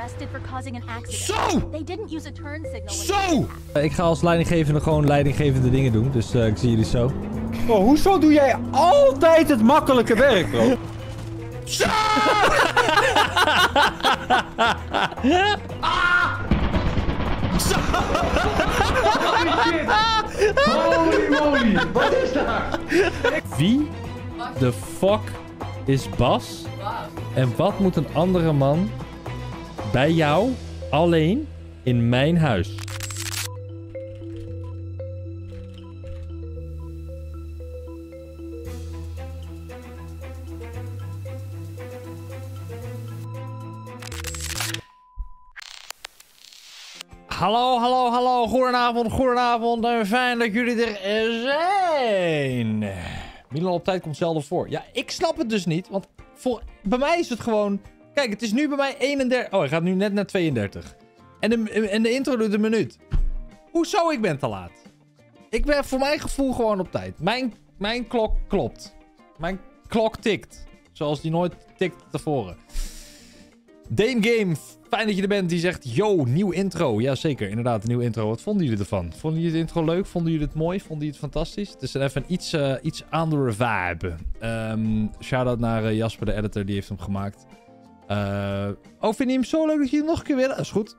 Zo! Zo! Ik ga als leidinggevende gewoon leidinggevende dingen doen. Dus ik zie jullie zo. Oh, hoezo doe jij altijd het makkelijke werk, bro? Zo! Zo! Holy moly, wat is dat? Wie de fuck is Bas? En wat moet een andere man bij jou alleen in mijn huis? Hallo, hallo, hallo. Goedenavond, goedenavond. En fijn dat jullie er zijn. Milan op tijd komt zelden voor. Ja, ik snap het dus niet. Want bij mij is het gewoon... Kijk, het is nu bij mij 31... Oh, hij gaat nu net naar 32. En de intro doet een minuut. Hoezo? Ik ben te laat. Ik ben voor mijn gevoel gewoon op tijd. Mijn klok klopt. Mijn klok tikt. Zoals die nooit tikt tevoren. Dame Game, fijn dat je er bent. Die zegt, yo, nieuw intro. Jazeker, inderdaad, een nieuw intro. Wat vonden jullie ervan? Vonden jullie het intro leuk? Vonden jullie het mooi? Vonden jullie het fantastisch? Het is even een iets andere vibe. Shout-out naar Jasper, de editor, die heeft hem gemaakt. Vind je hem zo leuk dat je hem nog een keer wil? Dat is goed.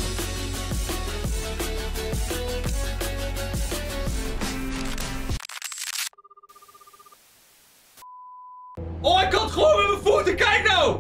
Oh, ik had gewoon met mijn voeten. Kijk nou!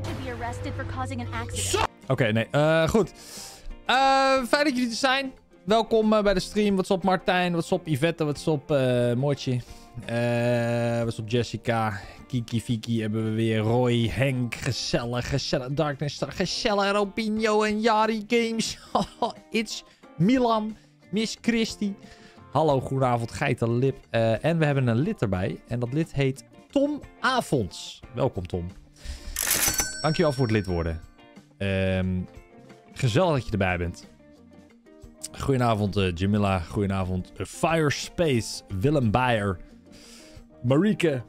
Oké, nee. Goed. Fijn dat jullie er zijn. Welkom bij de stream. Wat is op Martijn? Wat is op Yvette? Wat is op Moortje? Wat is op Jessica? Kiki, Fiki hebben we weer. Roy, Henk. Gezellig. Darkness. Gezellig. Robinho en Jari Games. It's Milan. Miss Christy. Hallo, goedenavond. Geitenlip. En we hebben een lid erbij. En dat lid heet Tom Avonds. Welkom, Tom. Dankjewel voor het lid worden. Gezellig dat je erbij bent. Goedenavond Jamila. Goedenavond Firespace. Willem Beyer. Marieke.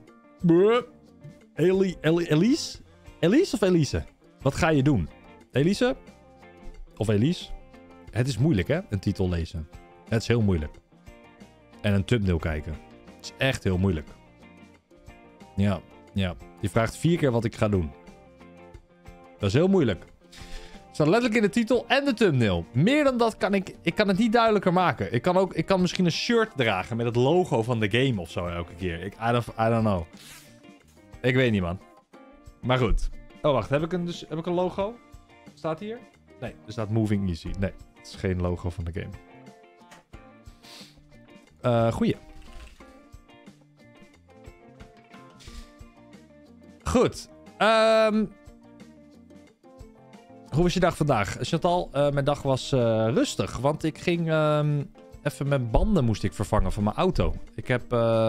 Elise? Elise of Elise? Wat ga je doen? Elise? Of Elise? Het is moeilijk hè, een titel lezen. Het is heel moeilijk. En een thumbnail kijken. Het is echt heel moeilijk. Ja. Je vraagt 4 keer wat ik ga doen. Dat is heel moeilijk. Het staat letterlijk in de titel en de thumbnail. Meer dan dat kan ik kan het niet duidelijker maken. Ik kan misschien een shirt dragen met het logo van de game of zo elke keer. I don't know. Ik weet niet, man. Maar goed. Oh, wacht. Heb ik een logo? Staat hier? Nee, er staat Moving Easy. Nee, het is geen logo van de game. Goeie. Goed. Hoe was je dag vandaag? Chantal, mijn dag was rustig. Want ik ging even mijn banden moest ik vervangen van mijn auto. Ik heb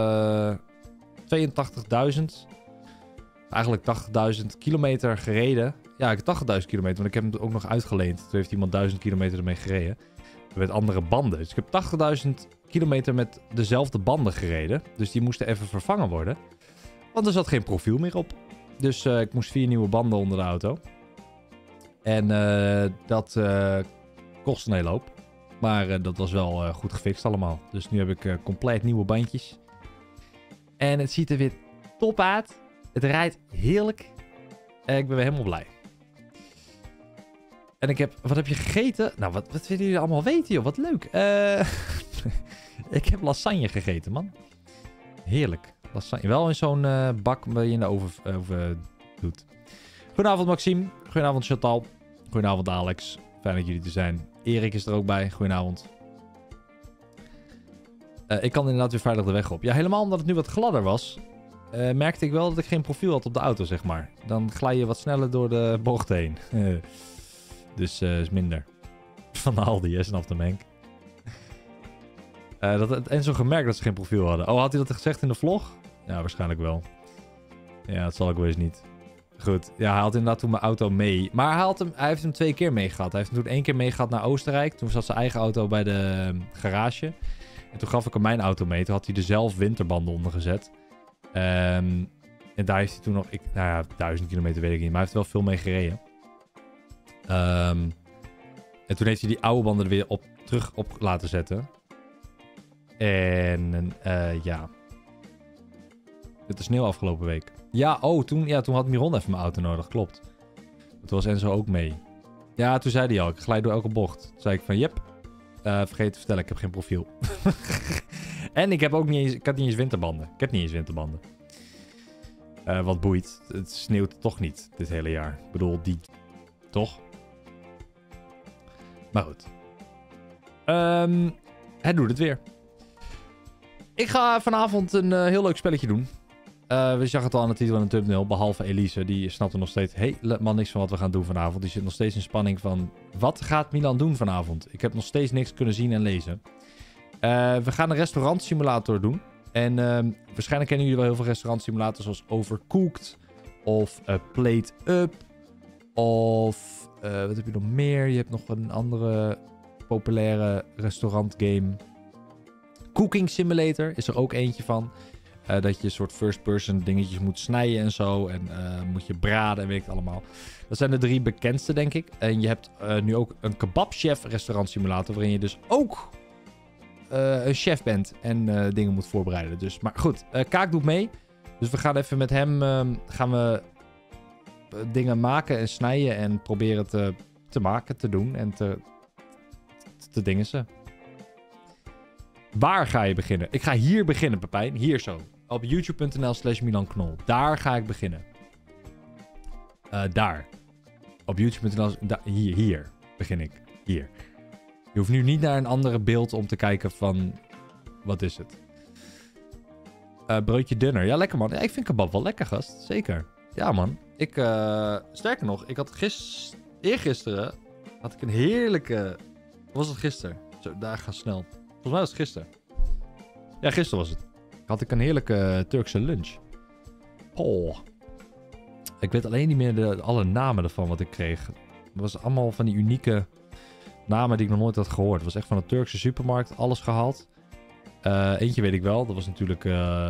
82.000, eigenlijk 80.000 kilometer gereden. Ja, ik heb 80.000 kilometer, want ik heb hem ook nog uitgeleend. Toen heeft iemand 1000 kilometer ermee gereden. Met andere banden. Dus ik heb 80.000 kilometer met dezelfde banden gereden. Dus die moesten even vervangen worden. Want er zat geen profiel meer op. Dus ik moest 4 nieuwe banden onder de auto. En dat kost een hele hoop. Maar dat was wel goed gefixt allemaal. Dus nu heb ik compleet nieuwe bandjes. En het ziet er weer top uit. Het rijdt heerlijk. Ik ben weer helemaal blij. En ik heb... Wat heb je gegeten? Nou, wat willen jullie allemaal weten, joh? Wat leuk. Ik heb lasagne gegeten, man. Heerlijk. Lasagne. Wel in zo'n bak waar je in de oven doet. Goedenavond, Maxime. Goedenavond, Chantal. Goedenavond, Alex. Fijn dat jullie er zijn. Erik is er ook bij. Goedenavond. Ik kan inderdaad weer veilig de weg op. Ja, helemaal omdat het nu wat gladder was, merkte ik wel dat ik geen profiel had op de auto, zeg maar. Dan glij je wat sneller door de bocht heen. Dus is minder. Van de Aldi, hè, snap de Menk. Dat Enzo gemerkt dat ze geen profiel hadden. Oh, had hij dat gezegd in de vlog? Ja, waarschijnlijk wel. Ja, dat zal ik wel eens niet. Goed. Ja, hij had inderdaad toen mijn auto mee. Maar hij heeft hem 2 keer meegehad. Hij heeft hem toen 1 keer meegehad naar Oostenrijk. Toen zat zijn eigen auto bij de garage. En toen gaf ik hem mijn auto mee. Toen had hij er zelf winterbanden onder gezet. En daar heeft hij toen nog... 1000 kilometer weet ik niet. Maar hij heeft wel veel mee gereden. En toen heeft hij die oude banden er weer terug op laten zetten. En ja. Het is sneeuw afgelopen week. Ja, toen had Miron even mijn auto nodig, klopt. Toen was Enzo ook mee. Ja, toen zei hij al, ik glijd door elke bocht. Toen zei ik van, yep, vergeet te vertellen, ik heb geen profiel. En ik had niet eens winterbanden. Ik heb niet eens winterbanden. Wat boeit, het sneeuwt toch niet dit hele jaar. Ik bedoel, toch? Maar goed. Het doet het weer. Ik ga vanavond een heel leuk spelletje doen. We zag het al aan de titel en de thumbnail. Behalve Elise. Die snapt er nog steeds helemaal niks van wat we gaan doen vanavond. Die zit nog steeds in spanning van... Wat gaat Milan doen vanavond? Ik heb nog steeds niks kunnen zien en lezen. We gaan een restaurantsimulator doen. En waarschijnlijk kennen jullie wel heel veel restaurantsimulators zoals Overcooked. Of Plate Up. Of... wat heb je nog meer? Je hebt nog een andere populaire restaurantgame. Cooking Simulator is er ook eentje van. Dat je een soort first-person dingetjes moet snijden en zo. En moet je braden en weet ik het allemaal. Dat zijn de 3 bekendste, denk ik. En je hebt nu ook een kebabchef restaurantsimulator. Waarin je dus ook een chef bent en dingen moet voorbereiden. Dus, maar goed, Kaak doet mee. Dus we gaan even met hem gaan we dingen maken en snijden. En proberen te maken, te doen en te dingen ze. Waar ga je beginnen? Ik ga hier beginnen, Pepijn. Hier zo. Op youtube.nl/MilanKnol. Daar ga ik beginnen. Daar. Op youtube.nl... Hier begin ik. Hier. Je hoeft nu niet naar een andere beeld om te kijken van... Wat is het? Broodje dunner. Ja, lekker man. Ja, ik vind kebab wel lekker, gast. Zeker. Ja, man. Sterker nog, ik had eergisteren... Had ik een heerlijke... Was het gisteren? Zo, daar gaat snel. Volgens mij was het gisteren. Ja, gisteren was het. Had ik een heerlijke Turkse lunch. Oh. Ik weet alleen niet meer alle namen ervan wat ik kreeg. Het was allemaal van die unieke namen die ik nog nooit had gehoord. Het was echt van een Turkse supermarkt. Alles gehaald. Eentje weet ik wel. Dat was natuurlijk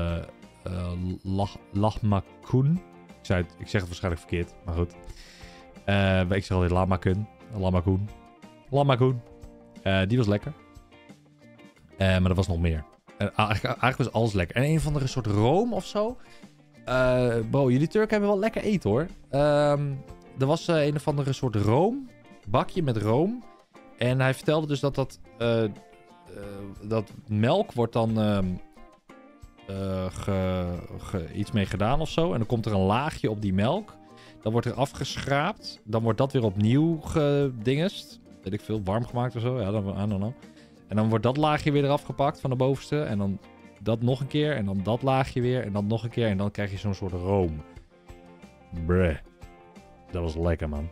lahmacun. Ik zeg het waarschijnlijk verkeerd. Maar goed. Ik zeg altijd lahmacun. Lahmacun. Die was lekker. Maar er was nog meer. Eigenlijk was alles lekker. En een van de soort room of zo. Bro, jullie Turken hebben wel lekker eten hoor. Er was een of andere soort room. Bakje met room. En hij vertelde dus dat melk wordt dan iets mee gedaan of zo. En dan komt er een laagje op die melk. Dan wordt er afgeschraapt. Dan wordt dat weer opnieuw gedingest. Weet ik veel, warm gemaakt of zo. Ja, I don't know. En dan wordt dat laagje weer eraf gepakt van de bovenste. En dan dat nog een keer. En dan dat laagje weer. En dan nog een keer. En dan krijg je zo'n soort room. Bruh. Dat was lekker, man.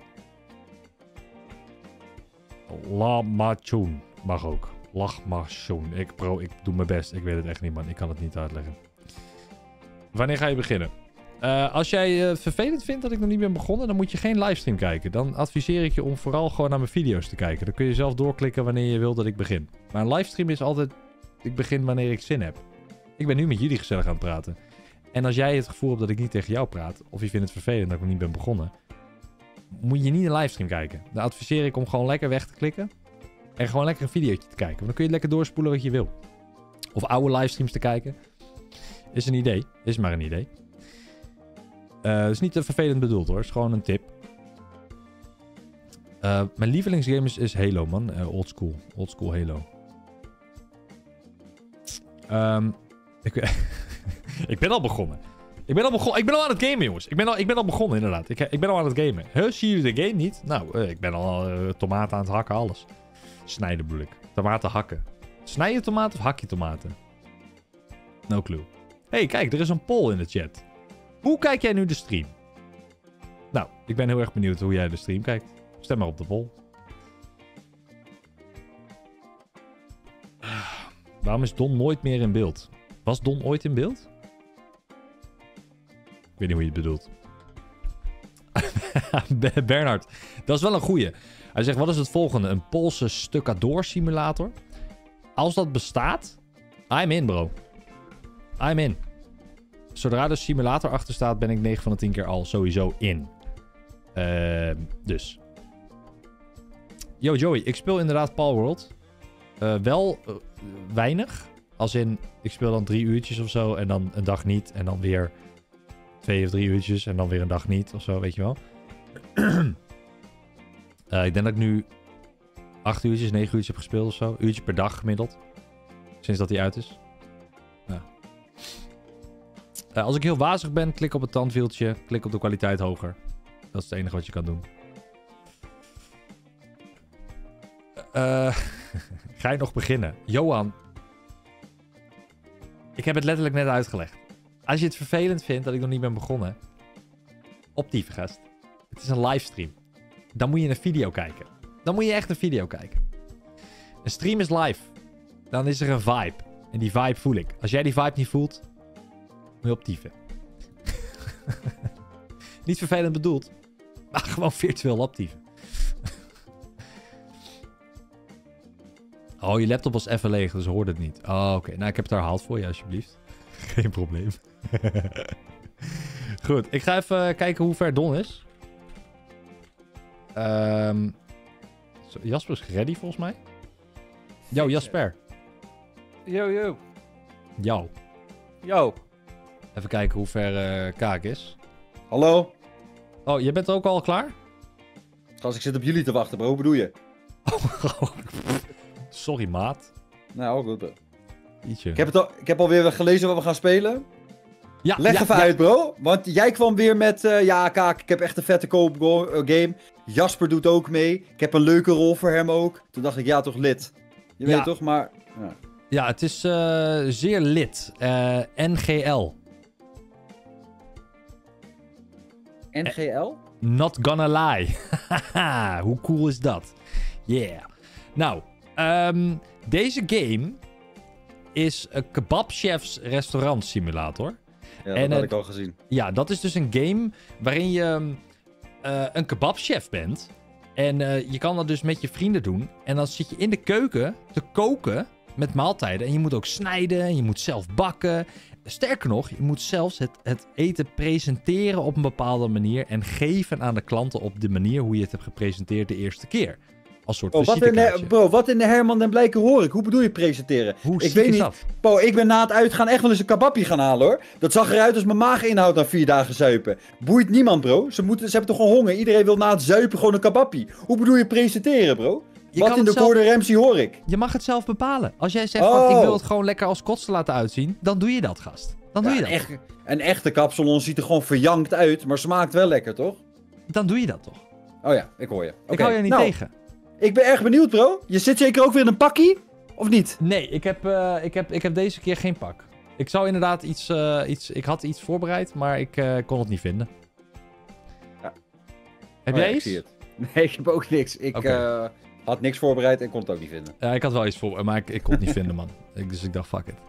Lahmacun mag ook. Lahmacun. Ik doe mijn best. Ik weet het echt niet, man. Ik kan het niet uitleggen. Wanneer ga je beginnen? Als jij vervelend vindt dat ik nog niet ben begonnen, dan moet je geen livestream kijken. Dan adviseer ik je om vooral gewoon naar mijn video's te kijken. Dan kun je zelf doorklikken wanneer je wil dat ik begin. Maar een livestream is altijd, ik begin wanneer ik zin heb. Ik ben nu met jullie gezellig aan het praten. En als jij het gevoel hebt dat ik niet tegen jou praat, of je vindt het vervelend dat ik nog niet ben begonnen, moet je niet een livestream kijken. Dan adviseer ik om gewoon lekker weg te klikken en gewoon lekker een videootje te kijken. Want dan kun je lekker doorspoelen wat je wil. Of oude livestreams te kijken. Is een idee. Is maar een idee. Het is niet te vervelend bedoeld hoor. Het is gewoon een tip. Mijn lievelingsgame is Halo, man. Old school Halo. Ik ben al begonnen. Ik ben al aan het gamen, jongens. Ik ben al begonnen, inderdaad. Ik ben al aan het gamen. Zien jullie de game niet? Nou, ik ben al tomaten aan het hakken, alles. Snijden bedoel ik. Tomaten hakken. Snij je tomaten of hak je tomaten? No clue. Hey, kijk, er is een poll in de chat. Hoe kijk jij nu de stream? Nou, ik ben heel erg benieuwd hoe jij de stream kijkt. Stem maar op de poll. Waarom is Don nooit meer in beeld? Was Don ooit in beeld? Ik weet niet hoe je het bedoelt. Bernard, dat is wel een goeie. Hij zegt, wat is het volgende? Een Poolse stucadoor simulator? Als dat bestaat, I'm in, bro. I'm in. Zodra de simulator achter staat, ben ik 9 van de 10 keer al sowieso in. Dus. Yo Joey, ik speel inderdaad Palworld. Wel weinig. Als in, ik speel dan 3 uurtjes of zo en dan een dag niet. En dan weer 2 of 3 uurtjes en dan weer een dag niet of zo, weet je wel. Ik denk dat ik nu 8 uurtjes, 9 uurtjes heb gespeeld of zo. Uurtje per dag gemiddeld. Sinds dat hij uit is. Ja. Als ik heel wazig ben, klik op het tandwieltje. Klik op de kwaliteit hoger. Dat is het enige wat je kan doen. Ga je nog beginnen? Johan. Ik heb het letterlijk net uitgelegd. Als je het vervelend vindt dat ik nog niet ben begonnen. Optieven, gast. Het is een livestream. Dan moet je een video kijken. Dan moet je echt een video kijken. Een stream is live. Dan is er een vibe. En die vibe voel ik. Als jij die vibe niet voelt, moet je optieven. Niet vervelend bedoeld. Maar gewoon virtueel optieven. Oh, je laptop was even leeg, dus hoorde het niet. Oh, oké. Nou, ik heb het herhaald voor je, alsjeblieft. Geen probleem. Goed, ik ga even kijken hoe ver Don is. Jasper is ready, volgens mij. Yo, Jasper. Yo. Yo. Yo. Even kijken hoe ver Kaak is. Hallo? Oh, je bent ook al klaar? Gast, ik zit op jullie te wachten, bro. Hoe bedoel je? Sorry, maat. Nou, ook goed, bro. Ietsje. Ik heb alweer gelezen wat we gaan spelen. Ja, Leg even uit, bro. Want jij kwam weer met... ja, Kaak, ik heb echt een vette game. Jasper doet ook mee. Ik heb een leuke rol voor hem ook. Toen dacht ik, ja, toch lid. Je weet toch, maar... Ja, ja, het is zeer lid. NGL. NGL? Not gonna lie. Hoe cool is dat? Yeah. Nou, deze game is een kebabchefs restaurant simulator. Ja, dat had ik al gezien. Ja, dat is dus een game waarin je een kebabchef bent. En je kan dat dus met je vrienden doen. En dan zit je in de keuken te koken met maaltijden. En je moet ook snijden en je moet zelf bakken. Sterker nog, je moet zelfs het eten presenteren op een bepaalde manier. En geven aan de klanten op de manier hoe je het hebt gepresenteerd de eerste keer. Als soort bro, wat in de Herman den Blijker hoor ik? Hoe bedoel je presenteren? Hoe ik weet niet. Dat? Bro, ik ben na het uitgaan echt wel eens een kebabje gaan halen, hoor. Dat zag eruit als mijn maaginhoud na 4 dagen zuipen. Boeit niemand, bro. Ze hebben toch gewoon honger. Iedereen wil na het zuipen gewoon een kebabje. Hoe bedoel je presenteren, bro? Wat in de Gordon Ramsay hoor ik? Je mag het zelf bepalen. Als jij zegt, ik wil het gewoon lekker als kots te laten uitzien, dan doe je dat, gast. Dan doe je dat. Een echte kapsalon ziet er gewoon verjankt uit, maar smaakt wel lekker, toch? Dan doe je dat toch? Oh ja, ik hoor je. Ik hou je niet tegen. Ik ben erg benieuwd, bro. Je zit zeker ook weer in een pakkie? Of niet? Nee, ik heb deze keer geen pak. Ik zou inderdaad ik had iets voorbereid, maar ik kon het niet vinden. Ja. Heb jij iets? Ik zie het. Nee, ik heb ook niks. Ik had niks voorbereid en kon het ook niet vinden. Ja, ik had wel iets voorbereid, maar ik kon het niet vinden, man. Dus ik dacht, fuck it.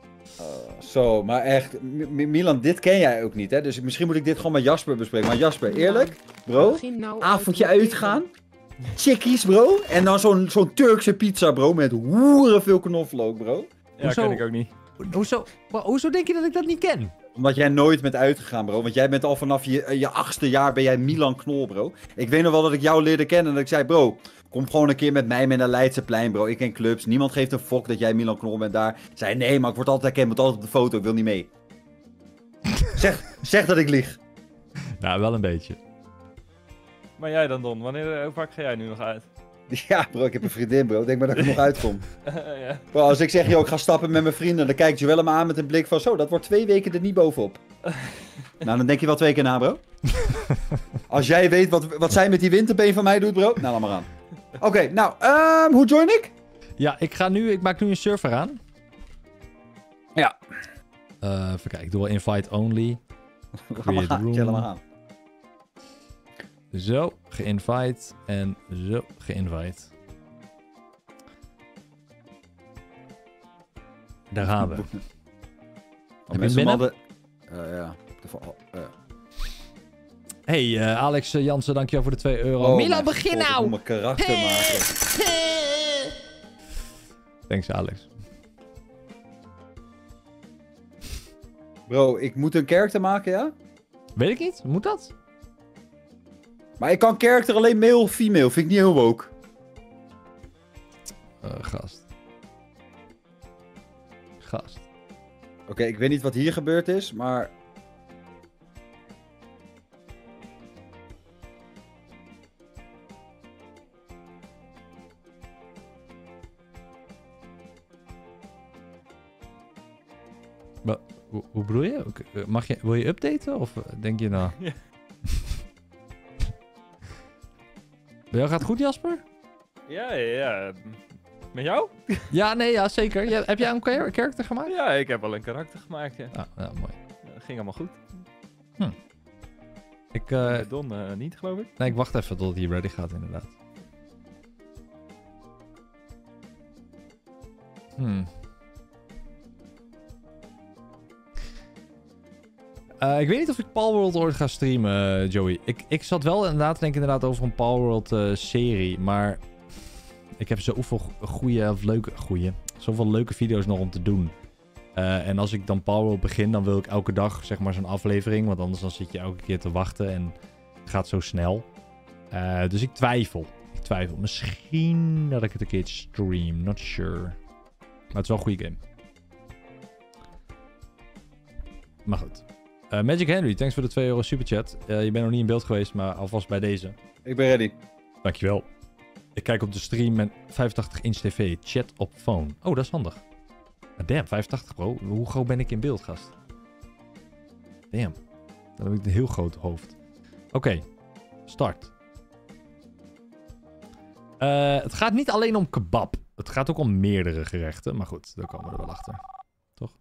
Zo, maar echt, Milan, dit ken jij ook niet, hè? Dus misschien moet ik dit gewoon met Jasper bespreken. Maar Jasper, eerlijk, bro, avondje uitgaan, chickies, bro, en dan zo'n Turkse pizza, bro, met hoeren veel knoflook, bro. Ja, dat ken ik ook niet. Hoezo denk je dat ik dat niet ken? Omdat jij nooit bent uitgegaan, bro. Want jij bent al vanaf je 8e jaar ben jij Milan Knol, bro. Ik weet nog wel dat ik jou leerde kennen en dat ik zei, bro, kom gewoon een keer met mij met een Leidseplein, bro. Ik ken clubs. Niemand geeft een fok dat jij Milan Knol bent daar. Ik zei, nee, maar ik word altijd herkend, ik moet altijd op de foto, ik wil niet mee. zeg dat ik lieg. Nou, wel een beetje. Maar jij dan, Don? Hoe vaak ga jij nu nog uit? Ja, bro, ik heb een vriendin, bro. Denk maar dat ik er nog uitkom. Ja. Bro, als ik zeg, joh, ik ga stappen met mijn vrienden, dan kijkt Joelle me aan met een blik van, zo, dat wordt 2 weken er niet bovenop. Nou, dan denk je wel 2 keer na, bro. Als jij weet wat zij met die winterbeen van mij doet, bro, nou, laat maar aan. Oké, nou, hoe join ik? Ja, ik maak nu een server aan. Ja. Even kijken, ik doe wel invite only. Create room. Laat maar aan. Zo, geïnvite en zo, geïnvite. Daar gaan we. Heb je hem binnen? Ja. Hey, Alex Jansen, dankjewel voor de €2. Oh, Milan, begin nou! Ik moet mijn karakter maken. Thanks, Alex. Bro, ik moet een character maken, ja? Weet ik niet, moet dat? Maar ik kan character alleen male of female, vind ik niet heel woke. Gast. Gast. Oké, ik weet niet wat hier gebeurd is, maar... Hoe bedoel je? Wil je updaten? Of denk je nou... Ja. Bij jou gaat het goed, Jasper? Ja. Met jou? Ja, nee, ja, zeker. Heb jij een karakter gemaakt? Ja, ik heb al een karakter gemaakt, ja. Ja, mooi. Dat ging allemaal goed. Ik, Met Don niet, geloof ik. nee, ik wacht even tot hij ready gaat, inderdaad. Ik weet niet of ik Palworld ooit ga streamen, Joey. Ik zat wel inderdaad te denken over een Palworld serie, maar ik heb zoveel zoveel leuke video's nog om te doen. En als ik dan Palworld begin, dan wil ik elke dag zeg maar zo'n aflevering, want anders dan zit je elke keer te wachten en het gaat zo snel. Dus ik twijfel. Misschien dat ik het een keertje stream, not sure. Maar het is wel een goede game. Maar goed. Magic Henry, thanks voor de €2 superchat. Je bent nog niet in beeld geweest, maar alvast bij deze. Ik ben ready. Dankjewel. Ik kijk op de stream met 85-inch tv. Chat op phone. Oh, dat is handig. Damn, 85 bro. Hoe groot ben ik in beeld, gast? Damn. Dan heb ik een heel groot hoofd. Oké. Start. Het gaat niet alleen om kebab. Het gaat ook om meerdere gerechten. Maar goed, daar komen we er wel achter. Toch?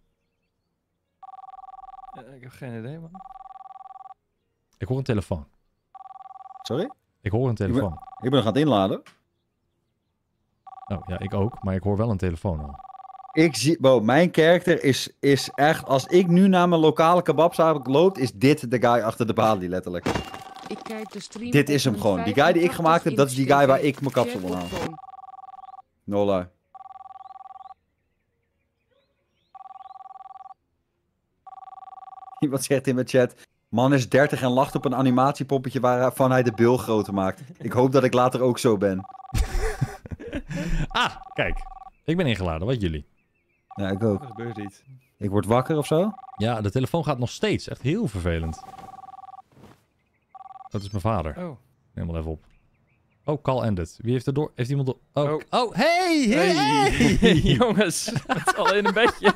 Ik heb geen idee, man. Ik hoor een telefoon. Sorry? Ik hoor een telefoon. Ik ben nog aan het inladen. Oh, ja, ik ook. Maar ik hoor wel een telefoon al. Ik zie... Bro, mijn karakter is echt... Als ik nu naar mijn lokale kebabzaak loop, is dit de guy achter de balie, letterlijk. Ik kijk de stream Dit is hem op gewoon. een Die guy die ik gemaakt heb, dat is die guy waar ik mijn kapsel Chat wil op halen. phone. Nola. Iemand zegt in mijn chat... Man is 30 en lacht op een animatiepoppetje waarvan hij de bil groter maakt. Ik hoop dat ik later ook zo ben. Ah, kijk. Ik ben ingeladen. Wat jullie? Ja, ik ook. Er gebeurt iets. Ik word wakker of zo? Ja, de telefoon gaat nog steeds. Echt heel vervelend. Dat is mijn vader. Oh. Neem maar even op. Oh, call ended. Wie heeft er door? Heeft iemand door? Oh, Oh. oh hey! Hey. Jongens, het is al in een bedje.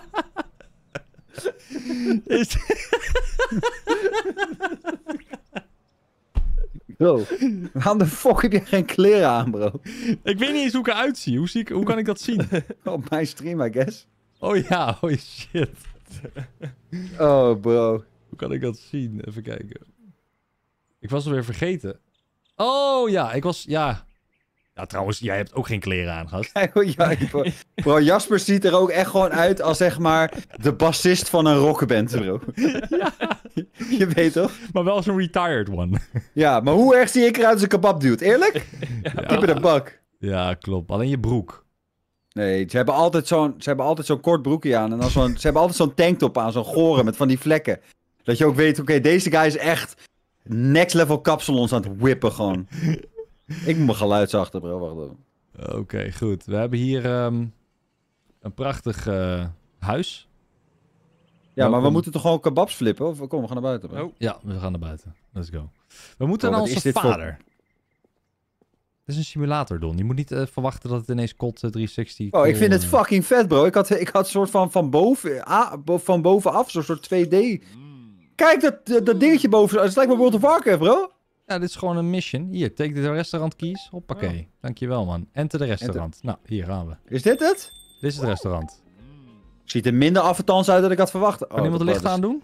Bro, waarom de fuck heb je geen kleren aan, bro? Ik weet niet eens hoe ik eruit zie. Hoe kan ik dat zien? Op mijn stream, I guess. Oh ja, oh shit. Oh, bro. Hoe kan ik dat zien? Even kijken. Ik was alweer vergeten. Oh ja, ja. Ja, trouwens, jij hebt ook geen kleren aan, gast. Kijk hoe jij... Bro, Jasper ziet er ook echt gewoon uit als zeg maar de bassist van een rockband, bro. Ja. Je weet toch? Maar wel zo'n retired one. Ja, maar hoe erg zie ik eruit als een kebabdude? Eerlijk? Keep it a buck. Ja, klopt. Alleen je broek. Nee, ze hebben altijd zo'n kort broekje aan. En dan ze hebben altijd zo'n tanktop aan, zo'n gore met van die vlekken. Dat je ook weet, oké, deze guy is echt next level kapsalons aan het whippen gewoon. Ik moet mijn geluid zachter, bro. Wacht even. Oké, goed. We hebben hier een prachtig huis. Ja, maar we Welkom. moeten toch gewoon kebabs flippen? Of kom, we gaan naar buiten, bro. Oh. Ja, we gaan naar buiten. Let's go. We moeten Oh, naar wat is onze dit voor- vader. Het is een simulator, Don. Je moet niet verwachten dat het ineens COD 360... Oh, ik vind het fucking vet, bro. Ik had een soort van bovenaf, zo'n soort 2D. Kijk, dat dingetje boven. Het lijkt me World of Warcraft, bro. Ja, dit is gewoon een mission. Hier, take de restaurant keys. Hoppakee. Dankjewel, man. Enter de restaurant. Nou, hier gaan we. Is dit het? Dit is het restaurant. Ziet er minder affetans uit dan ik had verwacht. Kan iemand de licht aandoen?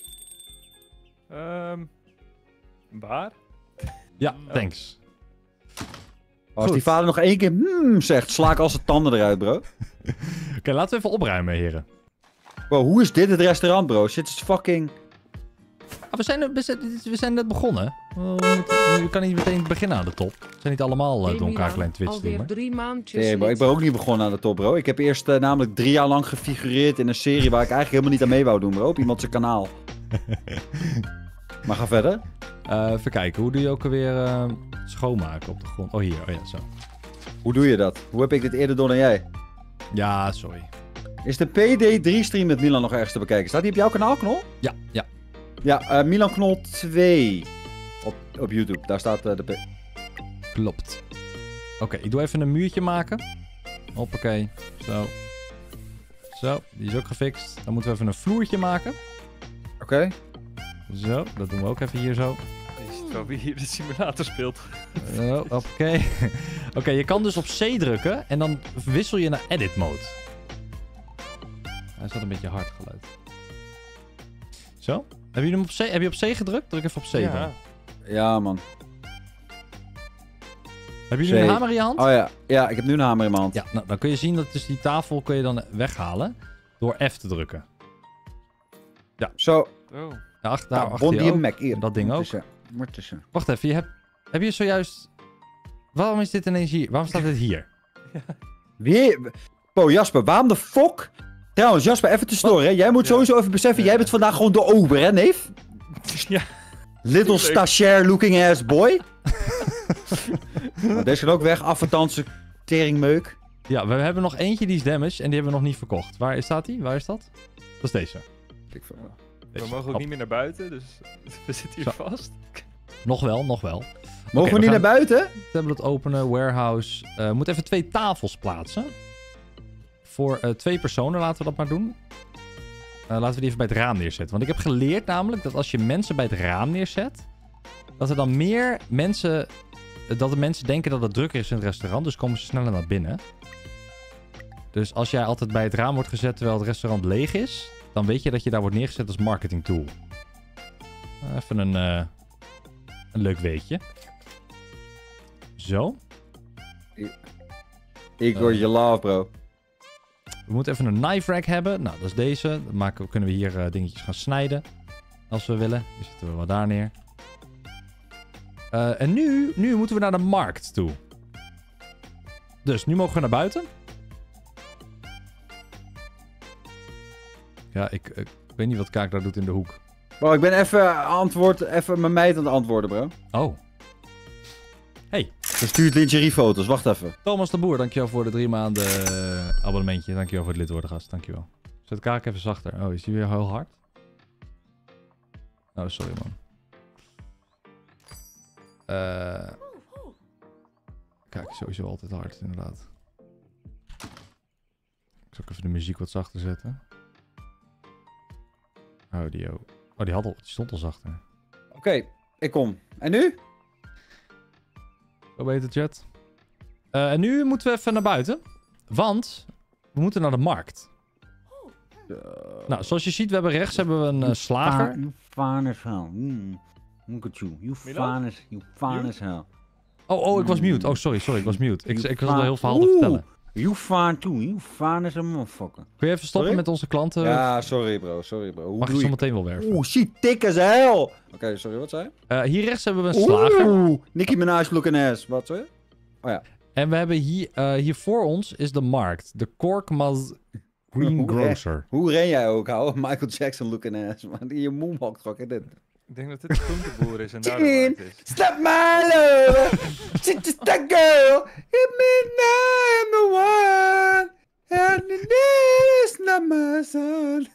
Waar? Ja, thanks. Als Goed. die vader nog één keer zegt, sla ik al zijn tanden eruit, bro. Oké, laten we even opruimen, heren. Bro, hoe is dit het restaurant, bro? Shit is fucking... Ah, we zijn net begonnen. Je kan niet meteen beginnen aan de top. Het zijn niet allemaal door elkaar klein Twitch Alweer streamen. 3 maandjes. Nee, bro, ik ben ook niet begonnen aan de top, bro. Ik heb eerst namelijk 3 jaar lang gefigureerd in een serie waar ik eigenlijk helemaal niet aan mee wou doen, bro. Op iemand zijn kanaal. Maar ga verder. Even kijken, hoe doe je ook alweer schoonmaken op de grond? Oh, hier. Oh ja, zo. Hoe doe je dat? Hoe heb ik dit eerder door dan jij? Ja, sorry. Is de PD3-stream met Milan nog ergens te bekijken? Staat die op jouw kanaal, Knol? Ja. Ja, Milan Knol 2 op YouTube. Daar staat de... Klopt. Oké, ik doe even een muurtje maken. Hoppakee. Zo. Zo, die is ook gefixt. Dan moeten we even een vloertje maken. Oké. Zo, dat doen we ook even hier zo. Je ziet wel wie hier de simulator speelt. Zo, hoppakee. Oké, je kan dus op C drukken en dan wissel je naar edit mode. Hij staat een beetje hard geluid. Zo. Heb je hem op C? Heb je op C gedrukt? Druk even op C dan. Ja. Ja, man. Heb je nu een C. hamer in je hand? Oh ja. Ja, ik heb nu een hamer in mijn hand. Ja, nou, dan kun je zien dat dus die tafel kun je dan weghalen door F te drukken. Zo. Oh. Ja, daar Nou, achter je die ook. Mac hier. En dat ding ook. Moet tussen. Wacht even, heb je zojuist... Waarom is dit ineens hier? Waarom staat dit hier? Wie? Oh, Jasper, waarom de fuck? Trouwens, Jasper, even te storen, hè. Jij moet sowieso even beseffen, jij bent vandaag gewoon de ober, hè, neef? Ja. Little stagiair looking ass boy. Maar deze gaat ook weg, afvatantse teringmeuk. Ja, we hebben nog eentje die is damaged en die hebben we nog niet verkocht. Waar staat die? Waar is dat? Dat is deze. We mogen ook niet meer naar buiten, dus we zitten hier vast. Nog wel. Mogen Oké, we niet naar buiten? Tablet openen, warehouse. We moeten even 2 tafels plaatsen. Voor 2 personen laten we dat maar doen. Laten we die even bij het raam neerzetten. Want ik heb geleerd namelijk dat als je mensen bij het raam neerzet... dat er dan meer mensen... dat de mensen denken dat het drukker is in het restaurant. Dus komen ze sneller naar binnen. Dus als jij altijd bij het raam wordt gezet terwijl het restaurant leeg is... dan weet je dat je daar wordt neergezet als marketing tool. Even een leuk weetje. Zo. Ik word je love, bro. We moeten even een knife rack hebben. Nou, dat is deze. Dan kunnen we hier dingetjes gaan snijden. Als we willen. Die zetten we wat daar neer. En nu moeten we naar de markt toe. Dus nu mogen we naar buiten. Ja, ik weet niet wat Kaak daar doet in de hoek. Bro, ik ben even mijn meid aan het antwoorden, bro. Oh. Hey, Ze stuurt lingeriefoto's, wacht even. Thomas de Boer, dankjewel voor de 3 maanden abonnementje. Dankjewel voor het lid worden, gast. Dankjewel. Zet Kaak even zachter. Oh, is die weer heel hard? Oh, sorry man. Kijk, sowieso altijd hard, inderdaad. Ik zal ook even de muziek wat zachter zetten. Audio. Oh, die stond al zachter. Oké, ik kom. En nu? Zo beter, chat. En nu moeten we even naar buiten. Want we moeten naar de markt. Nou, zoals je ziet, we hebben rechts een slager. You fine as hell. Look at you. You fine as hell. Oh, ik was mute. Oh, sorry, ik was mute. Ik was al een heel verhaal te vertellen. You fine too. You fine as a motherfucker. Kun je even stoppen met onze klanten? Ja, sorry bro. Hoe Mag je doe zo meteen wel werven. Oeh, shit, dik as hell. Oké, sorry, wat zei je? Hier rechts hebben we een slager. Oeh, Nicki Minaj looking ass. Wat zei je? Oh ja. En we hebben hier voor ons is de markt. De Korkmaz Greengrocer. Hoe ren jij ook, ouwe? Michael Jackson looking ass. Man, in je moonwalk trok je dit. Ik denk dat dit de groenteboer is en daar de markt is. Stop my love. She's just that girl. Hit me now, I'm the one. And it is not my son.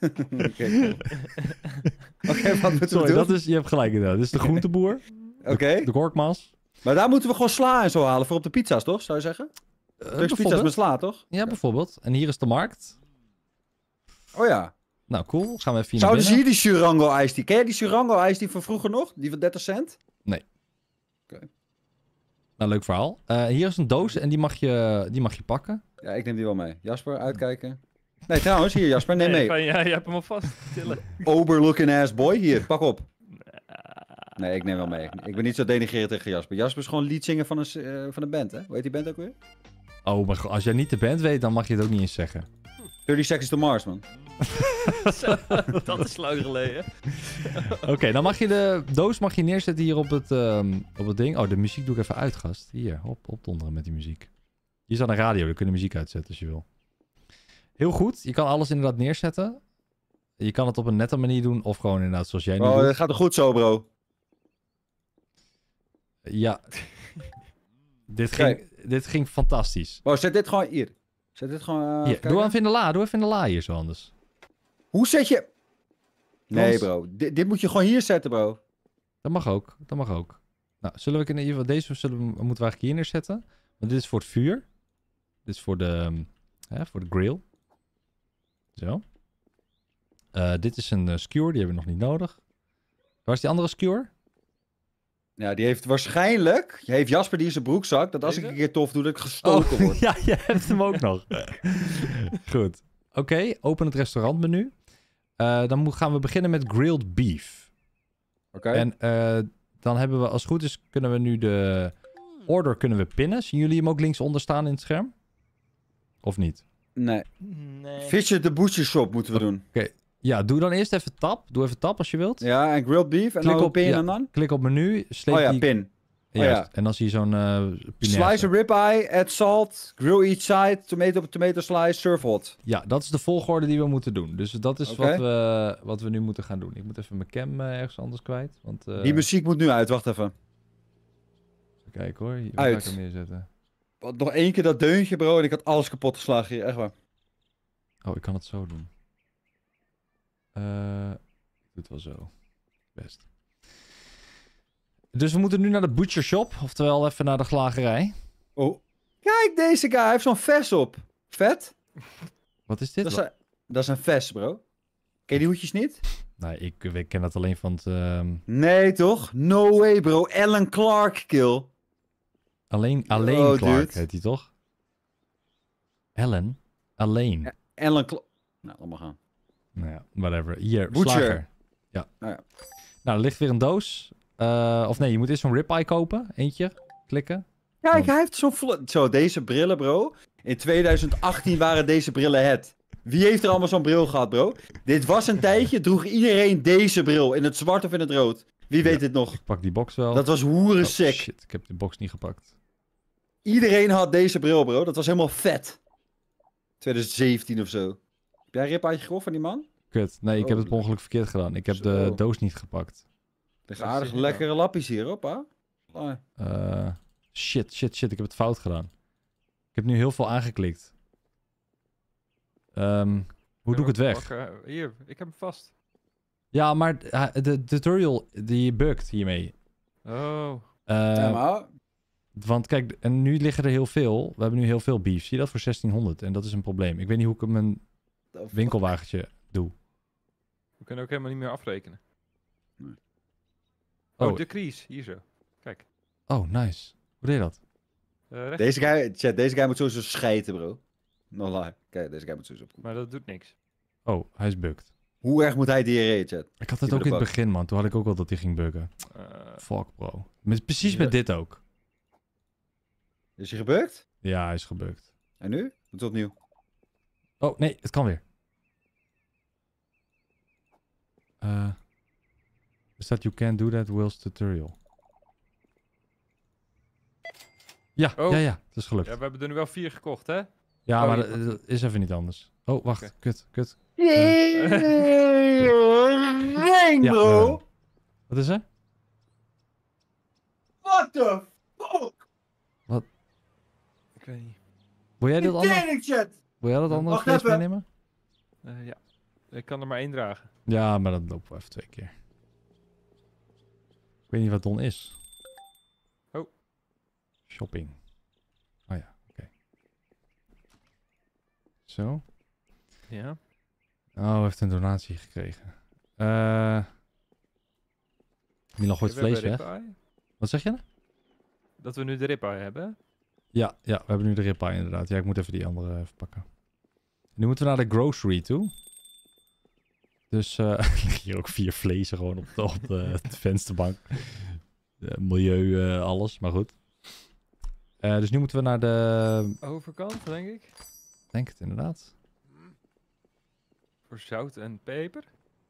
Oké, wat moeten we doen? Je hebt gelijk inderdaad. Dit is de groenteboer. Oké. De Korkmaz. Maar daar moeten we gewoon sla en zo halen voor op de pizza's, toch? Zou je zeggen? Dus pizza's met sla, toch? Ja, bijvoorbeeld. En hier is de markt. Oh ja. Nou, cool. Gaan we even hier naar Zouden ze binnen. hier die Surango Ice Tea? Ken je die Surango Ice Tea van vroeger nog? Die van 30 cent? Nee. Oké. Nou, leuk verhaal. Hier is een doos en die mag je pakken. Ja, ik neem die wel mee. Jasper, uitkijken. Nee, trouwens, hier Jasper, neem mee. Ja, je hebt hem al vast. Chillen. Ober looking ass boy. Hier, pak op. Nee, ik neem wel mee. Ik ben niet zo denigrerend tegen Jasper. Jasper is gewoon leadzanger van een band, hè? Hoe heet die band ook weer? Oh, maar als jij niet de band weet, dan mag je het ook niet eens zeggen. 30 Seconds to Mars, man. Dat is lang geleden. Oké, dan mag je de doos neerzetten hier op het ding. Oh, de muziek doe ik even uit, gast. Hier, opdonderen met die muziek. Hier staat een radio, daar kun je muziek uitzetten als je wil. Heel goed, je kan alles inderdaad neerzetten. Je kan het op een nette manier doen of gewoon inderdaad zoals jij nu doet. Oh, dat gaat er goed zo, bro. Ja. Dit ging fantastisch. Oh, zet dit gewoon hier. Zet dit gewoon... Hier, doe even in de la. Doe even in de la hier zo anders. Hoe zet je... Nee, Ons- bro. Dit moet je gewoon hier zetten, bro. Dat mag ook. Dat mag ook. Nou, zullen we in ieder geval... Deze moeten we eigenlijk hier neerzetten. Want dit is voor het vuur. Dit is voor de grill. Zo. Dit is een skewer. Die hebben we nog niet nodig. Waar is die andere skewer? Ja, die heeft waarschijnlijk... Heeft Jasper die in zijn broekzak... Dat als ik Deze? een keer tof doe, dat ik gestoken word. ja, je hebt hem ook nog. Goed. Oké, open het restaurantmenu. Dan gaan we beginnen met grilled beef. Oké. En dan hebben we, als het goed is, kunnen we nu de order pinnen. Zien jullie hem ook linksonder staan in het scherm? Of niet? Nee. Nee. Fish at the Butcher Shop moeten we doen. Ja, doe dan eerst even tab. Doe even tab als je wilt. Ja, en grilled beef. En Klik dan op- pin ja. en dan? Klik op menu. Sleep Oh ja, die... pin. Juist. ja. En dan zie je zo'n Slice punaise. a ribeye, add salt, grill each side, tomato slice, serve hot. Ja, dat is de volgorde die we moeten doen. Dus dat is Oké. wat we nu moeten gaan doen. Ik moet even mijn cam ergens anders kwijt. Want, Die muziek moet nu uit, wacht even. even kijken hoor. Hier Uit. ga ik hem neerzetten. Wat, nog één keer dat deuntje, bro, en ik had alles kapot geslagen hier, echt waar. Oh, ik kan het zo doen. Ik doe het wel zo. Best. Dus we moeten nu naar de butcher shop. Oftewel even naar de glagerij. Oh. Kijk, deze guy, hij heeft zo'n vest op. Vet? Wat is dit? Dat is een vest, bro. Ken je die hoedjes niet? Nee, ik ken dat alleen van het... Nee, toch? No way, bro. Alan Clark kill. Alleen Oh, Clark dude. heet hij toch? Ellen? Alleen. Ja. Alan Clark. Nou, laat maar gaan. Nou ja, whatever. Hier, Butcher. slager. Ja. Nou ja. Nou, er ligt weer een doos. Of nee, je moet eerst zo'n ribeye kopen. Eentje. Klikken. Kijk, hij heeft zo'n Zo, deze brillen, bro. In 2018 waren deze brillen het. Wie heeft er allemaal zo'n bril gehad, bro? Dit was een tijdje, droeg iedereen deze bril. In het zwart of in het rood. Wie weet dit nog? Ik pak die box wel. Dat was hoeren Oh, sick. shit, ik heb de box niet gepakt. Iedereen had deze bril, bro. Dat was helemaal vet. 2017 of zo. Heb jij een ripaatje gehoord van die man? Kut. Nee, ik heb het Oh. per ongeluk verkeerd gedaan. Ik heb Zo. de doos niet gepakt. Er zijn aardig lekkere lappies hierop, hè? Ah. Shit. Ik heb het fout gedaan. Ik heb nu heel veel aangeklikt. Hoe doe ik het weg? Hier, ik heb hem vast. Ja, maar de tutorial die bugt hiermee. Oh. Ja, maar... Want kijk, en nu liggen er heel veel. We hebben nu heel veel beef. Zie je dat voor 1600? En dat is een probleem. Ik weet niet hoe ik mijn winkelwagentje doe. We kunnen ook helemaal niet meer afrekenen. Nee. Oh, Oh. de Kries, hier zo. Kijk. Oh, nice. Hoe deed je dat? Rechts. Deze guy moet sowieso schijten, bro. Nog live. Kijk, deze guy moet sowieso poepen. Maar dat doet niks. Oh, hij is bugged. Hoe erg moet hij diarree, chat? Ik had het Keep ook the in het bug. begin, man. Toen had ik ook al dat hij ging buggen. Fuck, bro. Precies met dit ook. Is hij gebukt? Ja, hij is gebugged. En nu? Doe het opnieuw. Oh, nee, het kan weer. Er staat you can't do that whilst tutorial. Ja, Oh. ja, het is gelukt. Ja, we hebben er nu wel 4 gekocht, hè? Ja, Oh, maar ja. dat is even niet anders. Oh, wacht. Oké. Kut. Ring, Ja, bro! Wat is er? What the fuck? Ik weet niet. Wil jij dat anders? Tering, chat! Wil jij dat anders Wacht vlees even. meenemen? Ja. Ik kan er maar 1 dragen. Ja, maar dat lopen we even 2 keer. Ik weet niet wat Don is. Oh. Shopping. Oh ja, oké. Zo. Ja. Oh, hij heeft een donatie gekregen. Milan gooit We hebben vlees weg. ribeye. Wat zeg je? Dat we nu de ribeye hebben. Ja, we hebben nu de ribeye inderdaad. Ja, ik moet even die andere even pakken. Nu moeten we naar de grocery toe. Dus hier ook 4 vlezen gewoon op de vensterbank. Milieu, alles, maar goed. Dus nu moeten we naar de... Overkant, denk ik. Denk het inderdaad. Voor zout en peper.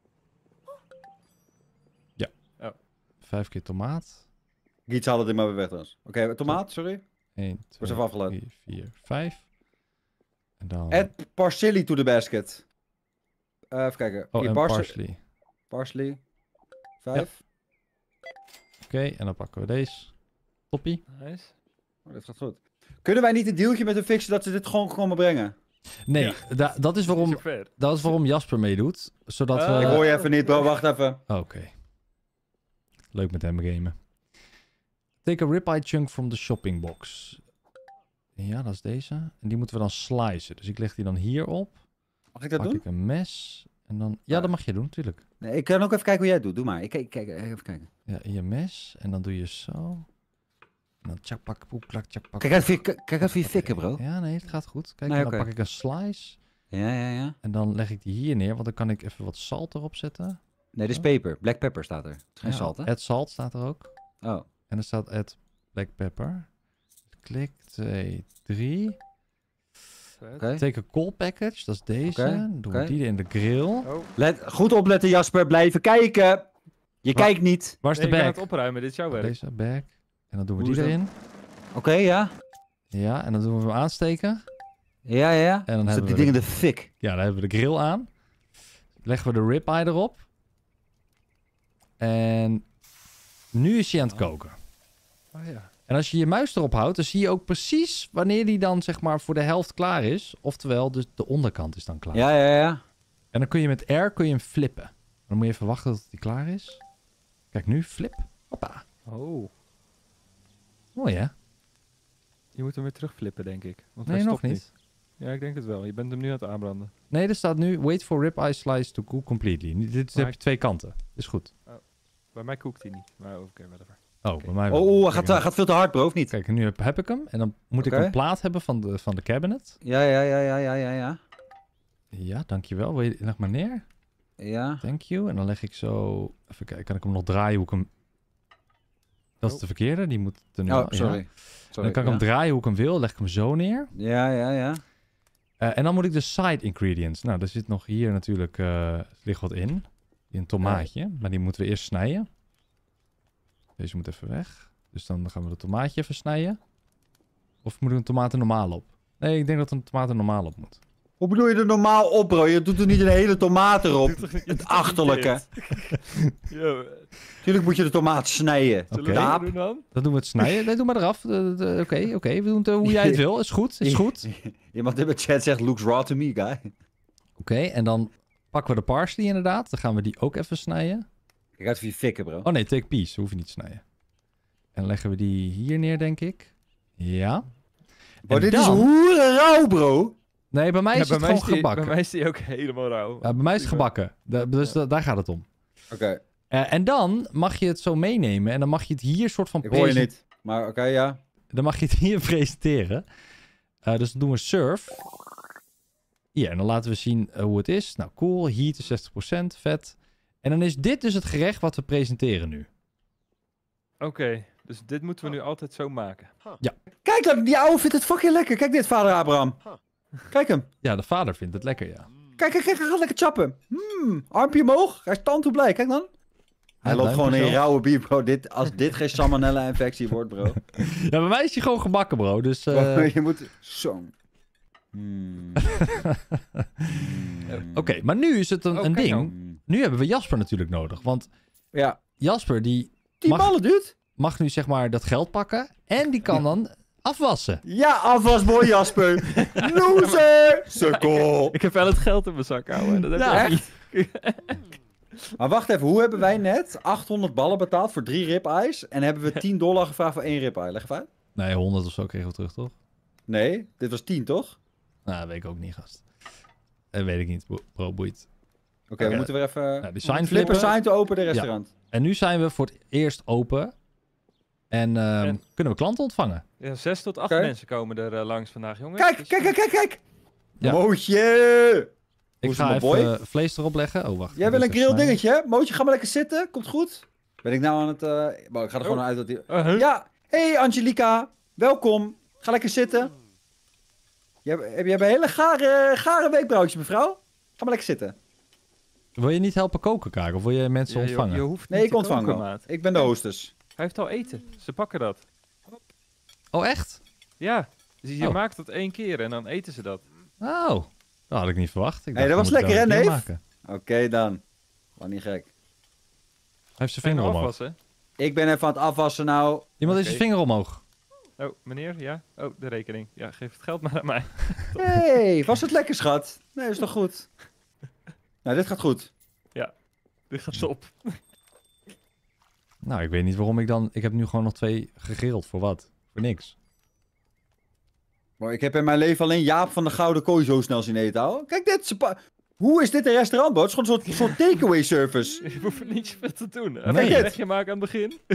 5 keer tomaat. Giets haalde dit maar weer weg trouwens. Oké, tomaat, sorry. 1, 2, even afgeleid. 3, 4, 5. En dan... Add parsley to the basket. Even kijken. oh, Hier, en parsley. Parsley. 5. Oké, en dan pakken we deze. Toppie. Nice. Oh, dat gaat goed. Kunnen wij niet een dealtje met hun fixen dat ze dit gewoon komen brengen? Nee, dat is waarom Jasper meedoet. Zodat we... Ik hoor je even niet, bro. Wacht even. Oké. Leuk met hem gamen. Take a ribeye chunk from the shopping box. Ja, dat is deze. En die moeten we dan slicen. Dus ik leg die dan hierop. Mag ik dat Pak doen? ik een mes. En dan... Ja, dat mag je doen, tuurlijk. Nee, ik kan ook even kijken hoe jij het doet. Doe maar. Ik kijk, even kijken. Ja, je mes. En dan doe je zo. En dan tjak, pak, poep, klak, tjak, pak. Kijk even je fikken, bro. Ja, nee, het gaat goed. Kijk, Nee, en dan oké. pak ik een slice. Ja. En dan leg ik die hier neer. Want dan kan ik even wat zalt erop zetten. Nee, dit is peper. Black pepper staat er. Het is geen Ja, salt, hè? Add salt staat er ook. Oh. En er staat add black pepper. Klik, 2, 3. Oké. Take a cold package, dat is deze. Oké, Dan doen we oké. die in de grill. Oh, Goed opletten, Jasper. Blijven kijken. Je kijkt niet. Waar is nee, de ik ben aan bag? het opruimen, dit is jouw werk. Deze bag. En dan doen we Hoe die is dat? erin. Oké, ja. Ja, en dan doen we hem aansteken. Ja. En dan Zet hebben die we dingen in de fik. Ja, dan hebben we de grill aan. Leggen we de ribeye erop. En nu is hij aan het koken. Oh ja. En als je je muis erop houdt, dan zie je ook precies wanneer die dan zeg maar voor de helft klaar is. Oftewel, dus de onderkant is dan klaar. Ja. En dan kun je met R kun je hem flippen. Dan moet je even wachten tot hij klaar is. Kijk nu, flip. Hoppa. Oh, Mooi hè? je moet hem weer terugflippen, denk ik. Want Nee, hij nog stopt niet. Ja, ik denk het wel. Je bent hem nu aan het aanbranden. Nee, er staat nu wait for ribeye slice to cook completely. Dit Maar heb je twee kanten. Is goed. Bij mij koekt hij niet, maar oké, whatever. Oh, bij mij wel. Oh, Kijk, gaat veel te hard, bro, of niet? Kijk, nu heb ik hem. En dan moet ik Oké. een plaat hebben van de cabinet. Ja. Ja, dankjewel. Wil je, leg maar neer. Ja. Thank you. En dan leg ik zo... Even kijken, kan ik hem nog draaien hoe ik hem... Dat is de verkeerde, die moet er nu... Oh, ja. sorry. Dan kan ik hem draaien hoe ik hem wil. Leg ik hem zo neer. Ja. En dan moet ik de side ingredients. Nou, er zit nog hier natuurlijk... ligt wat in. Een tomaatje. Maar die moeten we eerst snijden. Deze moet even weg. Dus dan gaan we de tomaatje even snijden. Of moet ik een tomaat er normaal op? Nee, ik denk dat een tomaat er normaal op moet. Hoe bedoel je er normaal op, bro? Je doet er niet een hele tomaat erop. Het achterlijke. Yo, Tuurlijk moet je de tomaat snijden. zullen Oké. we Daap. dat doen dan? Dan doen we het snijden. Nee, doe maar eraf. Oké. We doen het hoe jij het wil. Is goed, is goed. Iemand in de chat zegt, looks raw to me, guy. Oké, en dan pakken we de parsley inderdaad. Dan gaan we die ook even snijden. Kijk uit voor je fikken, bro. Oh nee, take peas. Hoef je niet te snijden. En dan leggen we die hier neer, denk ik. Ja. Bro, En dit is dan- hoeren rauw, bro. Nee, bij mij is Ja, het gewoon die- gebakken. Bij mij is die ook helemaal rauw. Ja, bij mij is het gebakken. Dus daar gaat het om. Oké, En dan mag je het zo meenemen. En dan mag je het hier soort van ik hoor je niet. Maar oké, ja. Dan mag je het hier presenteren. Dus dan doen we serve. Ja, en dan laten we zien hoe het is. Nou, cool. Heat is 60%. Vet. En dan is dit dus het gerecht wat we presenteren nu. Oké, dus dit moeten we nu altijd zo maken. Kijk dan, die ouwe vindt het fucking lekker. Kijk dit, vader Abraham. Kijk hem. Ja, de vader vindt het lekker, ja. Kijk, hij gaat lekker chappen. Armpje omhoog. Hij is tandtoe blij. Kijk dan. Hij loopt duimpje gewoon in zo. rauwe bier, bro. Als dit geen salmonella-infectie wordt, bro. Ja, bij mij is hij gewoon gebakken, bro. Dus Je moet... Zo. oké, maar nu is het een kijk ding. nou. Nu hebben we Jasper natuurlijk nodig. Want Ja. Jasper die 10 Mag- ballen, dude. mag nu zeg maar dat geld pakken. En die kan dan afwassen. Ja, afwasboy Jasper. Loser. Sukkel. Ik heb wel het geld in mijn zak houden. Dat heb Ja, ik niet. Maar wacht even, hoe hebben wij net 800 ballen betaald voor 3 ribeyes en hebben we $10 gevraagd voor 1 ribeye? Leg even uit. Nee, 100 of zo kregen we terug, toch? Nee, dit was 10, toch? Nou, weet ik ook niet, gast. Weet ik niet, bro, boeit. Oké, we moeten weer even... Nou, die sign Flipper flippen. sign te open de restaurant. En nu zijn we voor het eerst open. En kunnen we klanten ontvangen. Ja, 6 tot 8 Oké. mensen komen er langs vandaag, jongens. Kijk, Dus- kijk. Ja. Mootje! Ik is ga het, even my boy? vlees erop leggen. Oh, wacht. Jij wil een grill dingetje, hè? Mootje, ga maar lekker zitten. Komt goed. Ben ik nou aan het... ik ga er gewoon uit dat die... Huh? Ja, hey Angelica. Welkom. Ga lekker zitten. Je hebt een hele gare weekbroodje, mevrouw. Ga maar lekker zitten. Wil je niet helpen koken, Kaak? Of wil je mensen Ja, ontvangen? Je hoeft Nee, niet ik te ontvang koken, wel. maat. Ik ben de hostess. Hij heeft al eten. Ze pakken dat. Oh, echt? Ja. Dus je Oh. maakt het 1 keer en dan eten ze dat. Oh, dat had ik niet verwacht. Ik Hey, dacht, dat was we moeten lekker, wel hè, een keer neef? maken. Oké dan. Wat niet gek. Hij heeft zijn vinger omhoog. afwassen. Ik ben even aan het afwassen nou. Iemand heeft Oké. zijn vinger omhoog. Oh, meneer, ja? Oh, de rekening. Ja, geef het geld maar aan mij. Hey, was het lekker, schat? Nee, is toch goed? Nou, dit gaat goed. Dit gaat top. Nou, ik weet niet waarom ik dan... Ik heb nu gewoon nog 2 gegrild. Voor wat? Voor niks. Maar ik heb in mijn leven alleen Jaap van de Gouden Kooi zo snel zien eten, ouwe. Kijk dit. Hoe is dit een restaurant, bro? Het is gewoon een soort takeaway service. Je hoeft er niet zoveel te doen. Nee. Even een gerechtje maken aan het begin. Nou,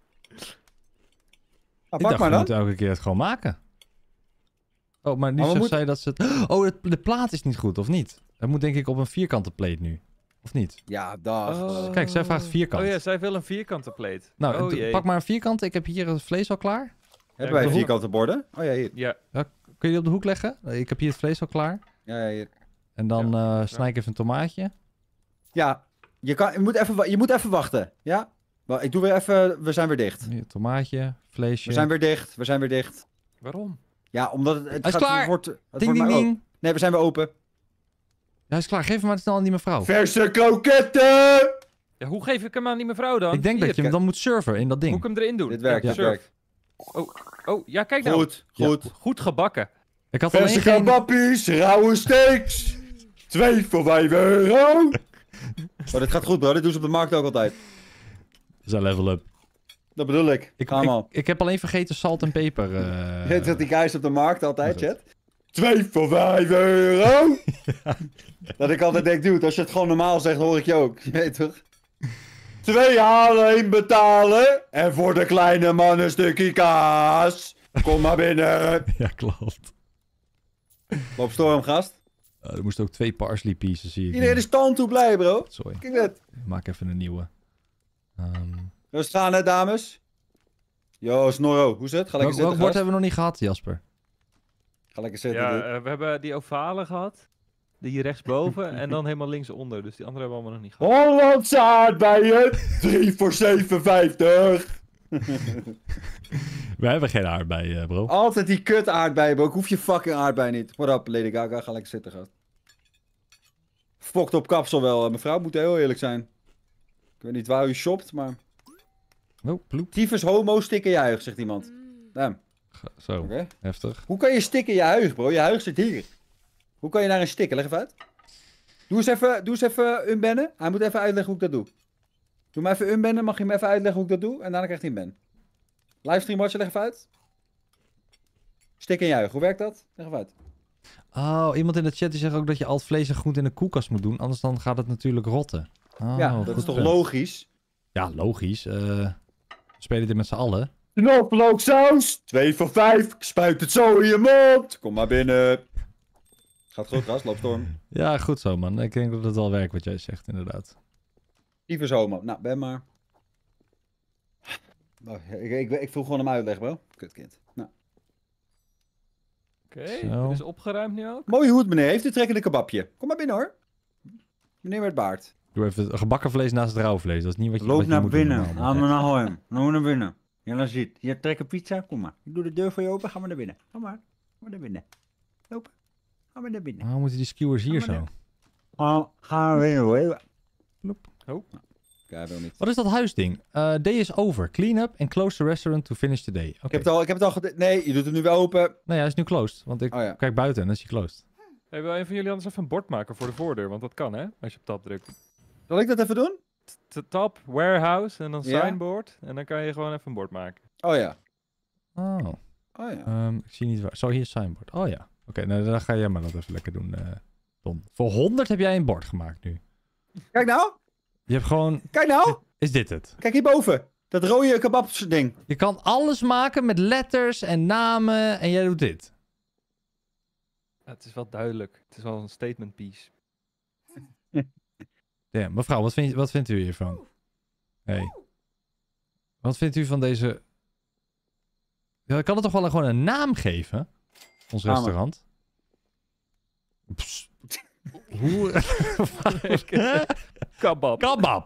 Ik pak dacht, maar we dan. moeten elke keer het gewoon maken. Oh, maar nu Maar we zegt moeten- zij dat ze het... Oh, de plaat is niet goed, of niet? Het moet denk ik op een vierkante plate nu. Of niet? Ja, dag. Kijk, zij vraagt vierkant. Oh ja, zij wil een vierkante plate. Nou, oh, jee. pak maar een vierkante. Ik heb hier het vlees al klaar. Hebben wij Ja, vierkante borden? Oh ja, hier. Ja, Kun je die op de hoek leggen? Ik heb hier het vlees al klaar. Ja, hier. En dan snij ik even een tomaatje. Ja, je moet even wachten. Ja? Ik doe weer even... We zijn weer dicht. Hier, tomaatje, vleesje. We zijn weer dicht. waarom? Ja, omdat het Hij is gaat... klaar. Het wordt Ding, maar ding, ook- ding. Nee, we zijn weer open. Ja, hij is klaar. Geef hem maar snel aan die mevrouw. Verse kroketten! Ja, hoe geef ik hem aan die mevrouw dan? Ik denk dat je hem dan moet surfen in dat Moet ding. ik hem erin doen? Dit werkt, Ja, dit surf. werkt. Oh, ja, kijk nou. Goed, goed. Goed gebakken. Ik had alleen Verse geen... kebabpies, rauwe steaks. 2 voor €5. Oh, dit gaat goed, bro. Dit doen ze op de markt ook altijd. Zo level up. Dat bedoel ik. Ik, Ga maar. ik heb alleen vergeten salt en peper. Je weet dat die guys op de markt altijd, Goed. chat. 2 voor €5. Dat ik altijd denk, dude, als je het gewoon normaal zegt, hoor ik je ook. Je weet toch? 2 halen, 1 betalen. En voor de kleine man een stukje kaas. Kom maar binnen. Ja, klopt. Loop storm, gast. Er moesten ook 2 parsley pieces, zie ik. Iedereen is tand toe blij, bro. Sorry, Kijk dit. ik maak even een nieuwe. Rustig aan, hè, dames. Yo, Snorro, hoe is het? Ga lekker Welk zitten, woord gast. hebben we nog niet gehad, Jasper? Ga lekker zitten, Ja, dude. we hebben die ovale gehad. Die hier rechtsboven en dan helemaal linksonder. Dus die andere hebben we allemaal nog niet gehad. Hollandse aardbeien. 3 voor €7,50. We hebben geen aardbei, bro. Altijd die kut aardbeien, bro. Ik hoef je fucking aardbei niet. What up, Lady Gaga? Ga lekker zitten, gast. Fokt op kapsel wel. Mevrouw, moet heel eerlijk zijn. Ik weet niet waar u shopt, maar... Oh, ploep. Tyfus homo, stik in je huig, zegt iemand. Damn. Zo, Oké. heftig. Hoe kan je stikken in je huig, bro? Je huig zit hier. Hoe kan je daar een stikken? Leg even uit. Doe eens even unbannen. Hij moet even uitleggen hoe ik dat doe. Doe me even unbannen. Mag je me even uitleggen hoe ik dat doe? En daarna krijgt hij een ban. Livestream watcher, leg even uit. Stik in je huig. Hoe werkt dat? Leg even uit. Oh, iemand in de chat die zegt ook dat je al het vlees en groente in de koelkast moet doen. Anders dan gaat het natuurlijk rotten. Oh, Ja, dat goed is toch punt. logisch? Ja, logisch. We spelen dit met z'n allen. Knoflooksaus. 2 voor €5. Ik spuit het zo in je mond. Kom maar binnen. Gaat goed, gast. Loop storm. Ja, goed zo, man. Ik denk dat het wel werkt wat jij zegt, inderdaad. Tyfus homo. Nou, ben maar. Oh, ik vroeg gewoon om uitleg, bro. Kutkind. Nou. Oké, Zo. dit is opgeruimd nu ook. Mooie hoed, meneer. Heeft u trek in een kebabje? Kom maar binnen, hoor. Meneer met baard. Doe even het gebakken vlees naast het rauw vlees. Dat is niet wat je Loop wat je naar moet binnen. doen Haal normaal. me naar huis. Loop naar binnen. Ja, dan zit. Je trekt een pizza. Kom maar. Ik doe de deur voor je open. Ga maar naar binnen. Kom maar. Ga maar naar binnen. Loop. Ga maar naar binnen. Waarom moeten die skewers hier zo? Ga maar binnen, hoor. Ploep. Oh. Ja, hij wil niet. Wat is dat huisding? Day is over. Clean up and close the restaurant to finish the day. Oké. Ik heb het al nee, je doet het nu wel open. Nou ja, hij is nu closed. Want ik Oh ja. kijk buiten en dan is hij closed. Hey, wil een van jullie anders even een bord maken voor de voordeur? Want dat kan, hè? Als je op tab drukt. Zal ik dat even doen? Tab, warehouse en dan Ja. signboard. En dan kan je gewoon even een bord maken. Oh ja. Oh. Oh ja. Ik zie niet waar. Zo, hier is signboard. Oh ja. Oké, nou, dan ga jij maar dat even lekker doen, Don. Voor 100 heb jij een bord gemaakt nu. Kijk nou. Je hebt gewoon... Kijk nou. Is dit het? Kijk hierboven. Dat rode kebabsding. Je kan alles maken met letters en namen en jij doet dit. Ja, het is wel duidelijk. Het is wel een statement piece. Ja, mevrouw, wat vindt u hiervan? Hey. Wat vindt u van deze... Ja, ik kan het toch wel gewoon een naam geven? Ons Namen. restaurant. Psst. Hoe... Kabab. Kabab.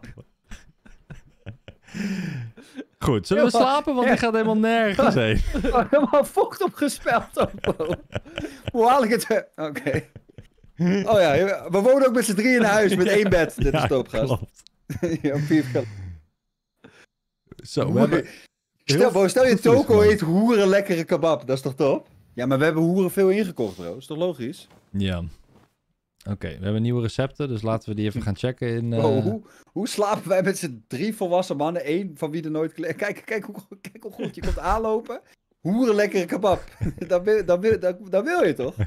Goed, zullen we slapen? Want die gaat helemaal nergens heen. Helemaal vocht opgespeld ook, bro. Hoe haal ik het? Oké. Oh ja, we wonen ook met z'n drieën in een huis met 1 bed. Dit is dope, gast. klopt. Ja, piep. Zo, we hebben... Stel je goed toko is, eet hoeren lekkere kebab. Dat is toch top? Ja, maar we hebben hoeren veel ingekocht, bro. Dat is toch logisch? Ja. Oké, we hebben nieuwe recepten, dus laten we die even gaan checken in... Bro, hoe slapen wij met z'n 3 volwassen mannen? 1 van wie er nooit... Kijk hoe goed je komt aanlopen. Hoeren lekkere kebab. Dat wil je toch?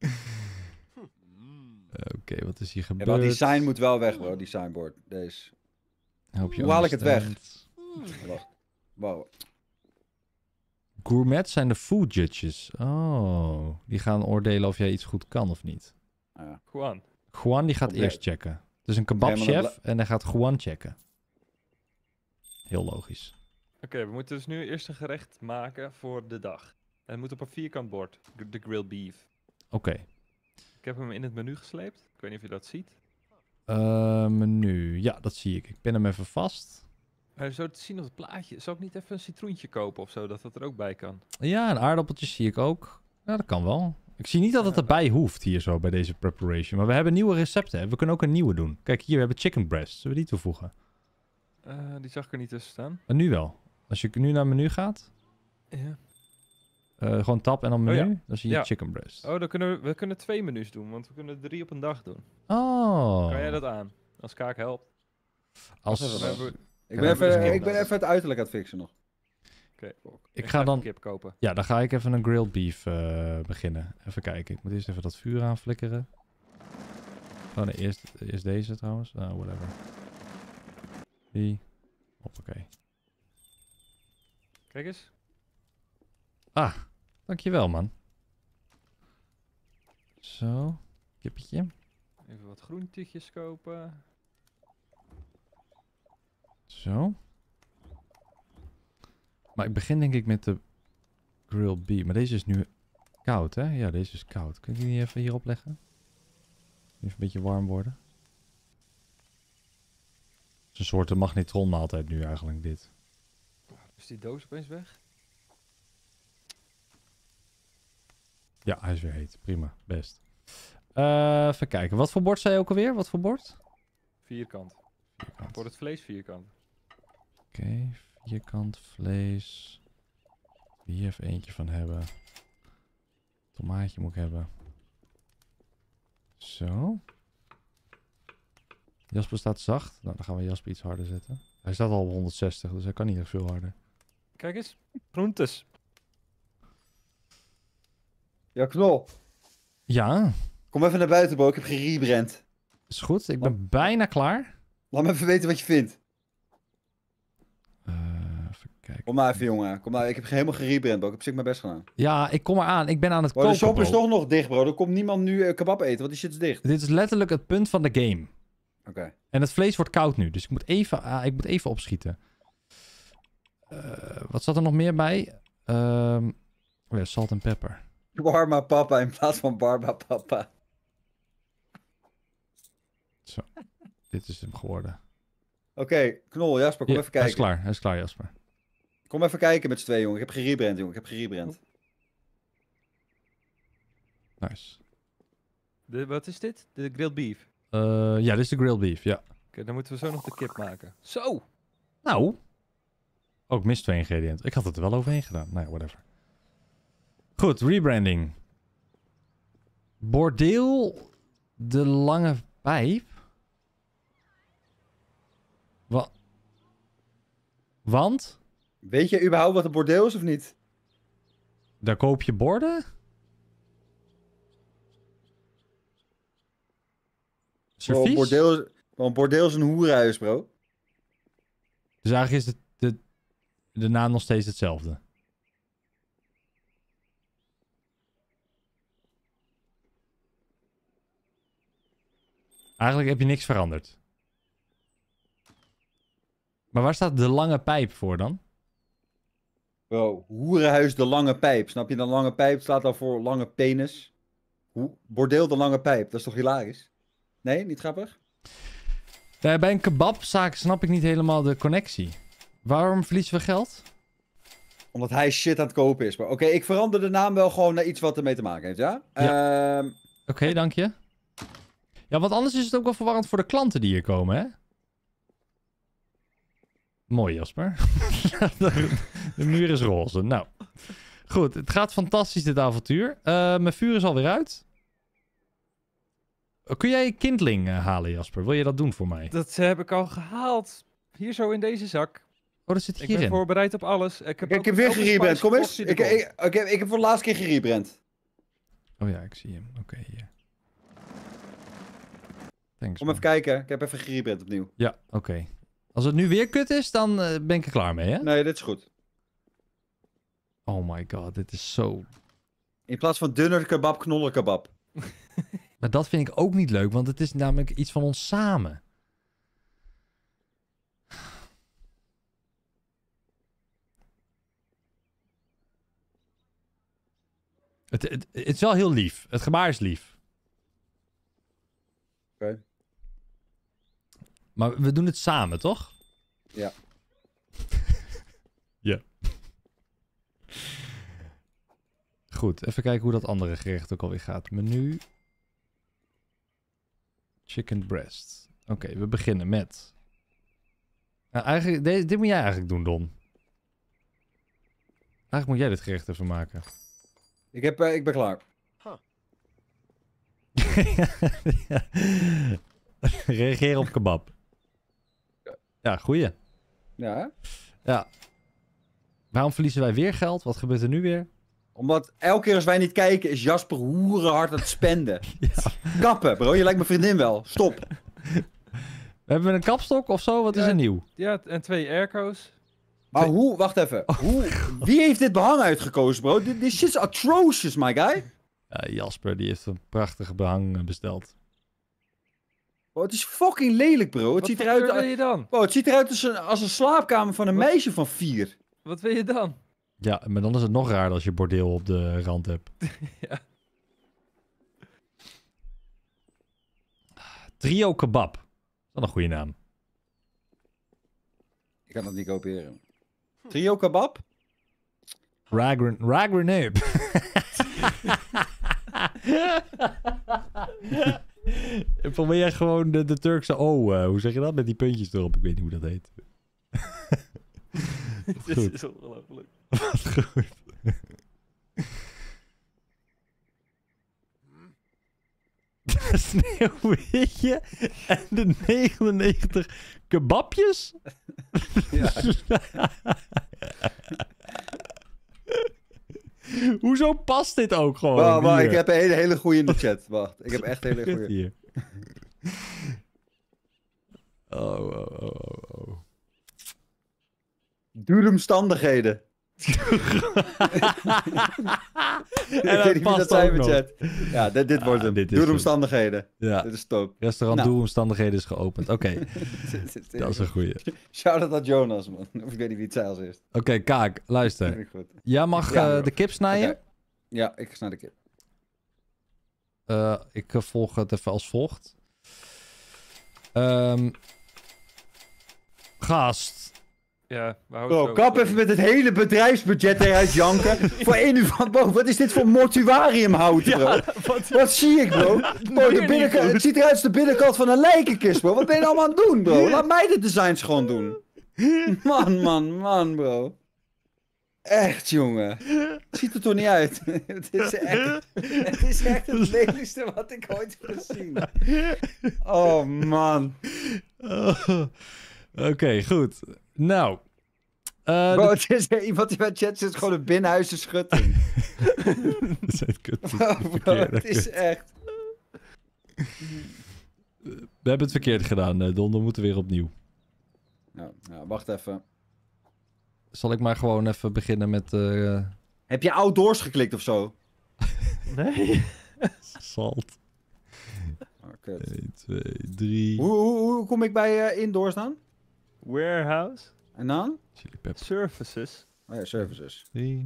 Oké, wat is hier Ja, gebeurd? maar die sign moet wel weg, bro. Die signboard. Deze. Hope you Hoe haal ik het weg? understand. Wacht. Wow. Gourmets zijn de food judges. Oh, die gaan oordelen of jij iets goed kan of niet. Ja. Juan. Juan die gaat Oké. eerst checken. Dus een Helemaal kebabchef en hij gaat Juan checken. Heel logisch. Oké, we moeten dus nu eerst een gerecht maken voor de dag. En het moet op een vierkant bord. De grilled beef. Oké. Ik heb hem in het menu gesleept. Ik weet niet of je dat ziet. Menu. Ja, dat zie ik. Ik pin hem even vast. Zo te zien op het plaatje. Zou ik niet even een citroentje kopen of zo, dat dat er ook bij kan? Ja, en aardappeltjes zie ik ook. Ja, dat kan wel. Ik zie niet dat het erbij hoeft hier zo bij deze preparation. Maar we hebben nieuwe recepten. Hè? We kunnen ook een nieuwe doen. Kijk, hier we hebben chicken breast. Zullen we die toevoegen? Die zag ik er niet tussen staan. En nu wel. Als je nu naar menu gaat. Ja. Gewoon tab en dan menu. Ja. Dan zie je Ja. chicken breast. Oh, dan kunnen we kunnen 2 menus doen, want we kunnen 3 op een dag doen. Oh. Kan jij dat aan? Als Kaak helpt. Als, Wacht even, Dan hebben we- Ik Ja, ben even het uiterlijk aan het fixen nog. ik ga dan... kip kopen. Ja, dan ga ik even een grilled beef beginnen. Even kijken. Ik moet eerst even dat vuur aanflikkeren. Oh nee, eerst deze trouwens. Nou, whatever. Die. Hoppakee. Kijk eens. Ah, dankjewel man. Zo. Kippetje. Even wat groentjes kopen. Zo. Maar ik begin denk ik met de grilled beef. Maar deze is nu koud, hè? Ja, deze is koud. Kun je die niet even hierop leggen? Even een beetje warm worden. Het is een soort magnetronmaaltijd nu eigenlijk, dit. Is die doos opeens weg? Ja, hij is weer heet. Prima. Best. Even kijken. Wat voor bord zei je ook alweer? Wat voor bord? Vierkant. Vierkant. Voor het vlees vierkant. Oké, vierkant vlees. Hier even eentje van hebben. Tomaatje moet ik hebben. Zo. Jasper staat zacht. Nou, dan gaan we Jasper iets harder zetten. Hij staat al op 160, dus hij kan niet echt veel harder. Kijk eens. Groentes. Ja, knol. Ja, Kom even naar buiten, bro. Ik heb gerebrand. is goed. Ik ben bijna klaar. Laat me even weten wat je vindt. Even kijken. Kom maar even, jongen. Kom maar. Ik heb helemaal gerebrand, bro. Ik heb zeker mijn best gedaan. Ja, ik kom eraan. Ik ben aan het Bro, de koken, shop is bro. toch nog dicht, bro. Er komt niemand nu kebab eten, want die shit is dicht. Dit is letterlijk het punt van de game. Oké. En het vlees wordt koud nu, dus ik moet even opschieten. Wat zat er nog meer bij? Oh ja, salt en pepper. Barma papa in plaats van barba papa. Dit is hem geworden. Oké, knol, Jasper, kom Ja, even hij is kijken. klaar, hij is klaar, Jasper. Kom even kijken met z'n tweeën, jongen. Ik heb gerebrand, jongen. Ik heb gerebrand. Nice. Wat is dit? De grilled beef. Ja, dit is de grilled beef, ja. Oké, dan moeten we zo nog de kip maken. Zo! Nou. Ook mis 2 ingrediënten. Ik had het er wel overheen gedaan. Nou ja, whatever. Goed, rebranding. Bordeel de lange pijp. Want Weet je überhaupt wat een bordeel is of niet? daar koop je borden. Bro, Servies? een bordeel is een hoerenhuis, bro. Dus eigenlijk is de naam nog steeds hetzelfde. Eigenlijk heb je niks veranderd. Maar waar staat de lange pijp voor dan? Bro, hoerenhuis de lange pijp. Snap je? De lange pijp staat dan voor lange penis. Bordeel de lange pijp. Dat is toch hilarisch? Nee, niet grappig? Bij een kebabzaak snap ik niet helemaal de connectie. Waarom verliezen we geld? Omdat hij shit aan het kopen is. Oké, ik verander de naam wel gewoon naar iets wat ermee te maken heeft, ja? Oké, dank je. Ja, want anders is het ook wel verwarrend voor de klanten die hier komen, hè? Mooi, Jasper. De muur is roze. Nou. Goed, het gaat fantastisch dit avontuur. Mijn vuur is alweer uit. Kun jij kindling halen, Jasper? Wil je dat doen voor mij? Dat heb ik al gehaald. Hier zo in deze zak. Oh, dat zit Ik ben hierin. voorbereid op alles. Ik heb Ik heb weer elke gerebrand. spice Kom eens. gekocht die er komt. Ik heb voor de laatste keer gerebrand. Oh ja, ik zie hem. Oké, hier. Thanks, Kom man. even kijken. Ik heb even gerebrand opnieuw. Ja, oké. Als het nu weer kut is, dan ben ik er klaar mee, hè? Nee, dit is goed. Oh my god, dit is zo... In plaats van dunner kebab, knoller kebab. Maar dat vind ik ook niet leuk, want het is namelijk iets van ons samen. Het is wel heel lief. Het gebaar is lief. Oké. Maar we doen het samen, toch? Ja. Ja. Goed, even kijken hoe dat andere gerecht ook alweer gaat. Menu. Chicken breast. Oké, we beginnen met... Nou, eigenlijk, dit moet jij eigenlijk doen, Don. Eigenlijk moet jij dit gerecht even maken. Ik ben klaar. Ja. Reageer op kebab. Ja, goeie. Ja, hè? Ja. Waarom verliezen wij weer geld? Wat gebeurt er nu weer? Omdat elke keer als wij niet kijken, is Jasper hoerenhard aan het spenden. Ja. Kappen, bro. Je lijkt mijn vriendin wel. Stop. Hebben we een kapstok of zo? Wat is Ja. er nieuw? Ja, en 2 airco's. Maar hoe? Wacht even. Wie heeft dit behang uitgekozen, bro? Dit shit is atrocious, my guy. Ja, Jasper, die heeft een prachtige behang besteld. Bro, het is fucking lelijk, bro. Het Wat ziet voor eruit, kleur wil je dan? bro, het ziet eruit als een slaapkamer van een meisje van 4. Wat wil je dan? Ja, maar dan is het nog raar als je bordeel op de rand hebt. Ja. Trio kebab. Dat is wel een goede naam. Ik kan dat niet kopiëren. Trio kebab? Ragreneep. Probeer jij gewoon de Turkse O. Hoe zeg je dat? Met die puntjes erop. Ik weet niet hoe dat heet. Dit is ongelooflijk. Wat goed. Sneeuwwitje en de 99 kebabjes? Ja. Hoezo past dit ook gewoon? Wacht, hier? ik heb een hele goede in de chat. Wacht, ik heb echt een hele Kut goede. hier. Oh. Duurde omstandigheden. En Ik dat weet niet wie past dat zei ook in de nog. chat. Ja, dit wordt hem. dit is Duurde hem. omstandigheden. Ja, Dit is top. restaurant Nou. Doelomstandigheden is geopend. Oké, dat is een goeie. Shout-out aan Jonas, man. Of ik weet niet wie het zei als eerst. Oké, Kaak, Dat luister. vind ik goed. Jij mag Ja, bro. de kip snijden. Oké. Ja, ik snij de kip. Ik volg het even als volgt. Gast. Ja, we houden Bro, zo. kap even met het hele bedrijfsbudget eruit janken. Voor 1 uur van boven. Wat is dit voor mortuariumhout, bro? Wat zie ik, bro? Bro, het ziet eruit als de binnenkant van een lijkenkist, bro. Wat ben je allemaal aan het doen, bro? Laat mij de designs gewoon doen. Man, bro. Echt, jongen. Het ziet er toch niet uit? Het is echt het lelijkste wat ik ooit heb gezien. Oh, man. Oké, goed. Nou. Bro, het is iemand die bij chat zit gewoon een binnenhuizen schutting. Dat zijn kut. Bro, het is echt... We hebben het verkeerd gedaan, Don. We moeten weer opnieuw. Nou, wacht even. Zal ik maar gewoon even beginnen met Heb je outdoors geklikt of zo? Nee. salt. Oh, kut. 1, 2, 3. Hoe kom ik bij indoors dan? Warehouse. En dan? Chili pepper. Services. Oh ja, services. 3.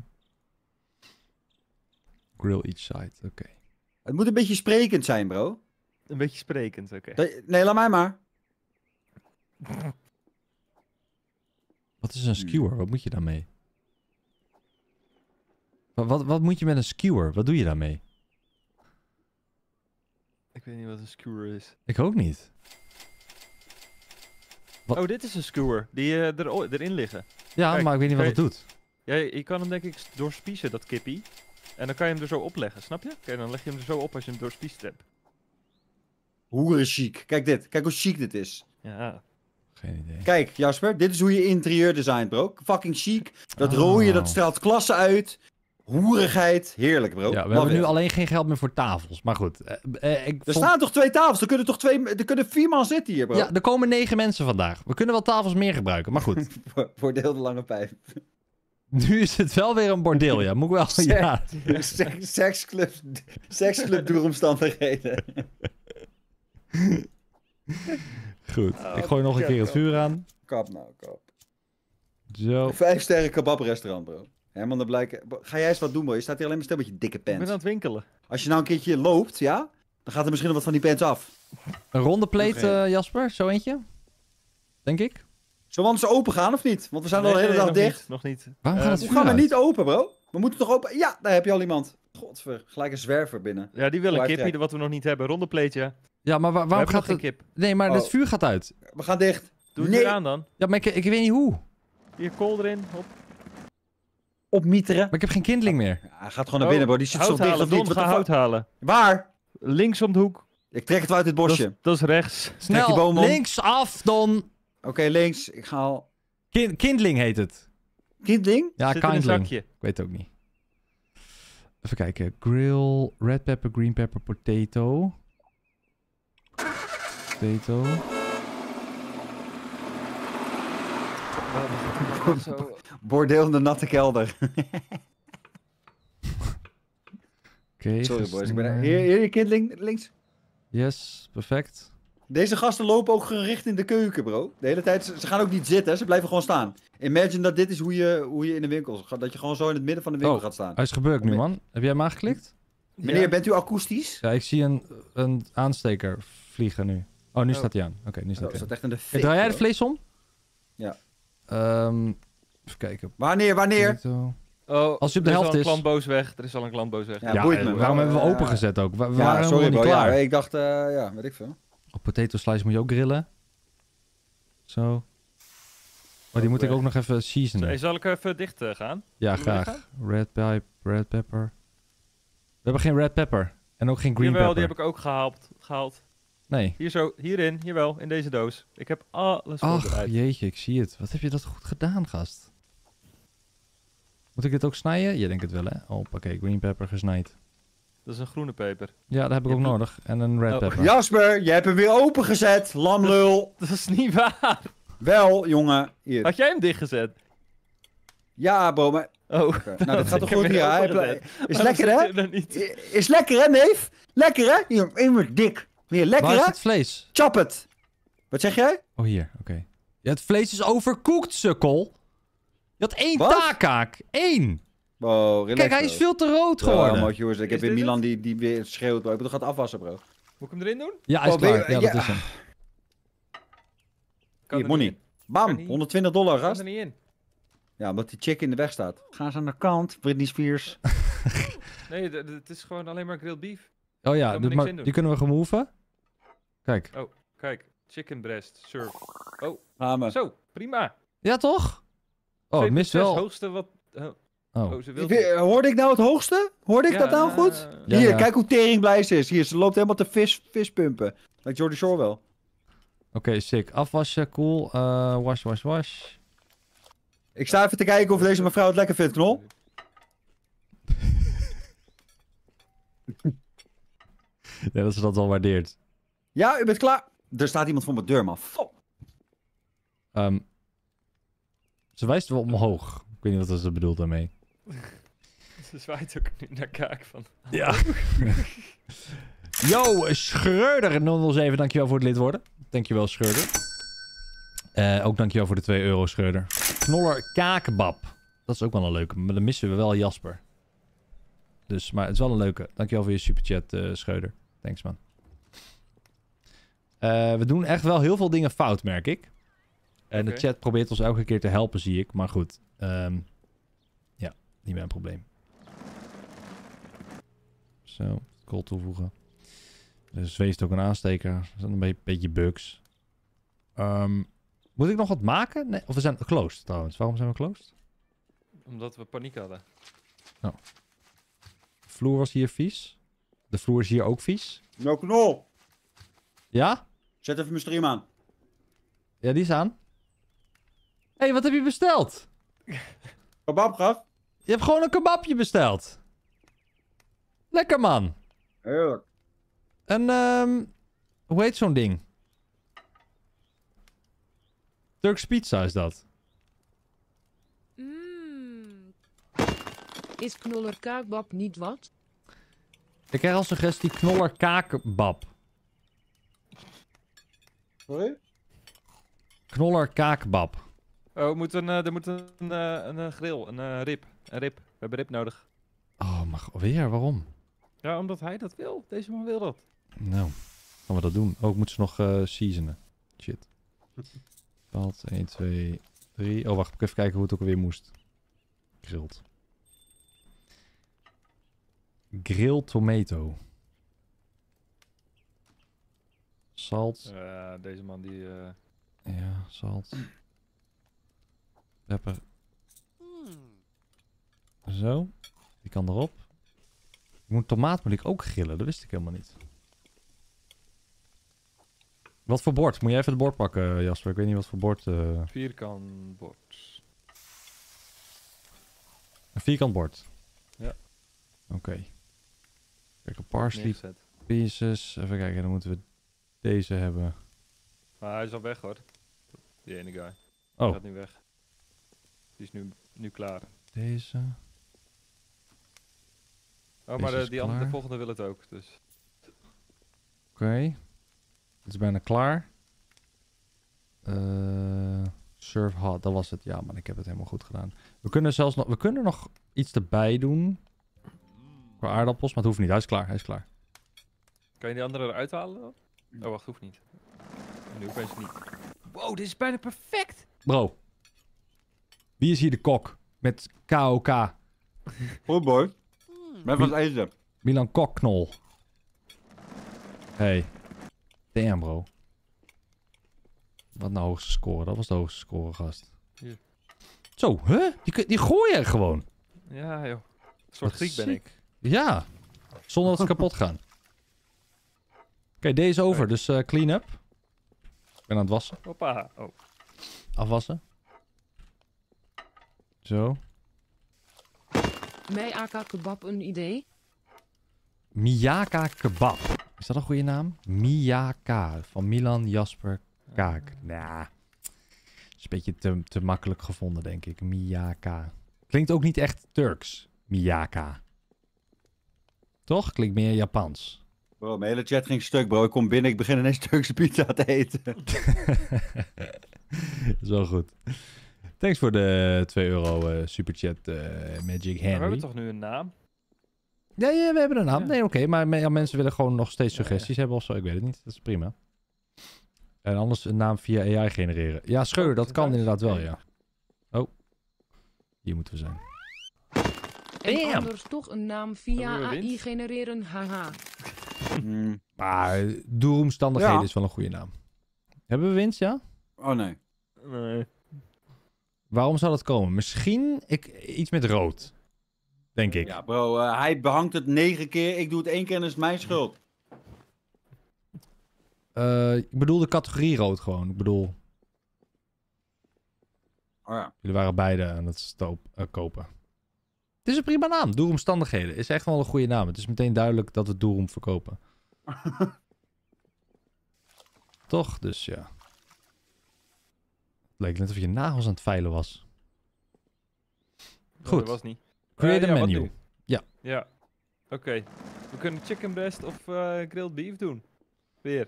Grill each side. Oké. Het moet een beetje sprekend zijn, bro. Een beetje sprekend, oké. Nee, laat mij maar. Wat is een skewer? Wat moet je daarmee? Wat moet je met een skewer? Wat doe je daarmee? Ik weet niet wat een skewer is. Ik ook niet. Wat? Oh, dit is een skewer. Die erin liggen. Ja, Kijk, maar ik weet niet wat kan het doet. Ja, je kan hem denk ik doorspiezen, dat kippie. En dan kan je hem er zo opleggen, snap je? Oké, dan leg je hem er zo op als je hem doorspiest hebt. Hoeren chic. Kijk dit. Kijk hoe chic dit is. Ja. Geen idee. Kijk, Jasper. Dit is hoe je interieur designt, bro. Fucking chic. Dat rode, dat straalt klasse uit. Hoerigheid. Heerlijk, bro. Ja, we Love hebben nu it. alleen geen geld meer voor tafels. Maar goed. Er staan toch 2 tafels? Er kunnen 4 man zitten hier, bro. Ja, er komen 9 mensen vandaag. We kunnen wel tafels meer gebruiken, maar goed. Voordeel de lange pijp. Nu is het wel weer een bordeel, ja. Moet ik wel... Ja. Seksclub dooromstandigheden. Goed. Ik gooi nog een keer het vuur aan. Kap nou, kap. Zo. 5 sterren kebabrestaurant, bro. Herman, dan blijkt... Ga jij eens wat doen, bro? Je staat hier alleen maar stil met je dikke Ik ben pants. aan het winkelen. Als je nou een keertje loopt, ja? Dan gaat er misschien nog wat van die pants af. Een ronde plate, Jasper? Zo eentje? Denk ik. Zullen we anders open gaan of niet? Want we zijn al de hele dag nog dicht. Niet, nog niet. Waarom gaat het Hoe vuur gaan we uit? niet open, bro? We moeten toch open... Ja, daar heb je al iemand. Godver, gelijk een zwerver binnen. Ja, die wil een Waar kippie, trek? wat we nog niet hebben. Ronde pleetje. Ja, maar We waarom hebben nog gaat geen het... kip. Nee, maar Oh. het vuur gaat uit. We gaan dicht. Doe het Nee. weer aan dan. Ja, maar ik weet niet hoe. Hier, kool erin. Hop. Opmieteren. Maar ik heb geen kindling meer. Ja, hij gaat gewoon naar binnen, bro. Die zit zo hout dicht halen, of niet? Don, What ga the hout fuck? halen. Waar? Links om de hoek. Ik trek het wel uit het bosje. Dat is rechts. Trek die Snel, boom om. links af, Don. Oké, links. Ik ga al... Kindling heet het. Kindling? Ja, Zit in een kindling. zakje. Ik weet het ook niet. Even kijken. Grill, red pepper, green pepper, potato. Potato. Zo. Bordeel in de natte kelder. Oké. Sorry boys, ik ben er... Hier, je kindling, links. Yes, perfect. Deze gasten lopen ook gericht in de keuken, bro. De hele tijd, ze gaan ook niet zitten, ze blijven gewoon staan. Imagine dat dit is hoe je in de winkel gaat. Dat je gewoon zo in het midden van de winkel Oh. gaat staan. Hij is gebeurd nu, man. Heb jij hem aangeklikt? Meneer, bent u akoestisch? Ja, ik zie een aansteker vliegen nu. Oh, nu Oh. staat hij aan. Oké, nu Oh, staat hij staat aan. echt in de Hey, fik, draai jij bro. het vlees om? Ja. Even kijken. Wanneer? Potato. Oh, Als je op de er helft al een is. klant boos weg. Er is al een klant boos weg. Ja, Ja, boeit me. waarom hebben we Ja. opengezet ook? We Ja, waren sorry helemaal bro. niet klaar. Ja, ik dacht, ja, weet ik veel. Oh, potato slice moet je ook grillen. Zo. Oh, die moet ik ook nog even seasonen. Hey, zal ik even dicht gaan? Ja, Zullen we graag. Red pepper. We hebben geen red pepper. En ook geen green Jawel, pepper. die heb ik ook gehaald. Nee. Hier zo, hierin, jawel, in deze doos. Ik heb alles Ach, voorbereid. jeetje, ik zie het. Wat heb je dat goed gedaan, gast? Moet ik dit ook snijden? Je denkt het wel, hè? Oh, oké, green pepper gesnijd. Dat is een groene peper. Ja, dat heb ik Je ook hebt- nodig. En een red Oh. pepper. Jasper, je hebt hem weer opengezet, lamlul. Dat is niet waar. Wel, jongen. Hier. Had jij hem dichtgezet? Ja, bro, maar... Oh. Oké. Nou, dit gaat toch Ik heb goed hem hier, hè? opengezet. Is Waarom lekker, zet hè? je hem dan niet? Is lekker, hè, neef? Lekker, hè? Hier, immer dik. Hier, lekker, Waar is hè? het vlees? Chop het. Wat zeg jij? Oh, hier. Oké. Ja, het vlees is overkoekt, sukkel. Je had 1 Wat? taakaak. 1. Wow, relax, Kijk, hij is bro. veel te rood Ja, geworden. maar jongens, ik heb Is in dit Milan die weer schreeuwt, bro. Ik moet toch gaan afwassen, bro. Moet ik hem erin doen? Ja, hij is Oh, ben je- klaar. Ja, ja. dat is hem. Kan Hier, er money. niet in. Bam, Kan niet. $120, Kan gast. er niet in. Ja, omdat die chick in de weg staat. Gaan ze aan de kant, Britney Spears. Nee, het is gewoon alleen maar grilled beef. Oh ja, Kan er dus niks maar in doen. die kunnen we gemoven. Kijk. Kijk, chicken breast, serve. Oh, Gaan we. zo, prima. Ja, toch? Oh, het mist 2,6 wel. hoogste wat... Oh. Oh, ze wil Hoorde ik nou het hoogste? Hoorde ik dat nou goed? Ja, Hier, ja. kijk hoe tering blij ze is. Hier, ze loopt helemaal te vispumpen. Like Jordy Shore wel. Oké, sick. Afwassen, cool. Wash. Ik sta even te kijken of deze mevrouw het lekker vindt, knol. Ja, dat ze dat wel waardeert. Ja, u bent klaar. Er staat iemand voor mijn deur, man. Fuck. Ze wijst wel omhoog. Ik weet niet wat ze bedoelt daarmee. Ze zwaait ook nu naar Kaak van... Ja. Yo, Schreuder 007, dankjewel voor het lid worden. Dankjewel, Schreuder. Ook dankjewel voor de 2 euro, Schreuder. Knoller kaakbab. Dat is ook wel een leuke, maar dan missen we wel Jasper. Dus, maar het is wel een leuke. Dankjewel voor je superchat, Schreuder. Thanks, man. We doen echt wel heel veel dingen fout, merk ik. En Oké. de chat probeert ons elke keer te helpen, zie ik. Maar goed. Ja, niet mijn probleem. Zo, kool toevoegen. Dus wees ook een aansteker. Dat zijn een beetje bugs. Moet ik nog wat maken? Nee, of we zijn closed trouwens. Waarom zijn we closed? Omdat we paniek hadden. De vloer was hier vies. De vloer is hier ook vies. No knol. Ja? Zet even mijn stream aan. Ja, die is aan. Hé, wat heb je besteld? Kebab, gast. Je hebt gewoon een kebabje besteld. Lekker, man. Heerlijk. En, hoe heet zo'n ding? Turks pizza is dat. Is knoller kaakbab niet wat? Ik krijg als suggestie knoller kaakbab. Sorry? Knoller kaakbab. Oh, er moet een grill, een rib. Een rib. We hebben rib nodig. Oh, maar weer? Waarom? Ja, omdat hij dat wil. Deze man wil dat. Nou, gaan we dat doen. Oh, ik moet ze nog seasonen. Shit. Valt 1, 2, 3. Oh, wacht. Ik even kijken hoe het ook alweer moest. Grilled. Grilled tomato. Salt. Deze man die... Ja, salt. Pepper. Zo. Die kan erop. Ik moet tomaat moet ik ook grillen. Dat wist ik helemaal niet. Wat voor bord? Moet jij even het bord pakken, Jasper? Ik weet niet wat voor bord. Vierkant bord. Een vierkant bord. Ja. Oké. Kijk, een parsley Neergezet. pieces. Even kijken, dan moeten we deze hebben. Maar hij is al weg hoor. Die ene guy. Oh. Hij gaat nu weg. Die is nu klaar. Deze. Oh, Deze maar is die andere, de klaar. volgende wil het ook. Dus. Oké. Het is bijna klaar. Serve hot, dat was het. Ja, maar ik heb het helemaal goed gedaan. We kunnen zelfs nog, we kunnen nog iets erbij doen. Voor aardappels, maar het hoeft niet. Hij is klaar, hij is klaar. Kan je die andere eruit halen dan? Oh, wacht, hoeft niet. En nu opeens niet. Wow, dit is bijna perfect! Bro. Wie is hier de kok? Met KOK. Goed, boy. Met wat eten. Milan Kokknol. Hey. Damn, bro. Wat nou hoogste score? Dat was de hoogste score, gast. Hier. Zo, huh? Die gooi je gewoon. Ja, joh. Een soort Wat Griek ben sick. ik. Ja. Zonder dat ze kapot gaan. Oké, deze is over, dus clean up. Ik ben aan het wassen. Hoppa. Oh. Afwassen. Zo. Mij aka kebab een idee? Miyaka Kebab. Is dat een goede naam? Miyaka. Van Milan Jasper Kaak. Nah. Is een beetje te makkelijk gevonden, denk ik. Miyaka. Klinkt ook niet echt Turks. Miyaka. Toch? Klinkt meer Japans. Bro, mijn hele chat ging stuk, bro. Ik kom binnen, ik begin ineens Turkse pizza te eten. Dat is wel goed. Thanks voor de 2 euro superchat, Magic Maar we hebben Henry. toch nu een naam? Ja, we hebben een naam. Ja. Nee, oké. Maar ja, mensen willen gewoon nog steeds suggesties hebben of zo. Ik weet het niet. Dat is prima. En anders een naam via AI genereren. Ja, Scheur, Oh, dat is kan het inderdaad wel, Oké. ja. Oh. Hier moeten we zijn. En Damn. anders toch een naam via Hebben we AI winst? genereren, haha. Maar doelomstandigheden Ja. is wel een goede naam. Hebben we winst, ja? Oh nee. Nee. Waarom zou dat komen? Misschien iets met rood. Denk ik. Ja, bro, hij behangt het 9 keer. Ik doe het 1 keer en dat is mijn schuld. Ik bedoel de categorie rood gewoon. Ik bedoel, Oh ja. jullie waren beide aan het kopen. Het is een prima naam. Doelomstandigheden is echt wel een goede naam. Het is meteen duidelijk dat we Doelom verkopen. Toch? Dus ja. Het leek net of je nagels aan het veilen was. Oh, Goed. dat was niet. Create a ja, wat menu. nu? Ja. Ja. Oké. We kunnen chicken breast of grilled beef doen. Weer.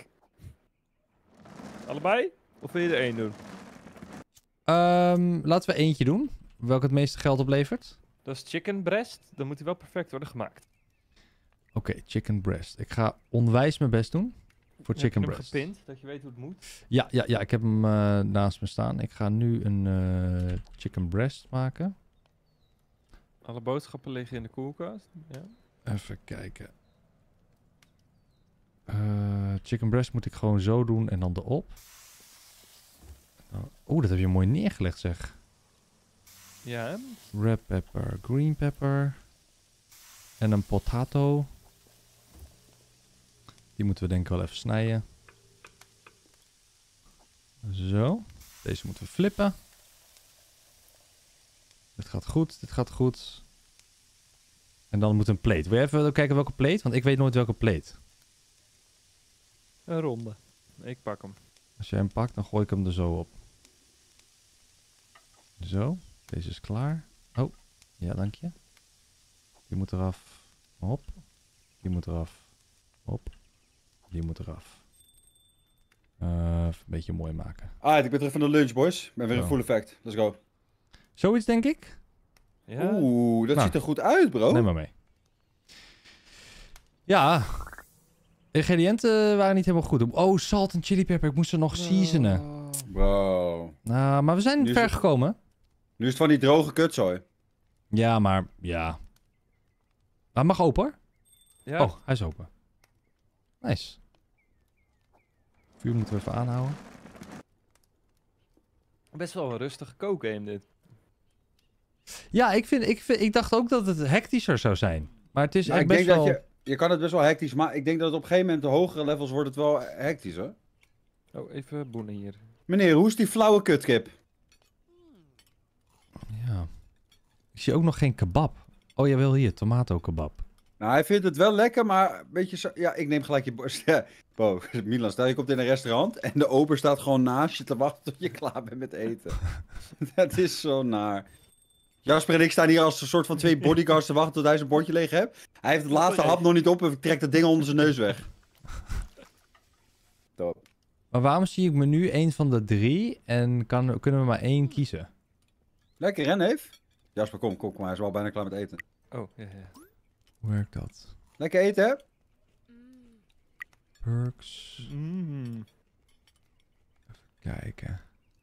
Allebei? Of wil je er één doen? Laten we eentje doen. Welke het meeste geld oplevert. Dat is chicken breast. Dan moet hij wel perfect worden gemaakt. Oké, chicken breast. Ik ga onwijs mijn best doen. Voor Heb chicken je hem breast. gepint, dat je weet hoe het moet. Ja, ik heb hem naast me staan. Ik ga nu een chicken breast maken. Alle boodschappen liggen in de koelkast. Ja. Even kijken. Chicken breast moet ik gewoon zo doen en dan erop. Oh, dat heb je mooi neergelegd, zeg. Ja, hè? Red pepper, green pepper. En een potato. Die moeten we denk ik wel even snijden. Zo. Deze moeten we flippen. Dit gaat goed, dit gaat goed. En dan moet een plate. Wil je even kijken welke plate? Want ik weet nooit welke plate. Een ronde. Ik pak hem. Als jij hem pakt, dan gooi ik hem er zo op. Zo. Deze is klaar. Oh, ja, dank je. Die moet eraf. Hop. Die moet eraf. Hop. Die moet eraf. Even een beetje mooi maken. Ah, ik ben terug van de lunch, boys. Ik ben weer in Oh. full effect. Let's go. Zoiets denk ik. Ja. Oeh, dat Nou. ziet er goed uit, bro. Neem maar mee. Ja. De ingrediënten waren niet helemaal goed. Oh, salt en chili pepper. Ik moest er nog seasonen. Bro. Nou, maar we zijn Nu is ver het- gekomen. Nu is het van die droge kutzooi. Ja, maar ja. Hij mag open hoor. Ja. Oh, hij is open. Nice. Vuur moeten we even aanhouden. Best wel een rustige kookgame dit. Ja, ik dacht ook dat het hectischer zou zijn. Maar het is Maar echt ik best denk wel... dat je kan het best wel hectisch, maar ik denk dat het op een gegeven moment de hogere levels wordt het wel hectisch, hoor. Oh, even boenen hier. Meneer, hoe is die flauwe kutkip? Ja. Ik zie ook nog geen kebab. Oh, jij wil hier tomato kebab. Nou, hij vindt het wel lekker, maar een beetje zo... Ja, ik neem gelijk je borst. Ja, Bo, Milan, stel je komt in een restaurant en de ober staat gewoon naast je te wachten tot je klaar bent met eten. Dat is zo naar. Jasper en ik staan hier als een soort van twee bodyguards te wachten tot hij zijn bordje leeg heeft. Hij heeft het laatste hap nog niet op en trekt het ding onder zijn neus weg. Top. Maar waarom zie ik menu 1 van de 3 en kunnen we maar 1 kiezen? Lekker, hè, neef? Jasper, kom maar. Hij is wel bijna klaar met eten. Oh, ja, ja. Hoe werkt dat? Lekker eten, hè? Perks. Mm. Kijken.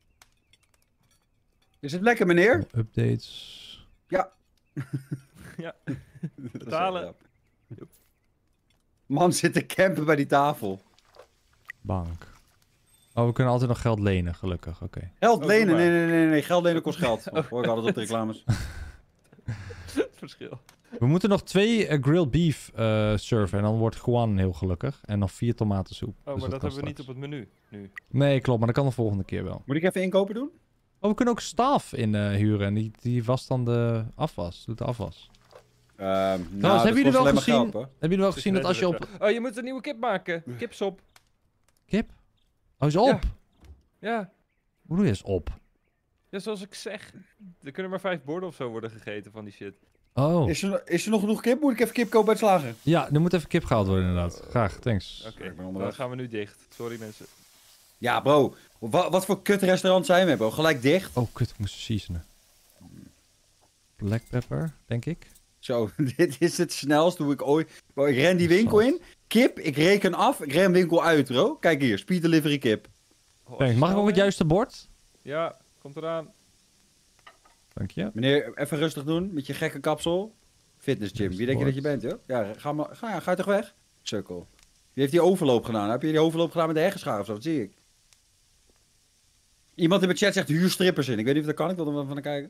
Is het lekker, meneer? Updates. Ja. Dat is Betalen. wel grappig. Man zit te campen bij die tafel. Bank. Oh, we kunnen altijd nog geld lenen, gelukkig. Oké. Geld Oh, lenen? doe maar. Nee. Geld lenen kost geld. Dat hoor ik altijd op de reclames. Het verschil. We moeten nog 2 grilled beef serven en dan wordt Juan heel gelukkig. En nog 4 tomatensoep. Oh, Dus maar dat kan hebben we niet op straks. het menu nu. Nee, klopt, maar dat kan de volgende keer wel. Moet ik even inkopen doen? Oh, we kunnen ook staf inhuren en die was dan de afwas. Doet de afwas. Nou, hebben jullie kost wel alleen maar gezien- geld, hoor. Hebben jullie wel gezien dat als je op... Oh, je moet een nieuwe kip maken. Kipsop. Kip? Oh, is op? Ja. Hoe doe je is op? Ja, zoals ik zeg. Er kunnen maar 5 borden of zo worden gegeten van die shit. Oh. Is er nog genoeg kip? Moet ik even kip kopen bij het slager? Ja, er moet even kip gehaald worden inderdaad. Graag, thanks. Oké, Ik ben dan onderweg. gaan we nu dicht. Sorry mensen. Ja, bro. Wat voor kut restaurant zijn we, bro? Gelijk dicht. Oh, kut, ik moest seasonen. Black pepper, denk ik. Zo, dit is het snelst hoe ik ooit... Bro, ik ren die winkel in. Kip, ik reken af. Ik ren winkel uit, bro. Kijk hier, speed delivery kip. Oh, Thanks. Mag ik ook het juiste bord? Ja, komt eraan. Dank je. Meneer, even rustig doen met je gekke kapsel. Fitness gym. Wie denk je dat je bent, joh? Ja, ga je toch weg? Sukkel. Wie heeft die overloop gedaan? Heb je die overloop gedaan met de heggenschaar of zo? Dat zie ik. Iemand in de chat zegt huur strippers in. Ik weet niet of dat kan. Ik wil er wel van kijken.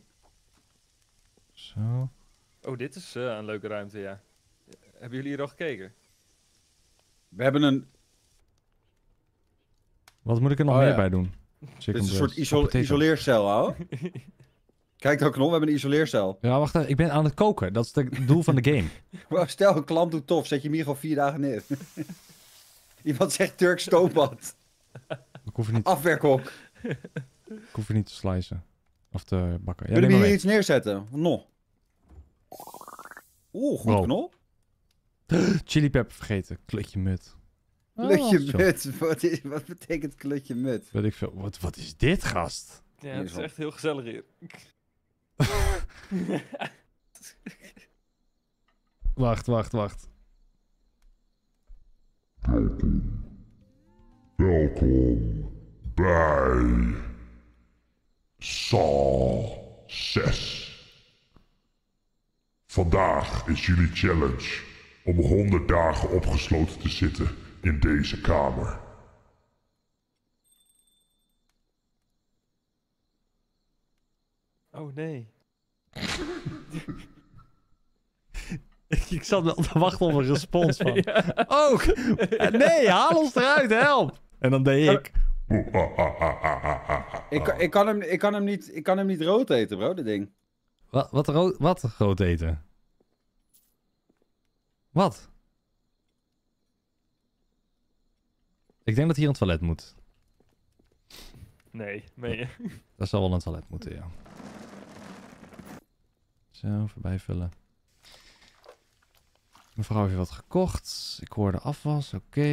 Zo. Oh, dit is een leuke ruimte, ja. Hebben jullie hier al gekeken? We hebben een... Wat moet ik er nog Oh, meer ja. bij doen? Dit is een soort isoleercel, ouwe. Kijk dan, knop. We hebben een isoleercel. Ja, wacht even. Ik ben aan het koken. Dat is het doel van de game. Wow, stel, een klant doet tof. Zet je hem hier gewoon 4 dagen neer. Iemand zegt Turks stoombad. Ik hoef je niet, Afwerkhok. ik hoef je niet te slicen. Of te bakken. Ja, Willen neem we maar hier mee. iets neerzetten? Nog. Oeh, goed Wow. knol. Chili pepper vergeten. Klutje mut. Klutje Oh, zo. mut. Wat betekent klutje mut? Weet ik veel. Wat is dit, gast? Ja, Hier het is is wel. echt heel gezellig hier. Wacht. Welkom bij Saw 6. Vandaag is jullie challenge om 100 dagen opgesloten te zitten in deze kamer. Oh nee. Ik zat wel te wachten op een respons van. Ook! Nee, haal ons eruit, help! En dan deed ik. Ik kan hem niet rood eten, bro, dat ding. Wat groot eten? Wat? Ik denk dat hier een toilet moet. Nee, meen je? Dat zal wel een toilet moeten, ja. Zo, voorbij vullen. Mevrouw heeft wat gekocht. Ik hoorde afwas, oké.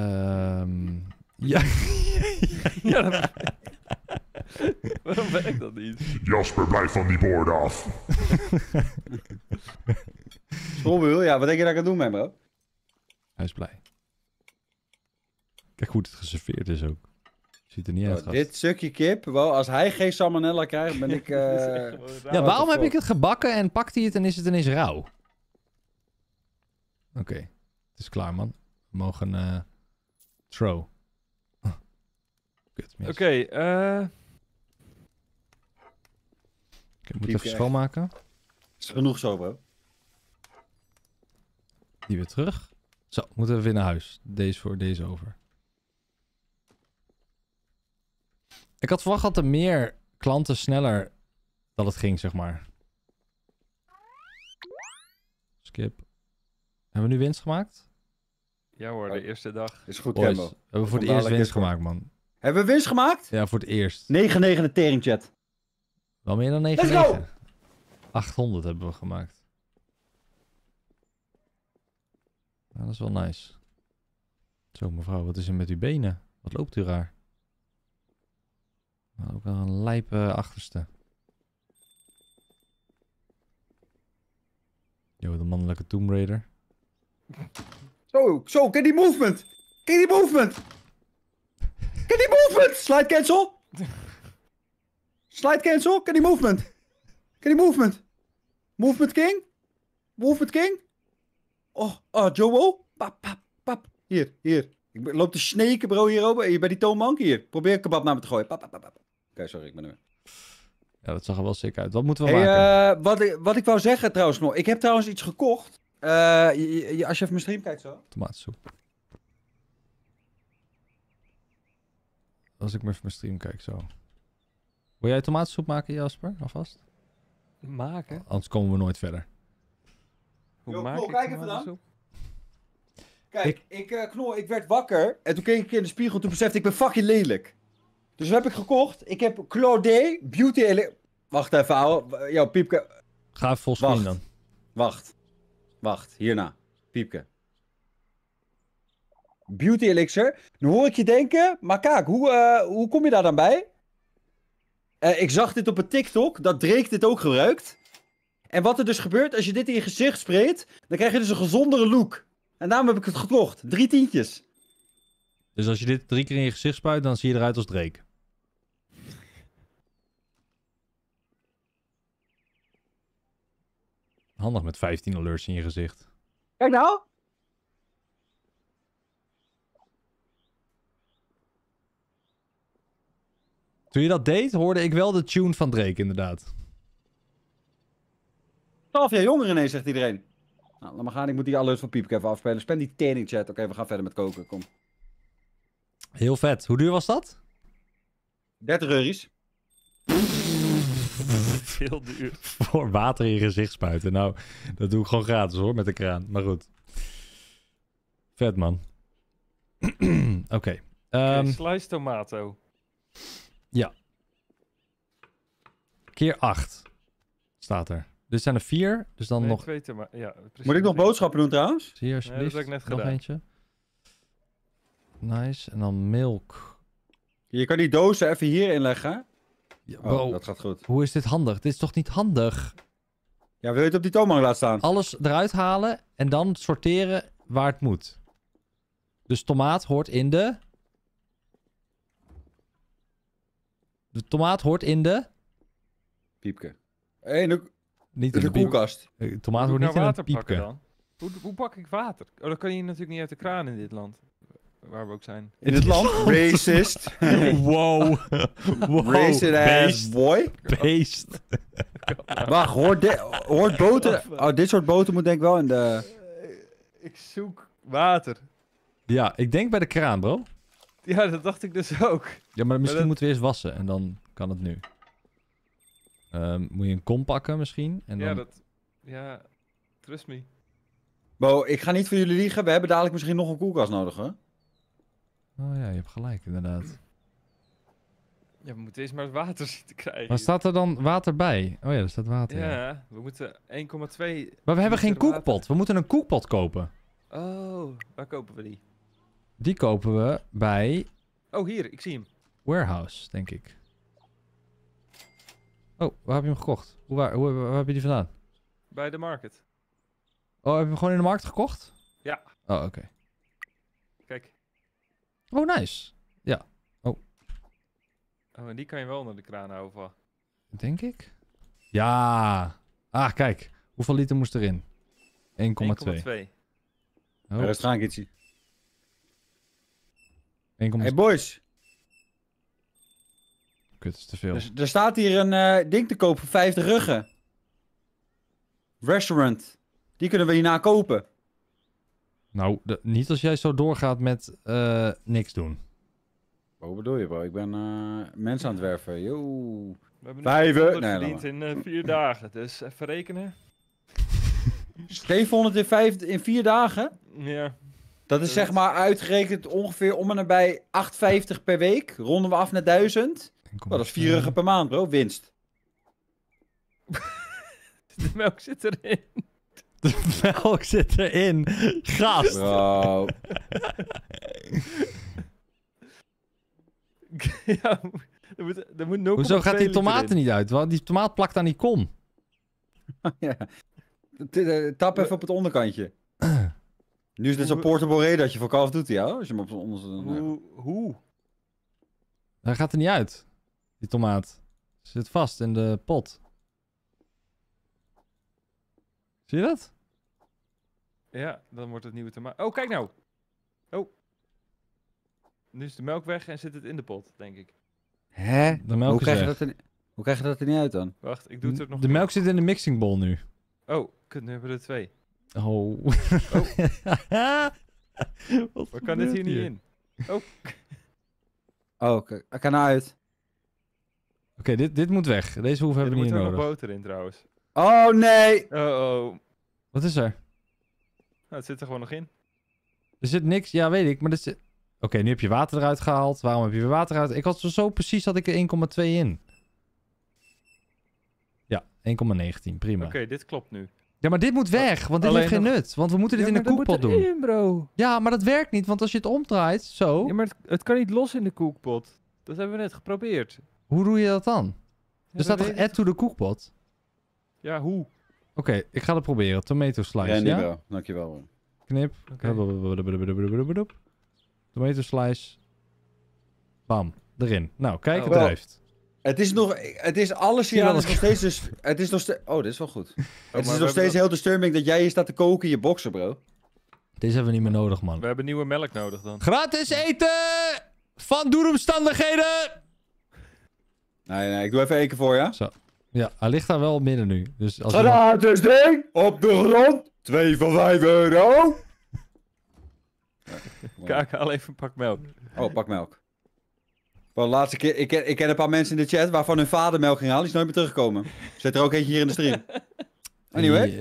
Ja. Ja, waarom werkt dat niet? Jasper, blijf van die borden af. Schoolbuur, ja, wat denk je dat ik aan het doen ben, bro? Hij is blij. Kijk hoe het geserveerd is ook. Ziet er niet uit, gast. Dit stukje kip, bro, als hij geen salmonella krijgt, ben ik... Ja, waarom heb ik het gebakken en pakt hij het en is het ineens rauw? Oké. Het is klaar, man. We mogen throw. Kut, mis. Oké, Ik moet even schoonmaken. Is genoeg zo, bro. Die weer terug. Zo, moeten we weer naar huis. Deze voor, deze over. Ik had verwacht dat er meer klanten sneller dat het ging, zeg maar. Skip. Hebben we nu winst gemaakt? ja hoor, de eerste dag. Is goed, Boys, Kembo. we hebben voor het Vandaar eerst dat ik winst dit gemaakt, man. Hebben we winst gemaakt? Ja, voor het eerst. 9-9 de tering, chat. Wel meer dan 9,9. Let's go! 800 hebben we gemaakt. Nou, dat is wel nice. Zo, mevrouw, wat is er met uw benen? Wat loopt u raar? Nou, ook wel een lijpe achterste. Yo, de mannelijke Tomb Raider. Zo, ken die movement! Ken die movement! Ken die movement! Slide cancel! Slide cancel, ken die movement! Ken die movement! Movement king! Movement king! Oh, Joe! Pap, pap, pap. Hier. Ik loop te sneken, bro, hier bij die toonbank. Hier, probeer een kebab naar me te gooien. Pap, pap, pap. Oké, sorry, ik ben er weer. Ja, dat zag er wel sick uit. Wat moeten we maken? Wat ik wou zeggen trouwens nog. Ik heb trouwens iets gekocht. Als je even mijn stream kijkt zo. Tomatensoep. Als ik maar even mijn stream kijk, zo. Wil jij tomatensoep maken, Jasper? Alvast? Maken? Anders komen we nooit verder. Hoe Yo, maak Knol, ik kijk even tomatensoep? Kijk, ik werd wakker en toen keek ik in de spiegel en toen besefte ik ben fucking lelijk. Dus wat heb ik gekocht? Ik heb Claude Beauty Elixir. Wacht even, ouwe. Yo, Piepke. Ga even vol screen dan. Wacht. Hierna. Piepke. Beauty Elixir. Nu hoor ik je denken, maar kijk, hoe kom je daar dan bij? Ik zag dit op een TikTok, dat Drake dit ook gebruikt. En wat er dus gebeurt, als je dit in je gezicht spreekt, dan krijg je dus een gezondere look. En daarom heb ik het gekocht. 3 tientjes. Dus als je dit 3 keer in je gezicht spuit, dan zie je eruit als Drake. Handig met 15 alerts in je gezicht. Kijk nou. Toen je dat deed, hoorde ik wel de tune van Drake, inderdaad. 12 jaar jonger ineens, zegt iedereen. Nou, laat maar gaan. Ik moet die alerts van Piepke even afspelen. Spend die tering chat. Oké, we gaan verder met koken. Kom. Heel vet. Hoe duur was dat? 30 euro's. Veel duur. Voor water in je gezicht spuiten. Nou, dat doe ik gewoon gratis hoor, met de kraan. Maar goed. Vet, man. Oké. Slice tomato. Ja. Keer 8. Staat er. Dit zijn er 4, dus dan nog... 2 tomaten. Ja, precies. Moet ik nog boodschappen doen trouwens? Zie je alsjeblieft. dat heb ik net nog gedaan. eentje. Nice. En dan milk. Je kan die dozen even hierin leggen. Ja, Oh, bro, dat gaat goed. hoe is dit handig? Dit is toch niet handig? Ja, wil je het op die toonbank laten staan? Alles eruit halen en dan sorteren waar het moet. Dus tomaat hoort in de... De tomaat hoort in de... Piepke. Niet Niet in de piep- koelkast. Tomaat Moet hoort ik niet nou in een water pakken piepke. dan? Hoe pak ik water? Oh, dat kan je natuurlijk niet uit de kraan in dit land. Waar we ook zijn. In het land. Racist. Wow. Wow. Racist ass Beest. boy. Beest. Wacht, hoort boter... Oh, dit soort boter moet denk ik wel in de... Ik zoek water. Ja, ik denk bij de kraan, bro. Ja, dat dacht ik dus ook. Ja, maar misschien dat- moeten we eerst wassen en dan kan het nu. Moet je een kom pakken misschien? En dan... Ja, trust me. Bo, ik ga niet voor jullie liegen. We hebben dadelijk misschien nog een koelkast nodig, hè? Oh ja, je hebt gelijk, inderdaad. Ja, we moeten eerst maar het water zien te krijgen. Maar staat er dan water bij? Oh ja, er staat water. Ja. Ja, we moeten 1,2... Maar we hebben geen liter water. koekpot. We moeten een koekpot kopen. Oh, waar kopen we die? Die kopen we bij Oh, hier, ik zie hem. Warehouse, denk ik. Oh, waar heb je hem gekocht? Waar heb je die vandaan? Bij de market. Oh, heb je hem gewoon in de markt gekocht? Ja. Oh, oké. Kijk. Oh, nice. Oh, en die kan je wel onder de kraan houden. Van. Denk ik. Ja. Ah, kijk. Hoeveel liter moest erin? 1,2. 1,2. Oh, Er is gaan iets. 1,2. Hey boys, Kut, is te veel. er staat hier een ding te koop voor 50 ruggen. Restaurant. Die kunnen we hierna kopen. Nou, niet als jij zo doorgaat met niks doen. Wat bedoel je, bro? Ik ben mensen aan het werven. Yo. We hebben Vijven? nu 100 Nee, verdiend in 4 dagen. Dus even rekenen. 705 in 4 dagen? Ja. Dat is zeg maar uitgerekend ongeveer om en nabij 8,50 per week. Ronden we af naar 1000. Oh, dat is 4 ruggen per maand, bro. Winst. De melk zit erin. De melk zit erin. Gast. Bro. Ja, er moet 0,2 Hoezo gaat die liter tomaten in. niet uit? Want die tomaat plakt aan die kom. Ja. Tap even op het onderkantje. Nu is dit zo'n portable radartje voor Call of Duty, ja? Als je hem op zijn onderste... Hoe? Hij gaat er niet uit. Die tomaat. Zit vast in de pot. Zie je dat? Ja, dan wordt het nieuwe tomaat. Oh, kijk nou. Oh. Nu is de melk weg en zit het in de pot, denk ik. Hè? De melk Hoe is krijg, je weg. dat hoe krijg je dat er niet uit dan? Wacht, ik doe het er nog De in. melk zit in de mixing bowl nu. Oh, kut, nu hebben we er 2. Oh. Wat Maar kan dit hier gebeurt niet in? Oh, kijk. Kan uit. Oké, dit moet weg. Deze hoeven Er hebben we moet niet ook nog nodig. boter in trouwens. Oh, nee! Oh. Wat is er? Nou, het zit er gewoon nog in. Er zit niks. Ja, weet ik. Maar er zit... Oké, nu heb je water eruit gehaald. Waarom heb je weer water eruit? Ik had zo precies had ik er 1,2 in. Ja, 1,19. Prima. Oké, dit klopt nu. Ja, maar dit moet weg. Want dit Alleen heeft geen nog- nut. Want we moeten dit in een koekpot doen. bro. Ja, maar dat werkt niet. Want als je het omdraait, zo. Ja, maar het kan niet los in de koekpot. Dat hebben we net geprobeerd. Hoe doe je dat dan? Ja, Er staat dat toch weet add to the koekpot? Ja, hoe? Oké, ik ga het proberen. Tomato slice, Randy, ja? bro. Dankjewel, bro. Knip. Oké. Tomato slice. Bam. Erin. Nou, kijk, Oh. het Wel. drijft. Het is alles hier Ja, aan. dat Het is nog steeds dus, het is nog steeds... Oh, dit is wel goed. Het maar is we nog hebben steeds dat- heel disturbing dat jij hier staat te koken in je boxer, bro. Deze hebben we niet meer nodig, man. We hebben nieuwe melk nodig dan. Gratis eten! Van doeromstandigheden! Nee, ik doe even 1 keer voor, ja? Ja, hij ligt daar wel midden nu. Dus als Gratis ding op de grond. 2 van 5 euro. Kijk, haal even een pak melk. Oh, pak melk. Wel, de laatste keer, ik ken een paar mensen in de chat waarvan hun vader melk ging halen. Die is nooit meer teruggekomen. Zet er ook eentje hier in de stream. Anyway.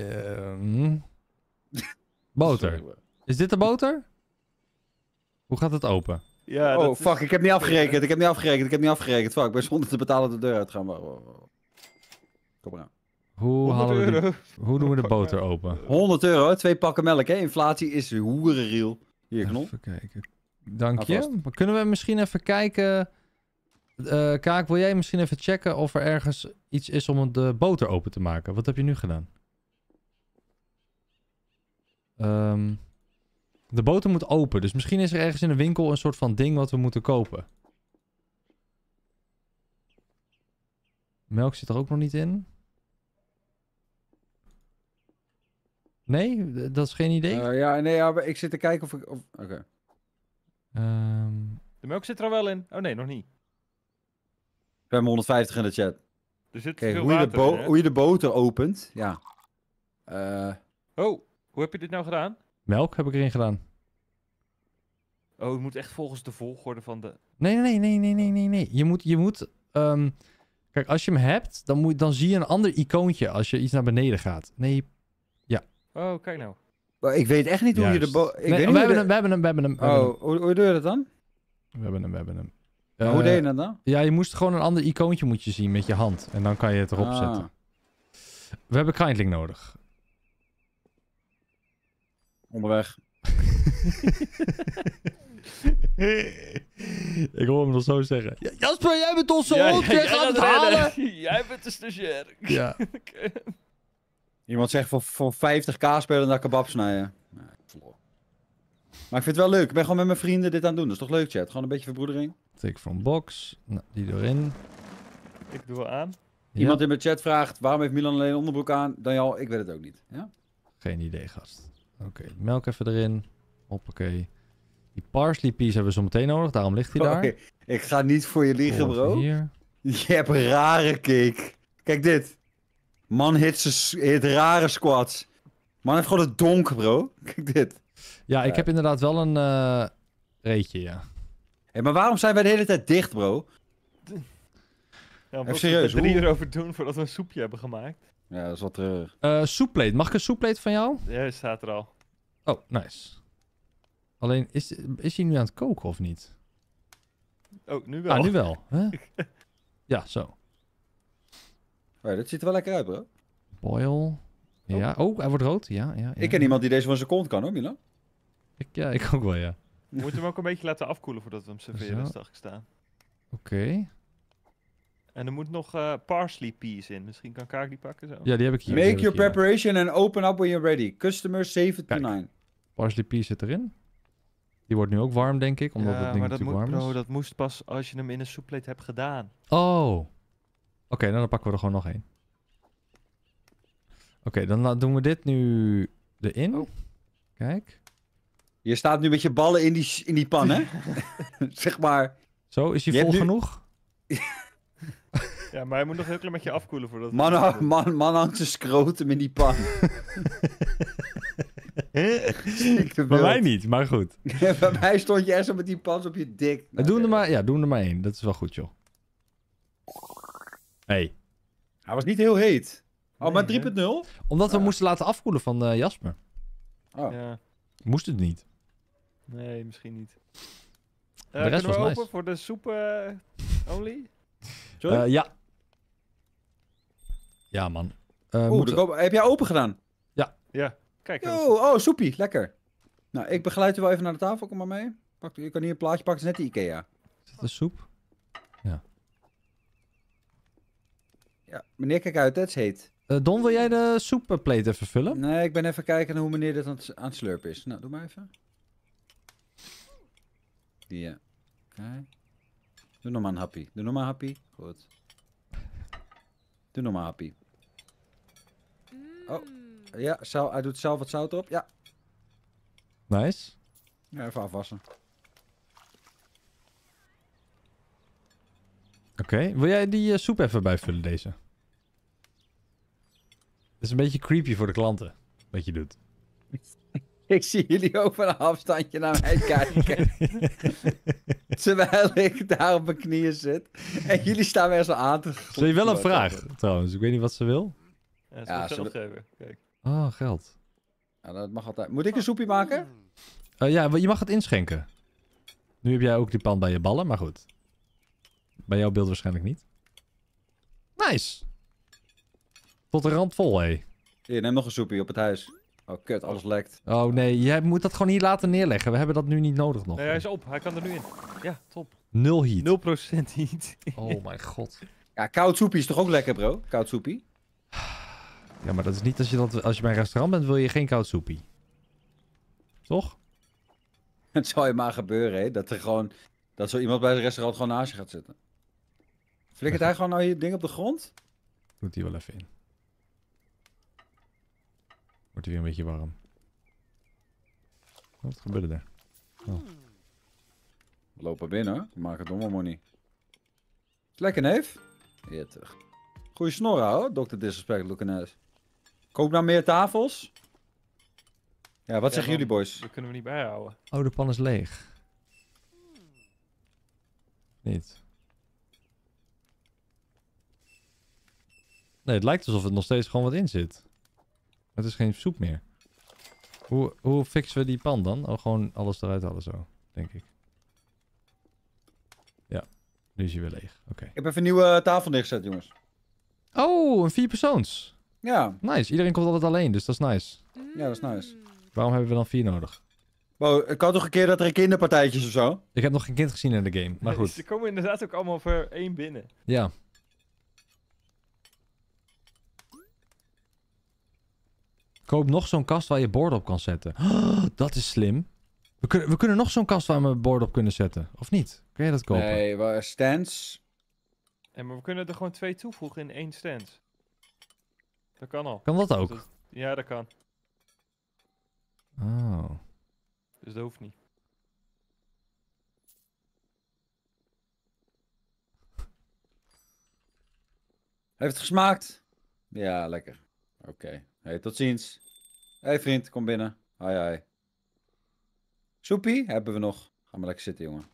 Boter. Sorry, bro. Is dit de boter? Hoe gaat het open? Ja, Oh, dat is- fuck, ik heb niet afgerekend. Fuck, ik ben zonder te betalen de deur uitgaan. Kom maar aan. Hoe, 100 halen we die- euro. hoe doen we de boter open? 100 euro, 2 pakken melk, hè. Inflatie is hoerenriel. Hier, knop. Even kijken. Dank je. Alvast. Maar kunnen we misschien even kijken... Kaak, wil jij misschien even checken of er ergens iets is om de boter open te maken? Wat heb je nu gedaan? De boter moet open, dus misschien is er ergens in de winkel een soort van ding wat we moeten kopen. Melk zit er ook nog niet in. Nee, dat is geen idee. Maar ik zit te kijken of ik... Oké. Ehm, De melk zit er al wel in. Oh nee, nog niet. We hebben 150 in de chat. Er zit Kijk, veel hoe water in, hè? hoe je de boter opent. Ja. Oh, hoe heb je dit nou gedaan? Melk heb ik erin gedaan. Oh, het moet echt volgens de volgorde van de... Nee. Je moet kijk, als je hem hebt, dan zie je een ander icoontje als je iets naar beneden gaat. Nee, Oh, kijk nou. maar ik weet echt niet hoe je de juist. boter... Nee, we hebben hem. Oh, hoe doe je dat dan? We hebben hem. Maar hoe deed je dat dan? Ja, je moest gewoon een ander icoontje moet je zien met je hand. En dan kan je het erop Ah. zetten. We hebben Kindling nodig. Onderweg. Ik hoor hem nog zo zeggen. Ja, Jasper, jij bent onze Ja, hond, ja, jij jij gaat het gaat redden. halen. Jij bent de stagiair. Ja. Iemand zegt voor 50k spelen naar kebab snijden. Nee, ik verloor. Maar ik vind het wel leuk. Ik ben gewoon met mijn vrienden dit aan het doen. Dat is toch leuk, chat? Gewoon een beetje verbroedering. Take from box. Nou, die erin. Ik doe wel aan. Ja. Iemand in mijn chat vraagt, waarom heeft Milan alleen een onderbroek aan? Daniel, ik weet het ook niet. Ja? Geen idee, gast. Oké, melk even erin. Hoppakee. Die parsley peas hebben we zo meteen nodig, daarom ligt hij daar. Oké, ik ga niet voor je liegen, Kool bro. even hier. Je hebt een rare kick. Kijk dit. Man hit rare squats. Man heeft gewoon een donk, bro. Kijk dit. Ja, ik heb inderdaad wel een reetje, ja. Hey, maar waarom zijn wij de hele tijd dicht, bro? Ja, Even serieus, we 3 hoe- uur over doen voordat we een soepje hebben gemaakt. Ja, dat is wat treurig. Soepplate. Mag ik een soepplate van jou? Ja, hij staat er al. Oh, nice. Alleen, is hij nu aan het koken of niet? Oh, nu wel. Ah, nu wel. Huh? Ja, zo. Oh, dat ziet er wel lekker uit, bro. Boil. Ja, oh, hij wordt rood. Ja. Ik ken iemand die deze van zijn kont kan, hoor, Milan. Ik ook wel, ja. We moeten hem ook een beetje laten afkoelen voordat we hem serveren, Zo. zag ik staan. Oké. En er moet nog parsley peas in. Misschien kan Kaak die pakken zo. Ja, die heb ik hier. die Make heb your ik hier. preparation and open up when you're ready. Customer 7 to Kijk. 9. Parsley peas zit erin. Die wordt nu ook warm, denk ik, omdat het ding maar dat natuurlijk moet, warm bro, is. dat moest pas als je hem in een soepplate hebt gedaan. Oh. Oké, nou dan pakken we er gewoon nog één. Oké, dan doen we dit nu erin. Oh. Kijk. Je staat nu met je ballen in die pan, hè? Zeg maar. Zo, is hij Je vol hebt nu- genoeg? Ja, maar hij moet nog een heel klein beetje afkoelen voordat... Man hangt zijn scrotum in die pan. Bij mij niet, maar goed. Bij mij stond je echt zo met die pan op je dik. Nou, Doe oké. er maar één. Dat is wel goed, joh. Hey. Hij was niet heel heet. Oh, maar Nee, hè? 3.0? Omdat we Ja. moesten laten afkoelen van Jasper. Oh. Ja, Moest het niet. nee, misschien niet. De rest kunnen we was open nice. voor de soep only? Sorry? Ja. Ja, man. Heb jij open gedaan? Ja, kijk. Oh, soepie. Lekker. Nou, ik begeleid u wel even naar de tafel. Kom maar mee. Je kan hier een plaatje pakken. Het is net de Ikea. Is dat de soep? Ja, meneer, kijk uit. Het is heet. Don, wil jij de soepplate even vullen? Nee, ik ben even kijken naar hoe meneer dit aan het slurpen is. Nou, doe maar even. Ja. Oké. Doe nog maar een happy. Doe nog maar een happy. Goed. Doe nog maar een happy. Oh. Ja, hij doet zelf wat zout op. Ja. Nice. Ja, even afwassen. Oké. Wil jij die soep even bijvullen, deze? Het is een beetje creepy voor de klanten, wat je doet. Ik zie jullie ook van een afstandje naar mij kijken. Terwijl ik daar op mijn knieën zit. En jullie staan me echt zo aan te... Ze heeft wel een vraag, trouwens. Ik weet niet wat ze wil. Ja, Ja, ze zullen- geven. Kijk. Oh, geld. Ja, dat mag altijd. Moet ik een soepje maken? Ja, je mag het inschenken. Nu heb jij ook die pan bij je ballen, maar goed. Bij jouw beeld waarschijnlijk niet. Nice. Tot de rand vol, hé. Hier, neem nog een soepje op het huis. Oh, kut, alles lekt. Oh nee, jij moet dat gewoon hier laten neerleggen. We hebben dat nu niet nodig nog. Nee, hij is op. Hij kan er nu in. Ja, top. 0 heat. 0% heat. Oh mijn god. Ja, koud soepje is toch ook lekker, bro? Koud soepie. Ja, maar dat is niet als je bij een restaurant bent, wil je geen koud soepie. Toch? Het zal je maar gebeuren, hè. Dat zo iemand bij het restaurant gewoon naast je gaat zitten. Flikkert hij gewoon nou hier ding op de grond? Doet die wel even in. Wordt hij weer een beetje warm. Wat gebeurde er? We lopen binnen, hoor. We maken het domme money. Is lekker, neef? Eertig. Goeie snor, hoor. Dr. Disrespect looking ass. Koop nou meer tafels? Ja, wat zeggen dan- jullie, boys? Dat kunnen we niet bijhouden. Oh, de pan is leeg. Niet. Nee, het lijkt alsof er nog steeds gewoon wat in zit. Het is geen soep meer. Hoe fixen we die pan dan? Oh, gewoon alles eruit halen zo, denk ik. Ja, nu is hij weer leeg. Oké. Ik heb even een nieuwe tafel neergezet, jongens. Oh, een 4-persoons. Ja, Nice. Iedereen komt altijd alleen, dus dat is nice. ja, dat is nice. Waarom hebben we dan 4 nodig? Wow, ik had toch een keer dat er een kinderpartijtjes of zo? Ik heb nog geen kind gezien in de game, maar goed. Ze komen inderdaad ook allemaal voor 1 binnen. Ja. Koop nog zo'n kast waar je borden op kan zetten. Oh, dat is slim. We kunnen nog zo'n kast waar we borden op kunnen zetten. Of niet? Kun je dat kopen? Nee, waar stands. En maar we kunnen er gewoon 2 toevoegen in 1 stand. Dat kan al. Kan dat ook? Dus ja, dat kan. Oh. Dus dat hoeft niet. Heeft het gesmaakt? Ja, lekker. Oké. Hey, tot ziens. Hey vriend, kom binnen. Hi, hi. Soepie hebben we nog. Ga maar lekker zitten, jongen.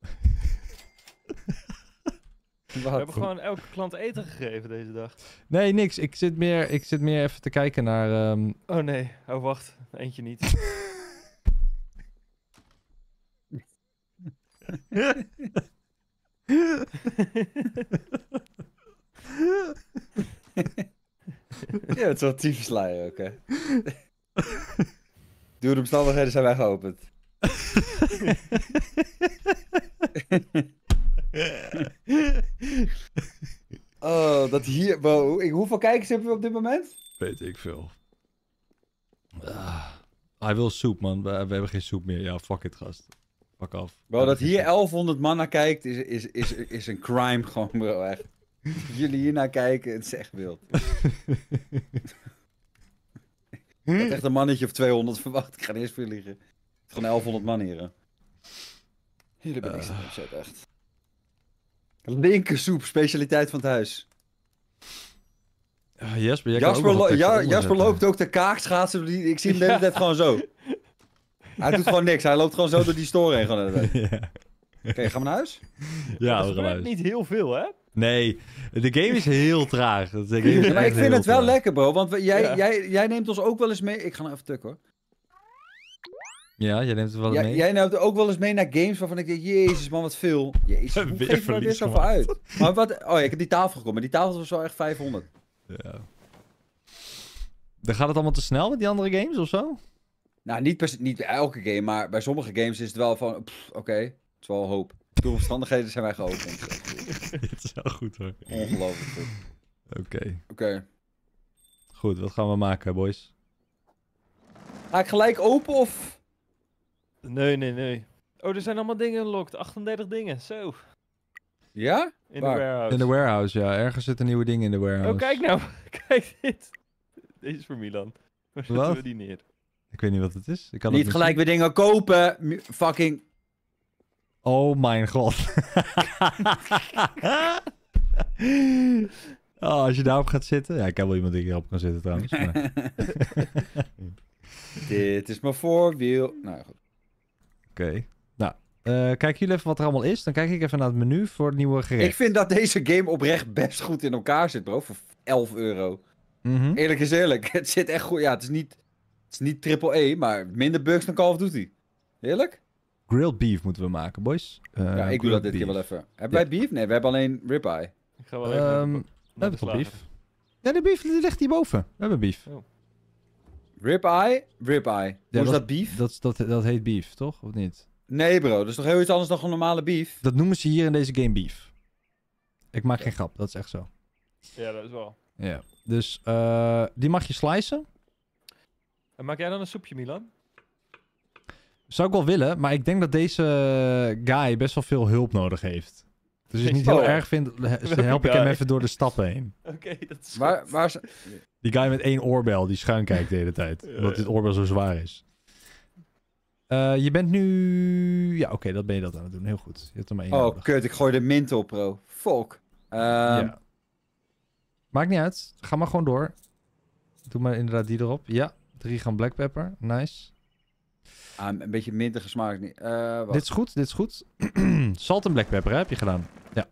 We hebben gewoon elke klant eten gegeven deze dag. Nee, niks. Ik zit meer even te kijken naar... Oh nee, oh wacht. Eentje niet. Ja, het is wel tyfusleier, oké. Door de omstandigheden zijn wij geopend. Oh, dat hier... Wow, hoeveel kijkers hebben we op dit moment? Weet ik veel. Hij wil soep, man. We hebben geen soep meer. Ja, fuck it, gast. Fuck af. Bro, dat hier 1100 man naar kijkt is een crime gewoon, bro, echt. Dat jullie hier naar kijken, het is echt wild. Ik had echt een mannetje of 200 verwacht. Ik ga niet eens voor liegen. Het is gewoon 1100 man hier, hè. Hier ben ik Snapchat, echt. Linkersoep, specialiteit van het huis. Jesper, jij kan ook nog wat tekst eronder Jasper zetten. loopt ook te kaakschaatsen. Ik zie hem de hele tijd gewoon zo. Hij doet gewoon niks. Hij loopt gewoon zo door die store heen. Gewoon de hele tijd. Ja, Oké, gaan we naar huis? ja Er we gaan gebeurt uit. niet heel veel, hè? Nee, de game is heel traag. De game is Ja, maar echt ik vind heel het wel traag. lekker, bro. Want Ja. jij neemt ons ook wel eens mee... Ik ga nou even tukken, hoor. Ja, jij neemt het wel eens mee. Jij neemt ook wel eens mee naar games waarvan ik denk... Jezus, man, wat veel. Jezus, hoe Weer geef je nou verlies weer zoveel uit? Maar wat... Oh ja, ik heb die tafel gekomen. Maar die tafel was wel echt 500. Ja. Dan gaat het allemaal te snel met die andere games of zo? Nou, niet bij elke game, maar bij sommige games is het wel van... Oké, het is wel hoop. Door omstandigheden zijn wij geopend. Het is wel goed hoor. Ongelooflijk goed. Oké. Goed, wat gaan we maken, boys? Ga ik gelijk open of... Nee. Oh, er zijn allemaal dingen unlocked. 38 dingen, zo. Ja? In Waar? de warehouse. In de warehouse, ja. Ergens zitten nieuwe dingen in de warehouse. Oh, kijk nou. Kijk dit. Deze is voor Milan. Waar zetten Wat? we die neer? Ik weet niet wat het is. Ik kan het Niet gelijk weer dingen kopen. Fucking... Oh mijn god. Oh, als je daarop gaat zitten. Ja, ik heb wel iemand die erop kan zitten trouwens. Maar... Dit is mijn voorwiel. Nou ja, goed. Oké. Nou, kijken jullie even wat er allemaal is. Dan kijk ik even naar het menu voor het nieuwe gerecht. Ik vind dat deze game oprecht best goed in elkaar zit, bro. Voor 11 euro. Mhm. Eerlijk is eerlijk. Het zit echt goed. Ja, het is niet triple E, maar minder bugs dan Call of Duty. Heerlijk? Grilled beef moeten we maken, boys. Ja, ik doe dat dit keer wel even. Hebben wij beef? Nee, we hebben alleen ribeye. Ik ga wel even We naar hebben de toch beef? slager. Ja, de beef die ligt hierboven. We hebben beef. Ribeye? Ribeye. Hoe is dat- dat beef? Dat heet beef, toch? Of niet? Nee, bro. Dat is toch heel iets anders dan gewoon normale beef? Dat noemen ze hier in deze game beef. Ik maak geen grap, dat is echt zo. Ja, dat is wel. Ja. Dus die mag je slicen. En maak jij dan een soepje, Milan? Zou ik wel willen, maar ik denk dat deze guy best wel veel hulp nodig heeft. Dus als je het niet Oh. heel erg vindt, help ik hem guy? even door de stappen heen. Oké, dat is Waar is... Die guy met 1 oorbel die schuin kijkt de hele tijd. Omdat dit oorbel zo zwaar is. Je bent nu... Ja, oké, dat ben je dat aan het doen. Heel goed. Je hebt er maar 1 Oh, nodig. kut. Ik gooi de mint op, bro. Fuck. Ja. Maakt niet uit. Ga maar gewoon door. Doe maar inderdaad die erop. Ja, 3 gram black pepper. Nice. Een beetje mintige smaak niet. Wacht. Dit is goed, dit is goed. Salt en black pepper hè, heb je gedaan. Ja.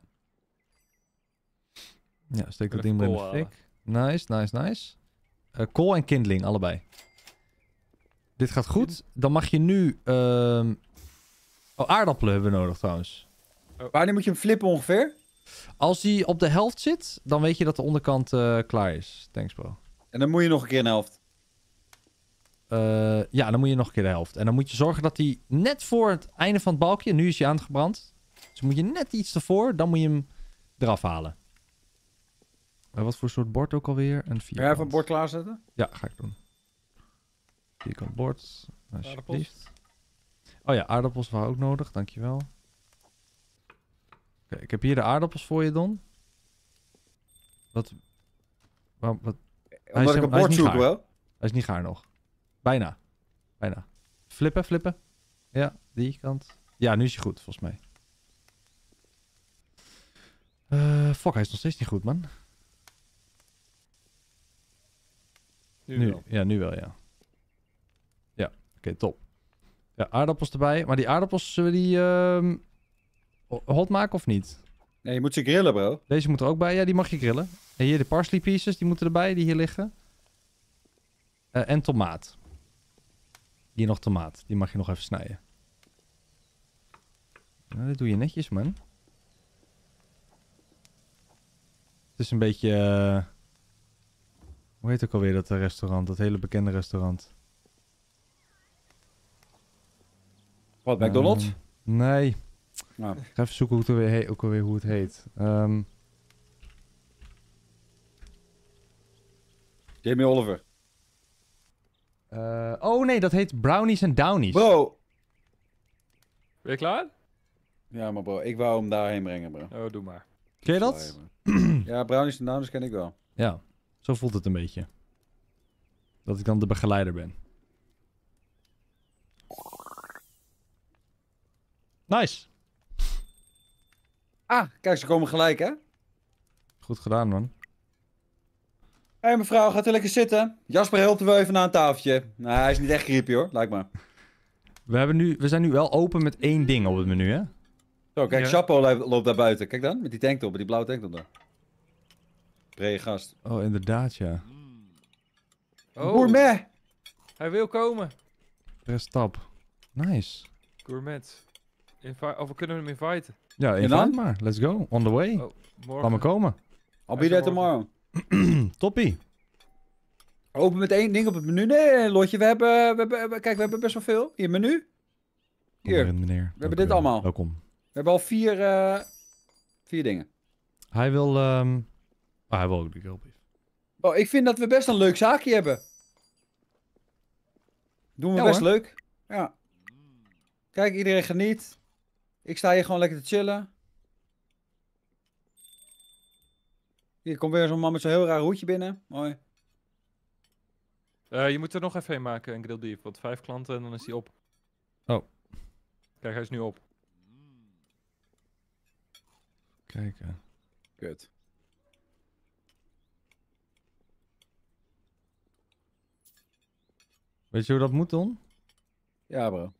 Ja, steek dat Even ding maar in kool de fik. Nice. Kool en kindling, allebei. Dit gaat goed. Dan mag je nu... Oh, aardappelen hebben we nodig trouwens. Wanneer moet je hem flippen ongeveer? Als die op de helft zit, dan weet je dat de onderkant klaar is. Thanks bro. En dan moet je nog een keer een helft. Ja, dan moet je nog een keer de helft. En dan moet je zorgen dat hij net voor het einde van het balkje... Nu is hij aangebrand. Dus moet je net iets ervoor, dan moet je hem eraf halen. Wat voor soort bord ook alweer? Een Ga jij vierkant. even een bord klaarzetten? Ja, ga ik doen. Vierkant bord, alsjeblieft. Oh ja, aardappels waren ook nodig, dankjewel. Oké, ik heb hier de aardappels voor je, Don. Wat? Omdat ik hij een is bord niet zoek, gaar. bro. Hij is niet gaar nog. Bijna. Flippen. Ja, die kant. Ja, nu is hij goed, volgens mij. Fuck, hij is nog steeds niet goed, man. Nu wel. Ja, nu wel, ja. Ja, oké, top. Ja, aardappels erbij. Maar die aardappels, zullen we die hot maken of niet? Nee, je moet ze grillen, bro. Deze moet er ook bij. Ja, die mag je grillen. En hier de parsley pieces, die moeten erbij, die hier liggen. En tomaat. Hier nog tomaat. Die mag je nog even snijden. Nou, dat doe je netjes, man. Het is een beetje... hoe heet ook alweer dat restaurant? Dat hele bekende restaurant. Wat, McDonald's? Nee. Nou. Ik ga even zoeken hoe het alweer hoe het heet. Jamie Oliver. Oh nee, dat heet Brownies en Downies. Bro. Ben je klaar? Ja, maar bro, ik wou hem daarheen brengen, bro. Oh, doe maar. Ken je dat? Ja, brownies en downies ken ik wel. Ja, zo voelt het een beetje. Dat ik dan de begeleider ben. Nice. Ah, kijk, ze komen gelijk, hè? Goed gedaan, man. Hé, mevrouw, gaat u lekker zitten? Jasper helpt er wel even naar een tafeltje. Nou, hij is niet echt creepy, hoor. Lijkt me. We zijn nu wel open met 1 ding op het menu, hè? Zo, kijk, Ja. Chapo loopt daar buiten. Kijk dan, met die tanktop, met die blauwe tanktop daar. Brede gast. Oh, inderdaad, ja. Oh, Gourmet! hij wil komen. Press tab. Nice. Gourmet. Of we kunnen hem inviten. Ja, En invite dan? maar. Let's go. On the way. Oh, morgen. Laat me komen. I'll be there tomorrow. Toppie. Open met 1 ding op het menu. Nee, Lotje, we hebben best wel veel. Hier, menu. Hier, Kom erin, meneer. Dank hebben u dit wel. allemaal. Welkom. we hebben al 4 dingen. Hij wil... hij wil ook de grillbeef. Oh, ik vind dat we best een leuk zaakje hebben. Doen we Ja, best hoor. leuk. Ja. Kijk, iedereen geniet. Ik sta hier gewoon lekker te chillen. Hier komt weer zo'n man met zo'n heel raar hoedje binnen. Mooi. Je moet er nog even een maken, een grilled beef. Want 5 klanten en dan is hij op. Oh. Kijk, hij is nu op. Kijken. Kut. Weet je hoe dat moet, Don? Ja, bro.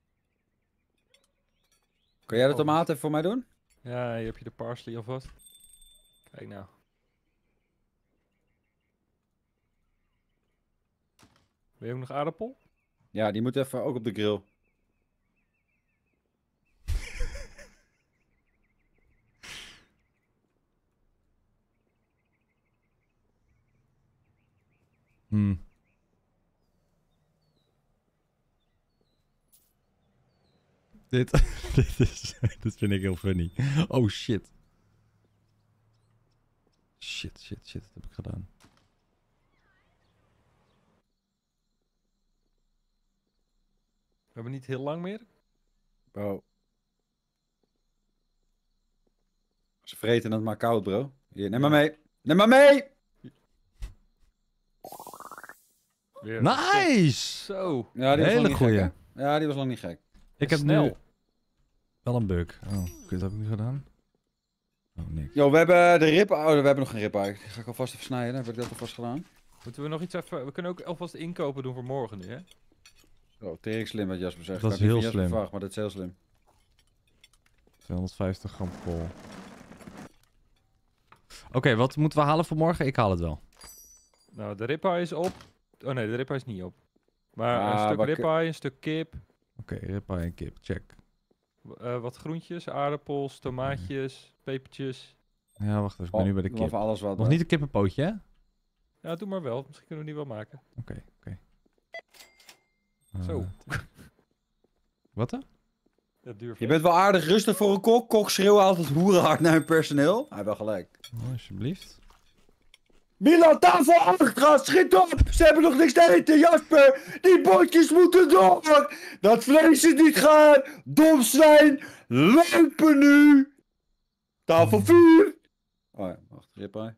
Kan jij de Oh. tomaten even voor mij doen? Ja, hier heb je de parsley alvast. Kijk nou. Wil je ook nog aardappel? Ja, die moet even ook op de grill. Dit vind ik heel funny. Oh shit. Shit, dat heb ik gedaan. We hebben niet heel lang meer. Bro. Ze vreten het maar koud, bro. Hier, neem maar mee. Neem maar mee! Weer. Nice! Zo. Ja, die was Hele lang niet goeie. gek, hè? Ja, die was lang niet gek. Ik heb Snel. nu wel een bug. Oh, kut, heb ik nu gedaan? Oh, niks. niks. Yo, we hebben de rib... Oh, we hebben nog geen ribeye. Die ga ik alvast even snijden. Heb ik dat alvast gedaan? Moeten we nog iets even... We kunnen ook alvast inkopen doen voor morgen nu, hè? Oh, tering slim wat Jasper zegt. Dat is Ik had niet heel van Jasper slim. verwacht, maar dat is heel slim. 250 gram kool. Oké, wat moeten we halen voor morgen? Ik haal het wel. Nou, de ribeye is op. Oh nee, de ribeye is niet op. Maar Ah, een stuk wat ribeye, een stuk kip. Oké, ribeye en kip, check. Wat groentjes, aardappels, tomaatjes, pepertjes. Ja, wacht even, ik ben nu bij de kip. Van alles wat. Nog niet een kippenpootje, hè? Ja, doe maar wel. Misschien kunnen we die wel maken. Oké. Zo. Wat dan? Dat duurt Je bent wel aardig rustig voor een kok. Kok schreeuwen altijd hoerenhard naar hun personeel. Hij heeft wel gelijk. Oh, alsjeblieft. Milan, tafel achter, schiet op! Ze hebben nog niks te eten, Jasper! Die botjes moeten door! Dat vlees is niet gaar! Dom zwijn! Lopen nu! Tafel 4! Oh ja, wacht, ribeye.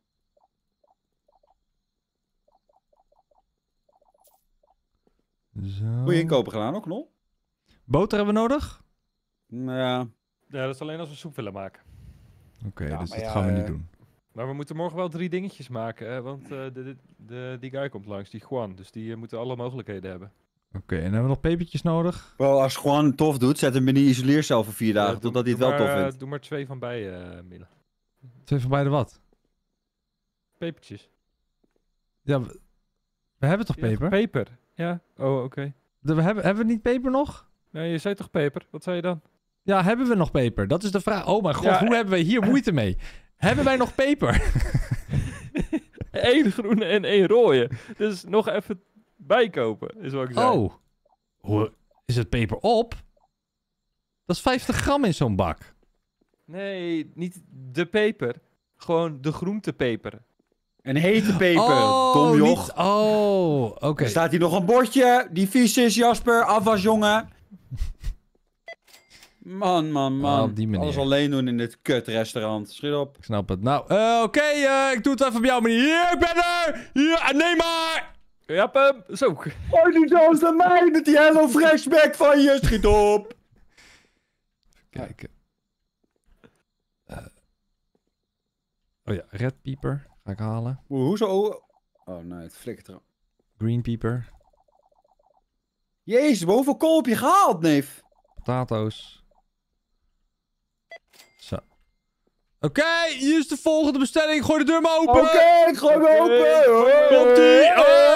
Zo. Goeie inkopen gedaan ook, nog? Boter hebben we nodig? Nou ja. Ja, dat is alleen als we soep willen maken. Oké, Ja, dus maar dat ja, gaan we niet doen. Maar we moeten morgen wel 3 dingetjes maken, hè? Want die guy komt langs, die Juan. Dus die moeten alle mogelijkheden hebben. Oké, en hebben we nog pepertjes nodig? Bro, als Juan het tof doet, zet hem in die isoleercel voor 4 dagen, Ja, totdat hij het wel tof vindt. Doe maar 2 van bij, Mille. 2 van beide wat? Pepertjes. Ja, we hebben toch Ja, peper? Peper. Ja, oh, oké. Hebben we niet peper nog? Nee, je zei toch peper? Wat zei je dan? Ja, hebben we nog peper? Dat is de vraag. Oh mijn god, Ja, hoe hebben we hier moeite mee? Hebben wij nog peper? 1 groene en 1 rode. Dus nog even bijkopen, is wat ik zei. Oh. Hoe is het peper op? Dat is 50 gram in zo'n bak. Nee, niet de peper. Gewoon de groentepeper. Een hete peper, Oh, dom joch. niet... Oh, oké. Er staat hier nog een bordje, die vies is, Jasper, afwas jongen. Man, op die manier. Alles alleen doen in dit kutrestaurant. Schiet op. Ik snap het. Nou, oké, ik doe het even op jouw manier. Hier, ik ben er! Hier, neem maar! Ja, Pum. Zo. Gooi die zo naar mij met die Hello Fresh bag van je. Schiet op. Kijken. Oh ja, red pieper. Ga ik halen. Hoezo? Oh nee, het flikkert er. Green pieper. Jezus, hoeveel kool heb je gehaald, neef? Potatoes. Zo. Oké, hier is de volgende bestelling. Gooi de deur maar open. Oké, ik gooi hem open. Komt-ie.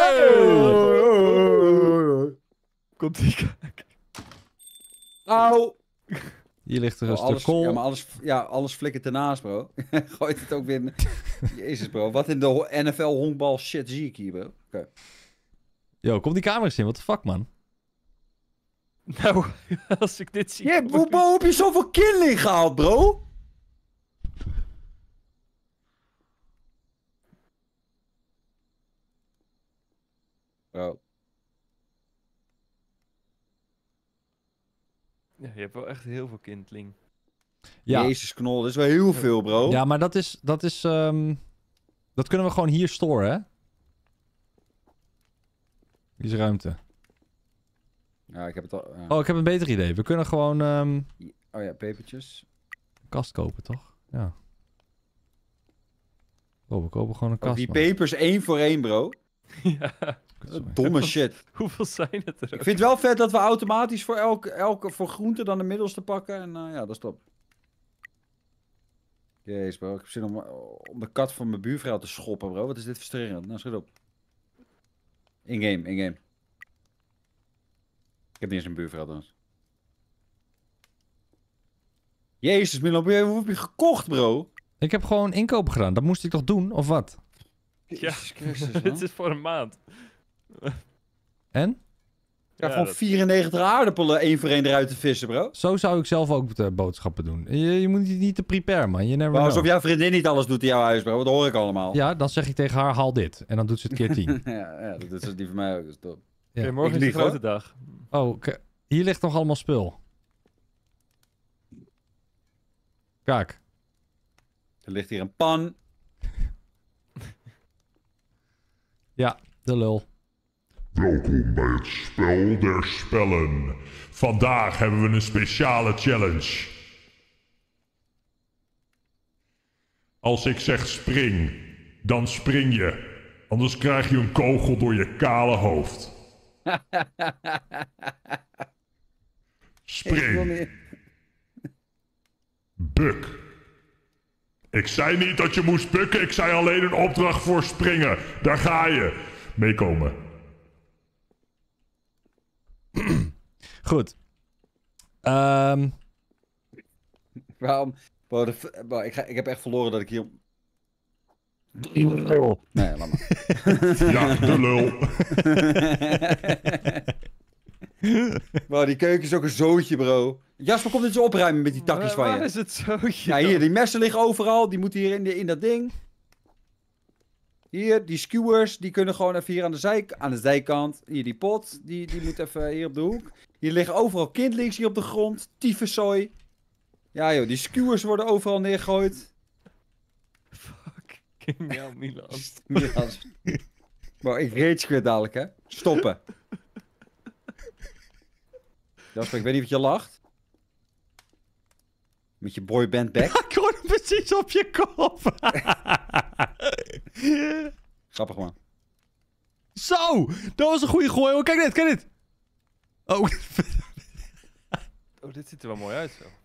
Komt-ie. Auw. Hier ligt er een stuk Alles, kool. ja, maar alles flikkert ernaast, bro. Gooit het ook weer in... Jezus, bro. Wat in de NFL honkbal shit zie ik hier, bro. Oké. Yo, kom die camera's in. What the fuck, man? Nou, als ik dit zie... Yeah, hoe heb je zoveel killing gehaald, bro? Bro. Ja, je hebt wel echt heel veel kindling. Ja. Jezus knol, dat is wel heel veel, bro. Ja, maar dat is... dat kunnen we gewoon hier storen, hè? Hier is ruimte. Ja, ik heb het al... Oh, ik heb een beter idee. We kunnen gewoon Oh ja, pepertjes. een kast kopen, toch? Ja. Oh, we kopen gewoon een Oh, kast. die man. pepers 1 voor 1, bro. Ja, Domme shit. hoeveel zijn het er? Ik vind het wel vet dat we automatisch voor elke voor groente dan de middelste pakken. En ja, dat is top. Jezus, bro. Ik heb zin om de kat van mijn buurvrouw te schoppen, bro. Wat is dit frustrerend? Nou, schiet op. In-game. Ik heb niet eens een buurvrouw trouwens. Jezus, Milan, hoe heb je gekocht, bro? Ik heb gewoon inkopen gedaan. Dat moest ik toch doen, of wat? Ja, Jezus Christus, man. dit is voor een maand. En? Ja, Ja, gewoon dat- 94 aardappelen 1 voor 1 eruit te vissen, bro. Zo zou ik zelf ook de boodschappen doen. Je moet niet te prepare, man. Je never Maar alsof know. jouw vriendin niet alles doet in jouw huis, bro. Dat hoor ik allemaal. Ja, dan zeg ik tegen haar, haal dit. En dan doet ze het keer 10. Ja, dat is die van mij ook. Dat is top. Ja. Oké, morgen Ik is lieg, de grote dag. Oh, hier ligt nog allemaal spul. Kijk. Er ligt hier een pan. Ja, de lul. Welkom bij het Spel der Spellen. Vandaag hebben we een speciale challenge. Als ik zeg spring, dan spring je. Anders krijg je een kogel door je kale hoofd. Ik wil Spring. niet... Buk. Ik zei niet dat je moest bukken, ik zei alleen een opdracht voor springen. Daar ga je. Meekomen. Goed. Waarom? Bro, ik heb echt verloren dat ik hier... Nee, laat maar. Ja, de lul. Bro, die keuken is ook een zootje, bro. Jasper, kom dit eens opruimen met die takjes van Waar je. is het zootje? Ja, hier, die messen liggen overal. Die moeten hier in dat ding. Hier, die skewers, die kunnen gewoon even hier aan de zijkant. Hier, die pot, die moet even hier op de hoek. Hier liggen overal kindlings hier op de grond. Tyfuszooi. Ja joh, die skewers worden overal neergegooid. Fucking hell, Milan. Ja, bro, ik rage weer dadelijk, hè. Stoppen. Jasper, ik weet niet wat je lacht. Met je boyband back. Ik hoorde hem precies op je kop. Grappig, man. Zo, dat was een goede gooi. Oh, kijk dit. Oh. Oh, dit ziet er wel mooi uit zo.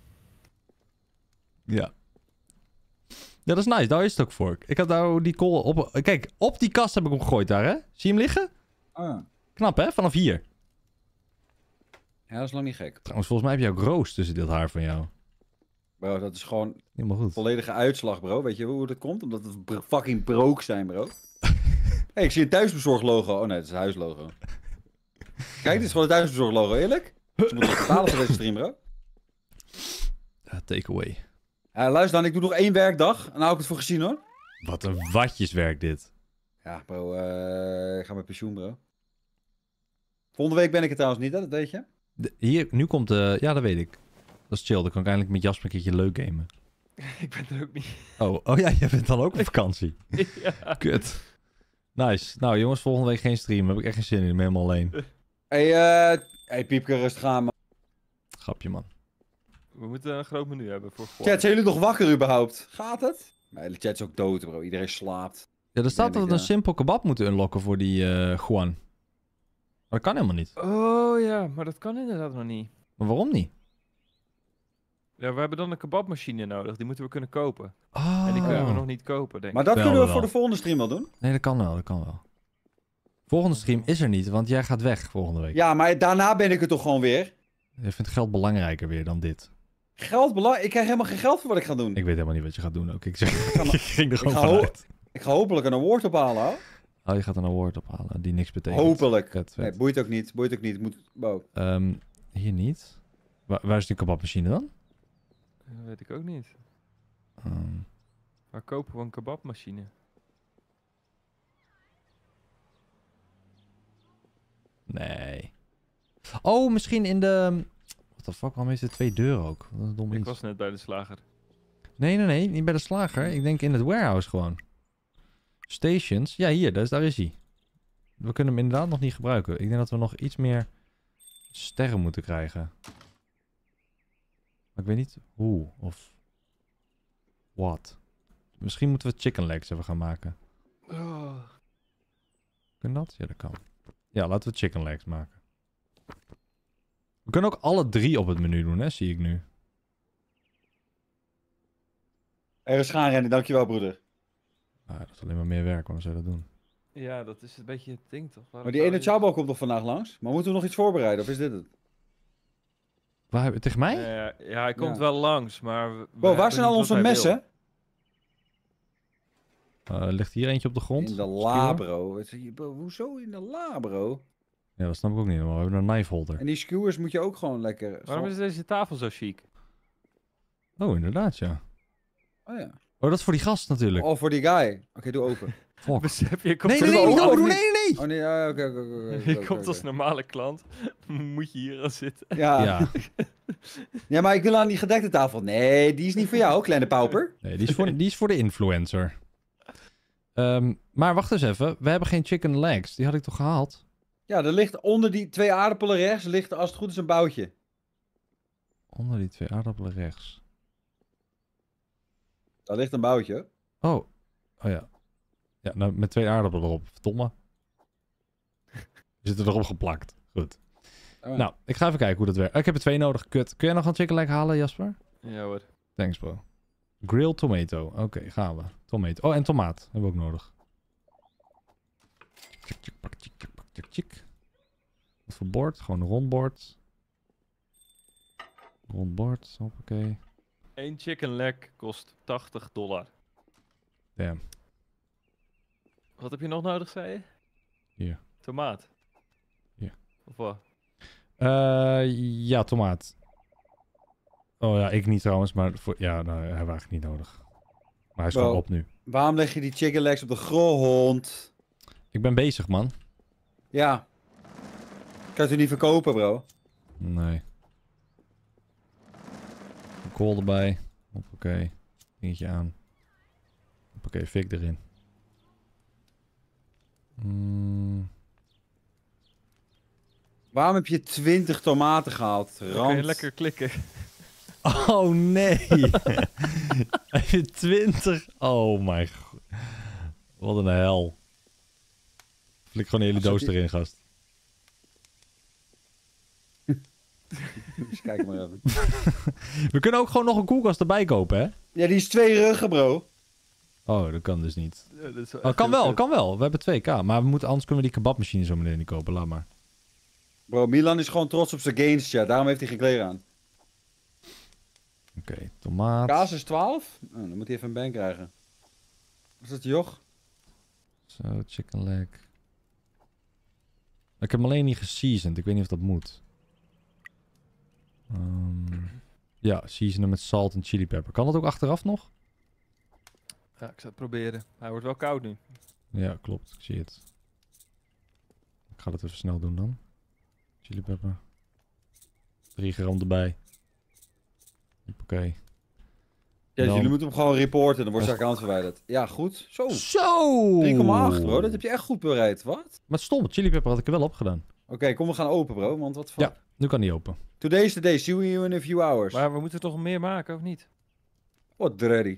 Ja. Ja, dat is nice. Daar is het ook voor. Ik had nou die kool op... Kijk, op die kast heb ik hem gegooid daar, hè? Zie je hem liggen? Ah. Knap, hè? Vanaf hier. Ja, dat is lang niet gek. Trouwens, volgens mij heb je ook roos tussen dit haar van jou. Bro, dat is gewoon Helemaal goed. volledige uitslag, bro. Weet je hoe dat komt? Omdat het fucking broke zijn, bro. Hey, ik zie een thuisbezorgd logo. Oh nee, het is een huislogo. Kijk, dit is gewoon een thuisbezorgd logo, eerlijk. Ze moeten nog betalen voor deze stream, bro. Takeaway. Luister dan, ik doe nog 1 werkdag. En dan hou ik het voor gezien, hoor. Wat een watjeswerk dit. Ja, bro, ik ga met pensioen, bro. Volgende week ben ik er trouwens niet, hè? Dat weet je. Hier, nu komt de... Ja, dat weet ik. Dat is chill. Dan kan ik eindelijk met Jasper een keertje leuk gamen. Ik ben er ook niet. Oh ja, jij bent dan ook op vakantie. Ja. Kut. Nice. Nou jongens, volgende week geen stream. Heb ik echt geen zin in. Ik ben helemaal alleen. Hey, Piepke, rustig aan, man. Grapje, man. We moeten een groot menu hebben voor Chat, zijn jullie nog wakker überhaupt? Gaat het? Nee, de chat is ook dood, bro. Iedereen slaapt. Ja, er staat Nee, dat we ik, een simpel kebab moeten unlocken voor die Juan. Maar dat kan helemaal niet. Oh ja, maar dat kan inderdaad nog niet. Maar waarom niet? Ja, we hebben dan een kebabmachine nodig. Die moeten we kunnen kopen. Oh. En die kunnen we nog niet kopen, denk Maar ik. dat Wel kunnen we wel. voor de volgende stream wel doen. Nee, dat kan wel. Dat kan wel. Volgende stream is er niet, want jij gaat weg volgende week. Ja, maar daarna ben ik er toch gewoon weer. Je vindt geld belangrijker weer dan dit. Geld belangrijk. Ik krijg helemaal geen geld voor wat ik ga doen. Ik weet helemaal niet wat je gaat doen ook. Ik, zeg, ga maar- ik ging er gewoon ga vanuit. Ik ga hopelijk een award ophalen, hoor. Oh, je gaat een award ophalen die niks betekent. Hopelijk. Vet, vet. Nee, boeit ook niet. Boeit ook niet. Moet... Wow. Hier niet. Waar is die kebabmachine dan? Dat weet ik ook niet. Ehm, Waar kopen we een kebabmachine? nee. Oh, misschien in de... What the fuck, waarom heeft het 2 deuren ook? Dat is een dom Ik iets. was net bij de slager. Nee, niet bij de slager. Ik denk in het warehouse gewoon. Stations. Ja, hier, daar is hij. We kunnen hem inderdaad nog niet gebruiken. Ik denk dat we nog iets meer sterren moeten krijgen. Maar ik weet niet hoe of wat. Misschien moeten we chicken legs even gaan maken. Kun dat? Ja, dat kan. Ja, laten we chicken legs maken. We kunnen ook alle 3 op het menu doen, hè, zie ik nu. Er is gaan rennen. Dankjewel, broeder. Ah, dat is alleen maar meer werk, waarom zou je dat doen? Ja, dat is een beetje het ding toch? Waarom Maar die zou ene je- Chabo komt toch vandaag langs? Maar moeten we nog iets voorbereiden? Of is dit het? Waar, tegen mij? Ja, hij komt Ja. wel langs, maar... we Wow, waar hebben zijn al niet onze wat hij wil. messen? Ligt hier eentje op de grond? In de la, bro. Hoezo in de la, bro? Ja, dat snap ik ook niet. Maar we hebben een knife holder. En die skewers moet je ook gewoon lekker... Waarom is deze tafel zo chic? Oh, inderdaad, ja. Oh ja. Oh, dat is voor die gast natuurlijk. Oh, voor die guy. Oké, doe open. Fuck. Besef je, komt Nee, als- nee, nee, ook no, niet. nee. Oh nee, ja, oké. je komt als normale klant. Moet je hier gaan zitten. Ja. Ja, Ja, maar ik wil aan die gedekte tafel. Nee, die is niet voor jou, kleine pauper. nee, die is voor de influencer. Maar wacht eens even. We hebben geen chicken legs. Die had ik toch gehaald? Ja, er ligt onder die 2 aardappelen rechts, ligt er als het goed is een boutje. Onder die 2 aardappelen rechts. Daar ligt een boutje. Oh. Oh ja. Ja, nou, met 2 aardappelen erop. Verdomme. Die zitten erop geplakt. Goed. Oh. Nou, ik ga even kijken hoe dat werkt. Ik heb er 2 nodig. Kut. Kun jij nog een chicken leg halen, Jasper? Ja hoor. Thanks, bro. Grilled tomato. Oké, gaan we. Tomato. Oh, en tomaat. Hebben we ook nodig. Tjik, tjik, pak, tjik, tjik, pak, tjik, tjik. Wat voor bord? Gewoon een rondbord. Rondbord. Hoppakee. 1 chicken leg kost $80. Damn. Wat heb je nog nodig, zei je? Hier. Tomaat. Hier. Of wat? Ja, tomaat. Oh ja, ik niet trouwens, maar ja, nou, hebben we eigenlijk niet nodig. Maar hij is gewoon op nu. Waarom leg je die chicken legs op de grond? Ik ben bezig, man. Ja. Kan je het niet verkopen, bro? Nee. Een kool erbij. Hoppakee. Dingetje aan. Hoppakee, fik erin. Waarom heb je 20 tomaten gehaald? Dan kun Rand. je lekker klikken. Oh nee. Heb je 20? Oh mijn god. Wat een hel. Flik gewoon een hele doos erin, gast. Dus kijk maar even. We kunnen ook gewoon nog een koelkast erbij kopen, hè? Ja, die is 2 ruggen, bro. Oh, dat kan dus niet. Ja, dat is wel Oh, echt kan heel wel, kut. kan wel. We hebben 2K. Maar we moeten, anders kunnen we die kebabmachine zo meteen niet kopen. Laat maar. Bro, Milan is gewoon trots op zijn gains, chat. Daarom heeft hij geen kleren aan. Oké, tomaat. Kaas is 12? Oh, dan moet hij even een bank krijgen. Wat is dat, joch? Zo, chicken leg. Ik heb hem alleen niet geseasoned. Ik weet niet of dat moet. Ja, seasonen met salt en chili pepper. Kan dat ook achteraf nog? Ja, ik zou het proberen. Hij wordt wel koud nu. Ja, klopt. Ik zie het. Ik ga dat even snel doen dan. Chili pepper. 3 gram erbij. Oké. Ja, Dan- jullie moeten hem gewoon reporten. Dan wordt zijn account verwijderd. Ja, goed. Zo. 3,8 Zo! bro. Dat heb je echt goed bereid. Wat? Maar stom, chili pepper had ik er wel op gedaan. Oké, kom we gaan open, bro. Want wat fuck. Ja, nu kan die open. Today's the day. See you in a few hours. Maar we moeten toch meer maken, of niet? Wat dready.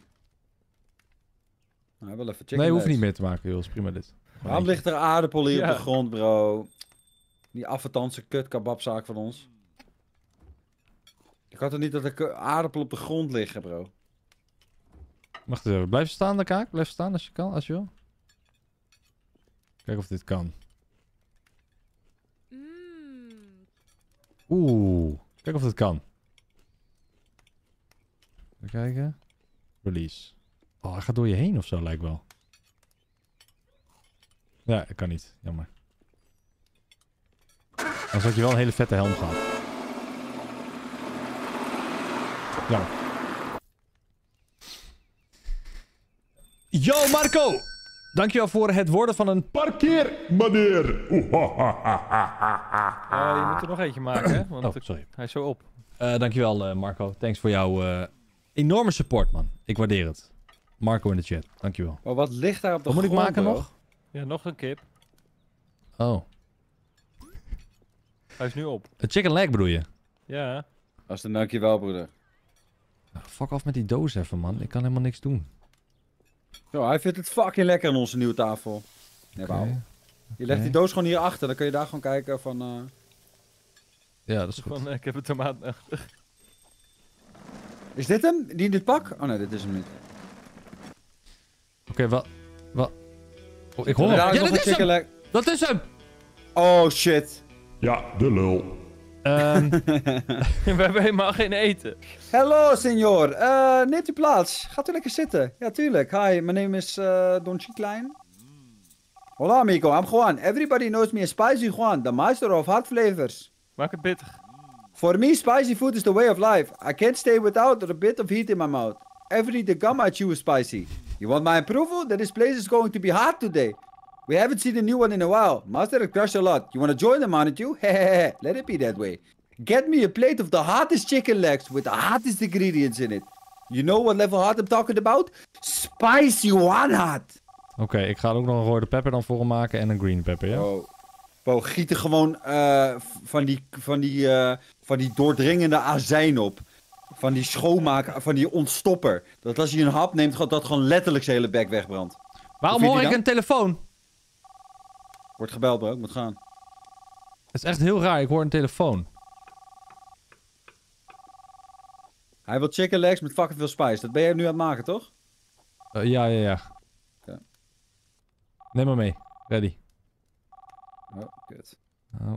Nou, wel even checken. Nee, hoeft niet meer te maken, joh. Is prima dit. Waarom ligt er aardappel hier Ja. op de grond, bro? Die afgetanse kut kababzaak van ons. Ik had er niet dat er aardappel op de grond liggen, bro. Wacht eens even. Blijf staan, de kaak. Blijf staan als je kan, als je wil. Kijk of dit kan. Oeh. Kijk of dit kan. Even kijken. Release. Oh, hij gaat door je heen of zo, lijkt wel. Ja, ik kan niet. Jammer. Anders had je wel een hele vette helm gehad. Jammer. Yo, Marco! Dankjewel voor het worden van een... Parkeer, meneer! Je moet er nog eentje maken, hè? Want Oh, sorry. hij is zo op. Dankjewel, Marco. Thanks voor jouw enorme support, man. Ik waardeer het. Marco in de chat. Dankjewel. Maar wat ligt daar op de Wat moet ik grond, maken bro? nog? Ja, nog een kip. Oh. Hij is nu op. Een chicken leg bedoel je? Ja. Als dan dankjewel, broeder. Nou, fuck af met die doos even, man. Ik kan helemaal niks doen. Zo, hij vindt het fucking lekker aan onze nieuwe tafel. Nee, Oké. wauw. Je legt die doos gewoon hier achter. Dan kun je daar gewoon kijken van... Ja, dat is goed. Van, ik heb een tomaat nodig. Is dit hem? Die in dit pak? Oh nee, dit is hem niet. Oké, wat? Oh, ik hoor hem. Daar Ja, nog dat een is chicken hem! leg. Dat is hem! Oh shit. Ja, de lul. We hebben helemaal geen eten. Hello, senor. Neemt u plaats. Gaat u lekker zitten? Ja, tuurlijk. Hi, my name is Don Chiclijn. Hola, amigo. I'm Juan. Everybody knows me as Spicy Juan, the master of hot flavors. Maak het pittig. For me, spicy food is the way of life. I can't stay without a bit of heat in my mouth. Every the gum I chew is spicy. You want my approval? Then this place is going to be hot today. We haven't seen a new one in a while. Master has crushed a lot. You want to join them, aren't you? Hehehe. Let it be that way. Get me a plate of the hottest chicken legs with the hottest ingredients in it. You know what level hot I'm talking about? Spicy one hot. Oké, ik ga ook nog een rode pepper dan voor hem maken en een green pepper, ja? Oh. Bro, giet er gewoon van die doordringende azijn op. van die schoonmaak, van die ontstopper. Dat als je een hap neemt, dat gewoon letterlijk zijn hele bek wegbrandt. Waarom Hoe vind hoor je ik die een telefoon? Wordt gebeld, bro. Ik moet gaan. Het is echt heel raar, ik hoor een telefoon. Hij wil chicken legs met fucking veel spice. Dat ben jij nu aan het maken, toch? Ja. Oké. Neem maar mee. Ready. Oh, kut. Oh.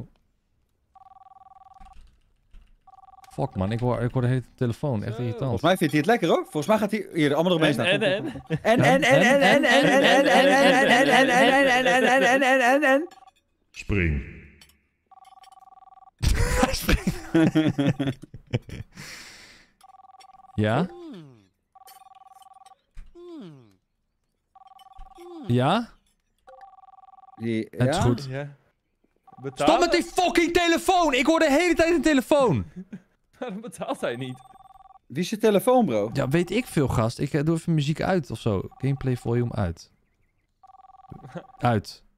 Fuck man, ik hoor de hele telefoon. Echt Zo. irritant. Volgens mij vindt hij het lekker, hoor. Volgens mij gaat hij... Hier, de andere ermee staan. En. Spring. Ja? Ja? Het is goed. Ja. Stop met die fucking telefoon! Ik hoor de hele tijd een telefoon! Waarom betaalt hij niet? Wie is je telefoon, bro? Ja, weet ik veel, gast. Ik doe even muziek uit of zo. Gameplay volume uit. Uit.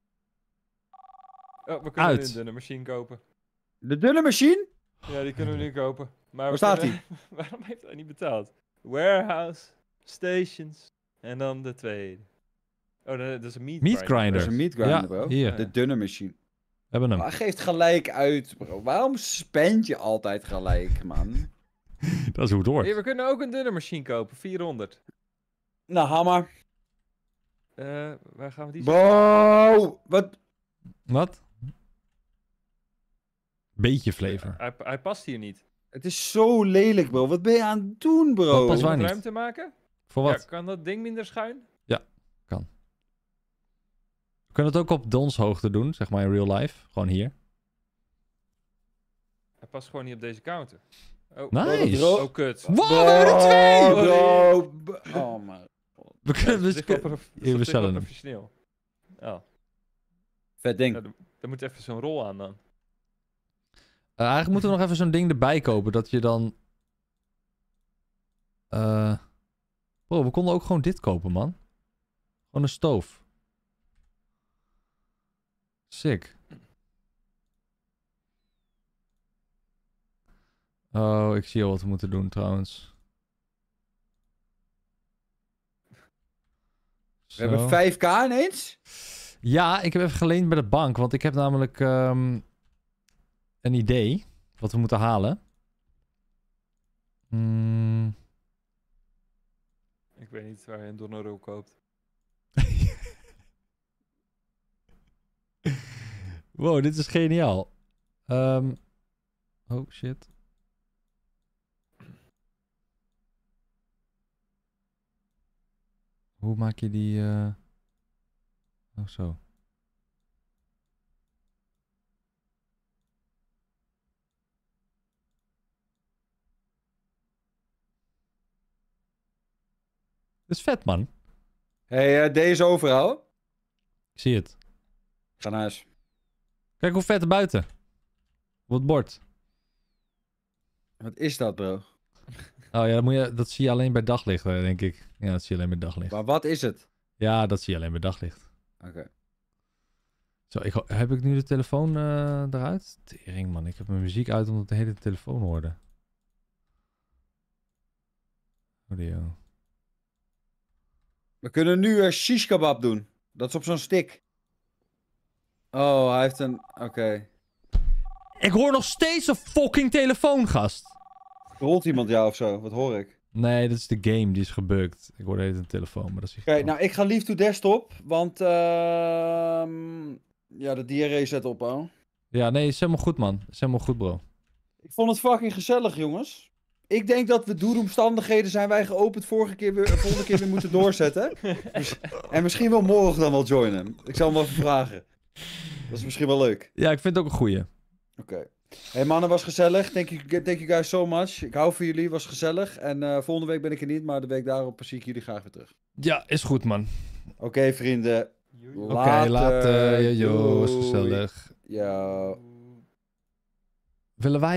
Oh, we kunnen Uit. nu een dunne machine kopen. De dunne machine? Ja, die kunnen we nu kopen. Maar Waar we staat kunnen- Waarom heeft hij niet betaald? Warehouse, stations en dan de tweede. Oh, dat is een meat Meat grinder. grinder. Dat is een meat grinder, Ja, bro. hier. De dunne machine. We hebben hem. Maar geeft gelijk uit, bro. Waarom spend je altijd gelijk, man? Dat is hoe het hoort. Hey, we kunnen ook een dunne machine kopen, 400. Nou, hammer. Waar gaan we die Bro! Wat? Wat? Beetje flavor. Hij past hier niet. Het is zo lelijk, bro. Wat ben je aan het doen, bro? Wat past waar Om niet? ruimte maken? Voor wat? Ja, kan dat ding minder schuin? We kunnen het ook op donshoogte doen, zeg maar in real life. Gewoon hier. Hij past gewoon niet op deze counter. Oh, Nice! Bro. oh kut. Wow, we hebben er twee! Bro! Oh, man. We kunnen Dat dus... is op zich wel Hier, we stellen hem. professioneel. Oh, Vet ding. ja, er moet even zo'n rol aan dan. Eigenlijk moeten we nog even zo'n ding erbij kopen, dat je dan... Bro, we konden ook gewoon dit kopen, man. Gewoon een stoof. Sick. Oh, ik zie al wat we moeten doen, trouwens. We hebben 5k ineens. Ja, ik heb even geleend bij de bank, want ik heb namelijk een idee wat we moeten halen. Ik weet niet waar je een Donero koopt. Wow, dit is geniaal. Oh, shit. Hoe maak je die... Oh, zo. Dat is vet, man. Hey, deze overal. Ik zie het. Ga naar huis. Kijk hoe vet er buiten. Op het bord. Wat is dat, bro? Oh ja, dat zie je alleen bij daglicht, denk ik. Ja, dat zie je alleen bij daglicht. Maar wat is het? Ja, dat zie je alleen bij daglicht. Oké. Zo, heb ik nu de telefoon eruit? Tering, man. Ik heb mijn muziek uit omdat ik de hele telefoon hoorde. Audio. We kunnen nu shish kebab doen. Dat is op zo'n stick. Oh, hij heeft een... Oké. Ik hoor nog steeds een fucking telefoon, gast. Rolt iemand jou of zo? Wat hoor ik? Nee, dat is de game. Die is gebugged. Ik hoorde een telefoon, maar dat is... Oké, nou, ik ga lief to desktop. Want, ja, de diarree zet op, hoor. Ja, nee, is helemaal goed, man. Is helemaal goed, bro. Ik vond het fucking gezellig, jongens. Ik denk dat we door de omstandigheden zijn wij geopend volgende keer weer moeten doorzetten. En misschien wel morgen dan wel joinen. Ik zal hem wel even vragen. Dat is misschien wel leuk. Ja, ik vind het ook een goeie. Oké. Hey mannen, was gezellig. Thank you guys so much. Ik hou van jullie, was gezellig. En volgende week ben ik er niet, maar de week daarop zie ik jullie graag weer terug. Ja, is goed, man. Oké, vrienden. Oké, later. Yo, was gezellig. Ja. Willen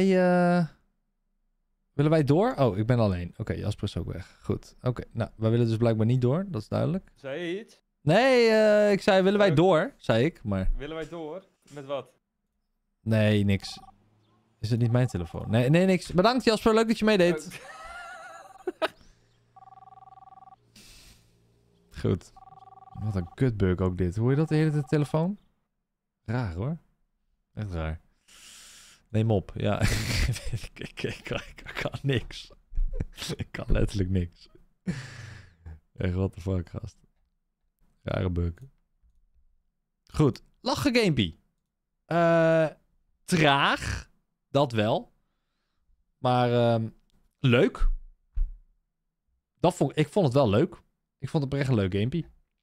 wij door? Oh, ik ben alleen. Oké, Jasper is ook weg. Goed. Oké, nou, wij willen dus blijkbaar niet door. Dat is duidelijk. Zei je iets? Nee, ik zei, willen wij door? Zei ik, maar... Willen wij door? Met wat? Nee, niks. Is het niet mijn telefoon? Nee, niks. Bedankt Jasper, leuk dat je meedeed. Goed. Wat een kutbug ook dit. Hoor je dat de hele telefoon? Raar hoor. Echt raar. Neem op. Ja. ik kan niks. Ik kan letterlijk niks. Echt, what the fuck, gast. Rare bug. Goed. Lachen gamepie. Traag. Dat wel. Maar leuk. Ik vond het wel leuk. Ik vond het echt een leuk gamepie.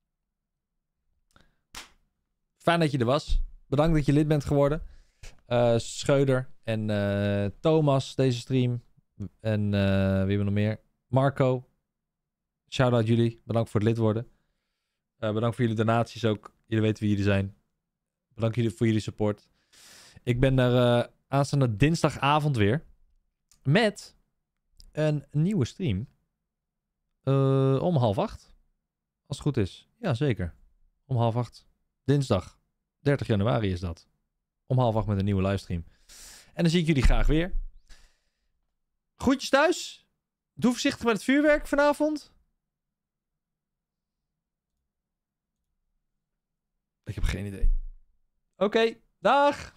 Fijn dat je er was. Bedankt dat je lid bent geworden. Scheuder en Thomas deze stream. En wie hebben we nog meer? Marco. Shout-out jullie. Bedankt voor het lid worden. Bedankt voor jullie donaties ook. Jullie weten wie jullie zijn. Bedankt jullie voor jullie support. Ik ben er aanstaande dinsdagavond weer. Met een nieuwe stream. Om 7:30. Als het goed is. Ja, zeker. Om 7:30. Dinsdag. 30 januari is dat. Om 7:30 met een nieuwe livestream. En dan zie ik jullie graag weer. Groetjes thuis. Doe voorzichtig met het vuurwerk vanavond. Ik heb geen idee. Oké, dag.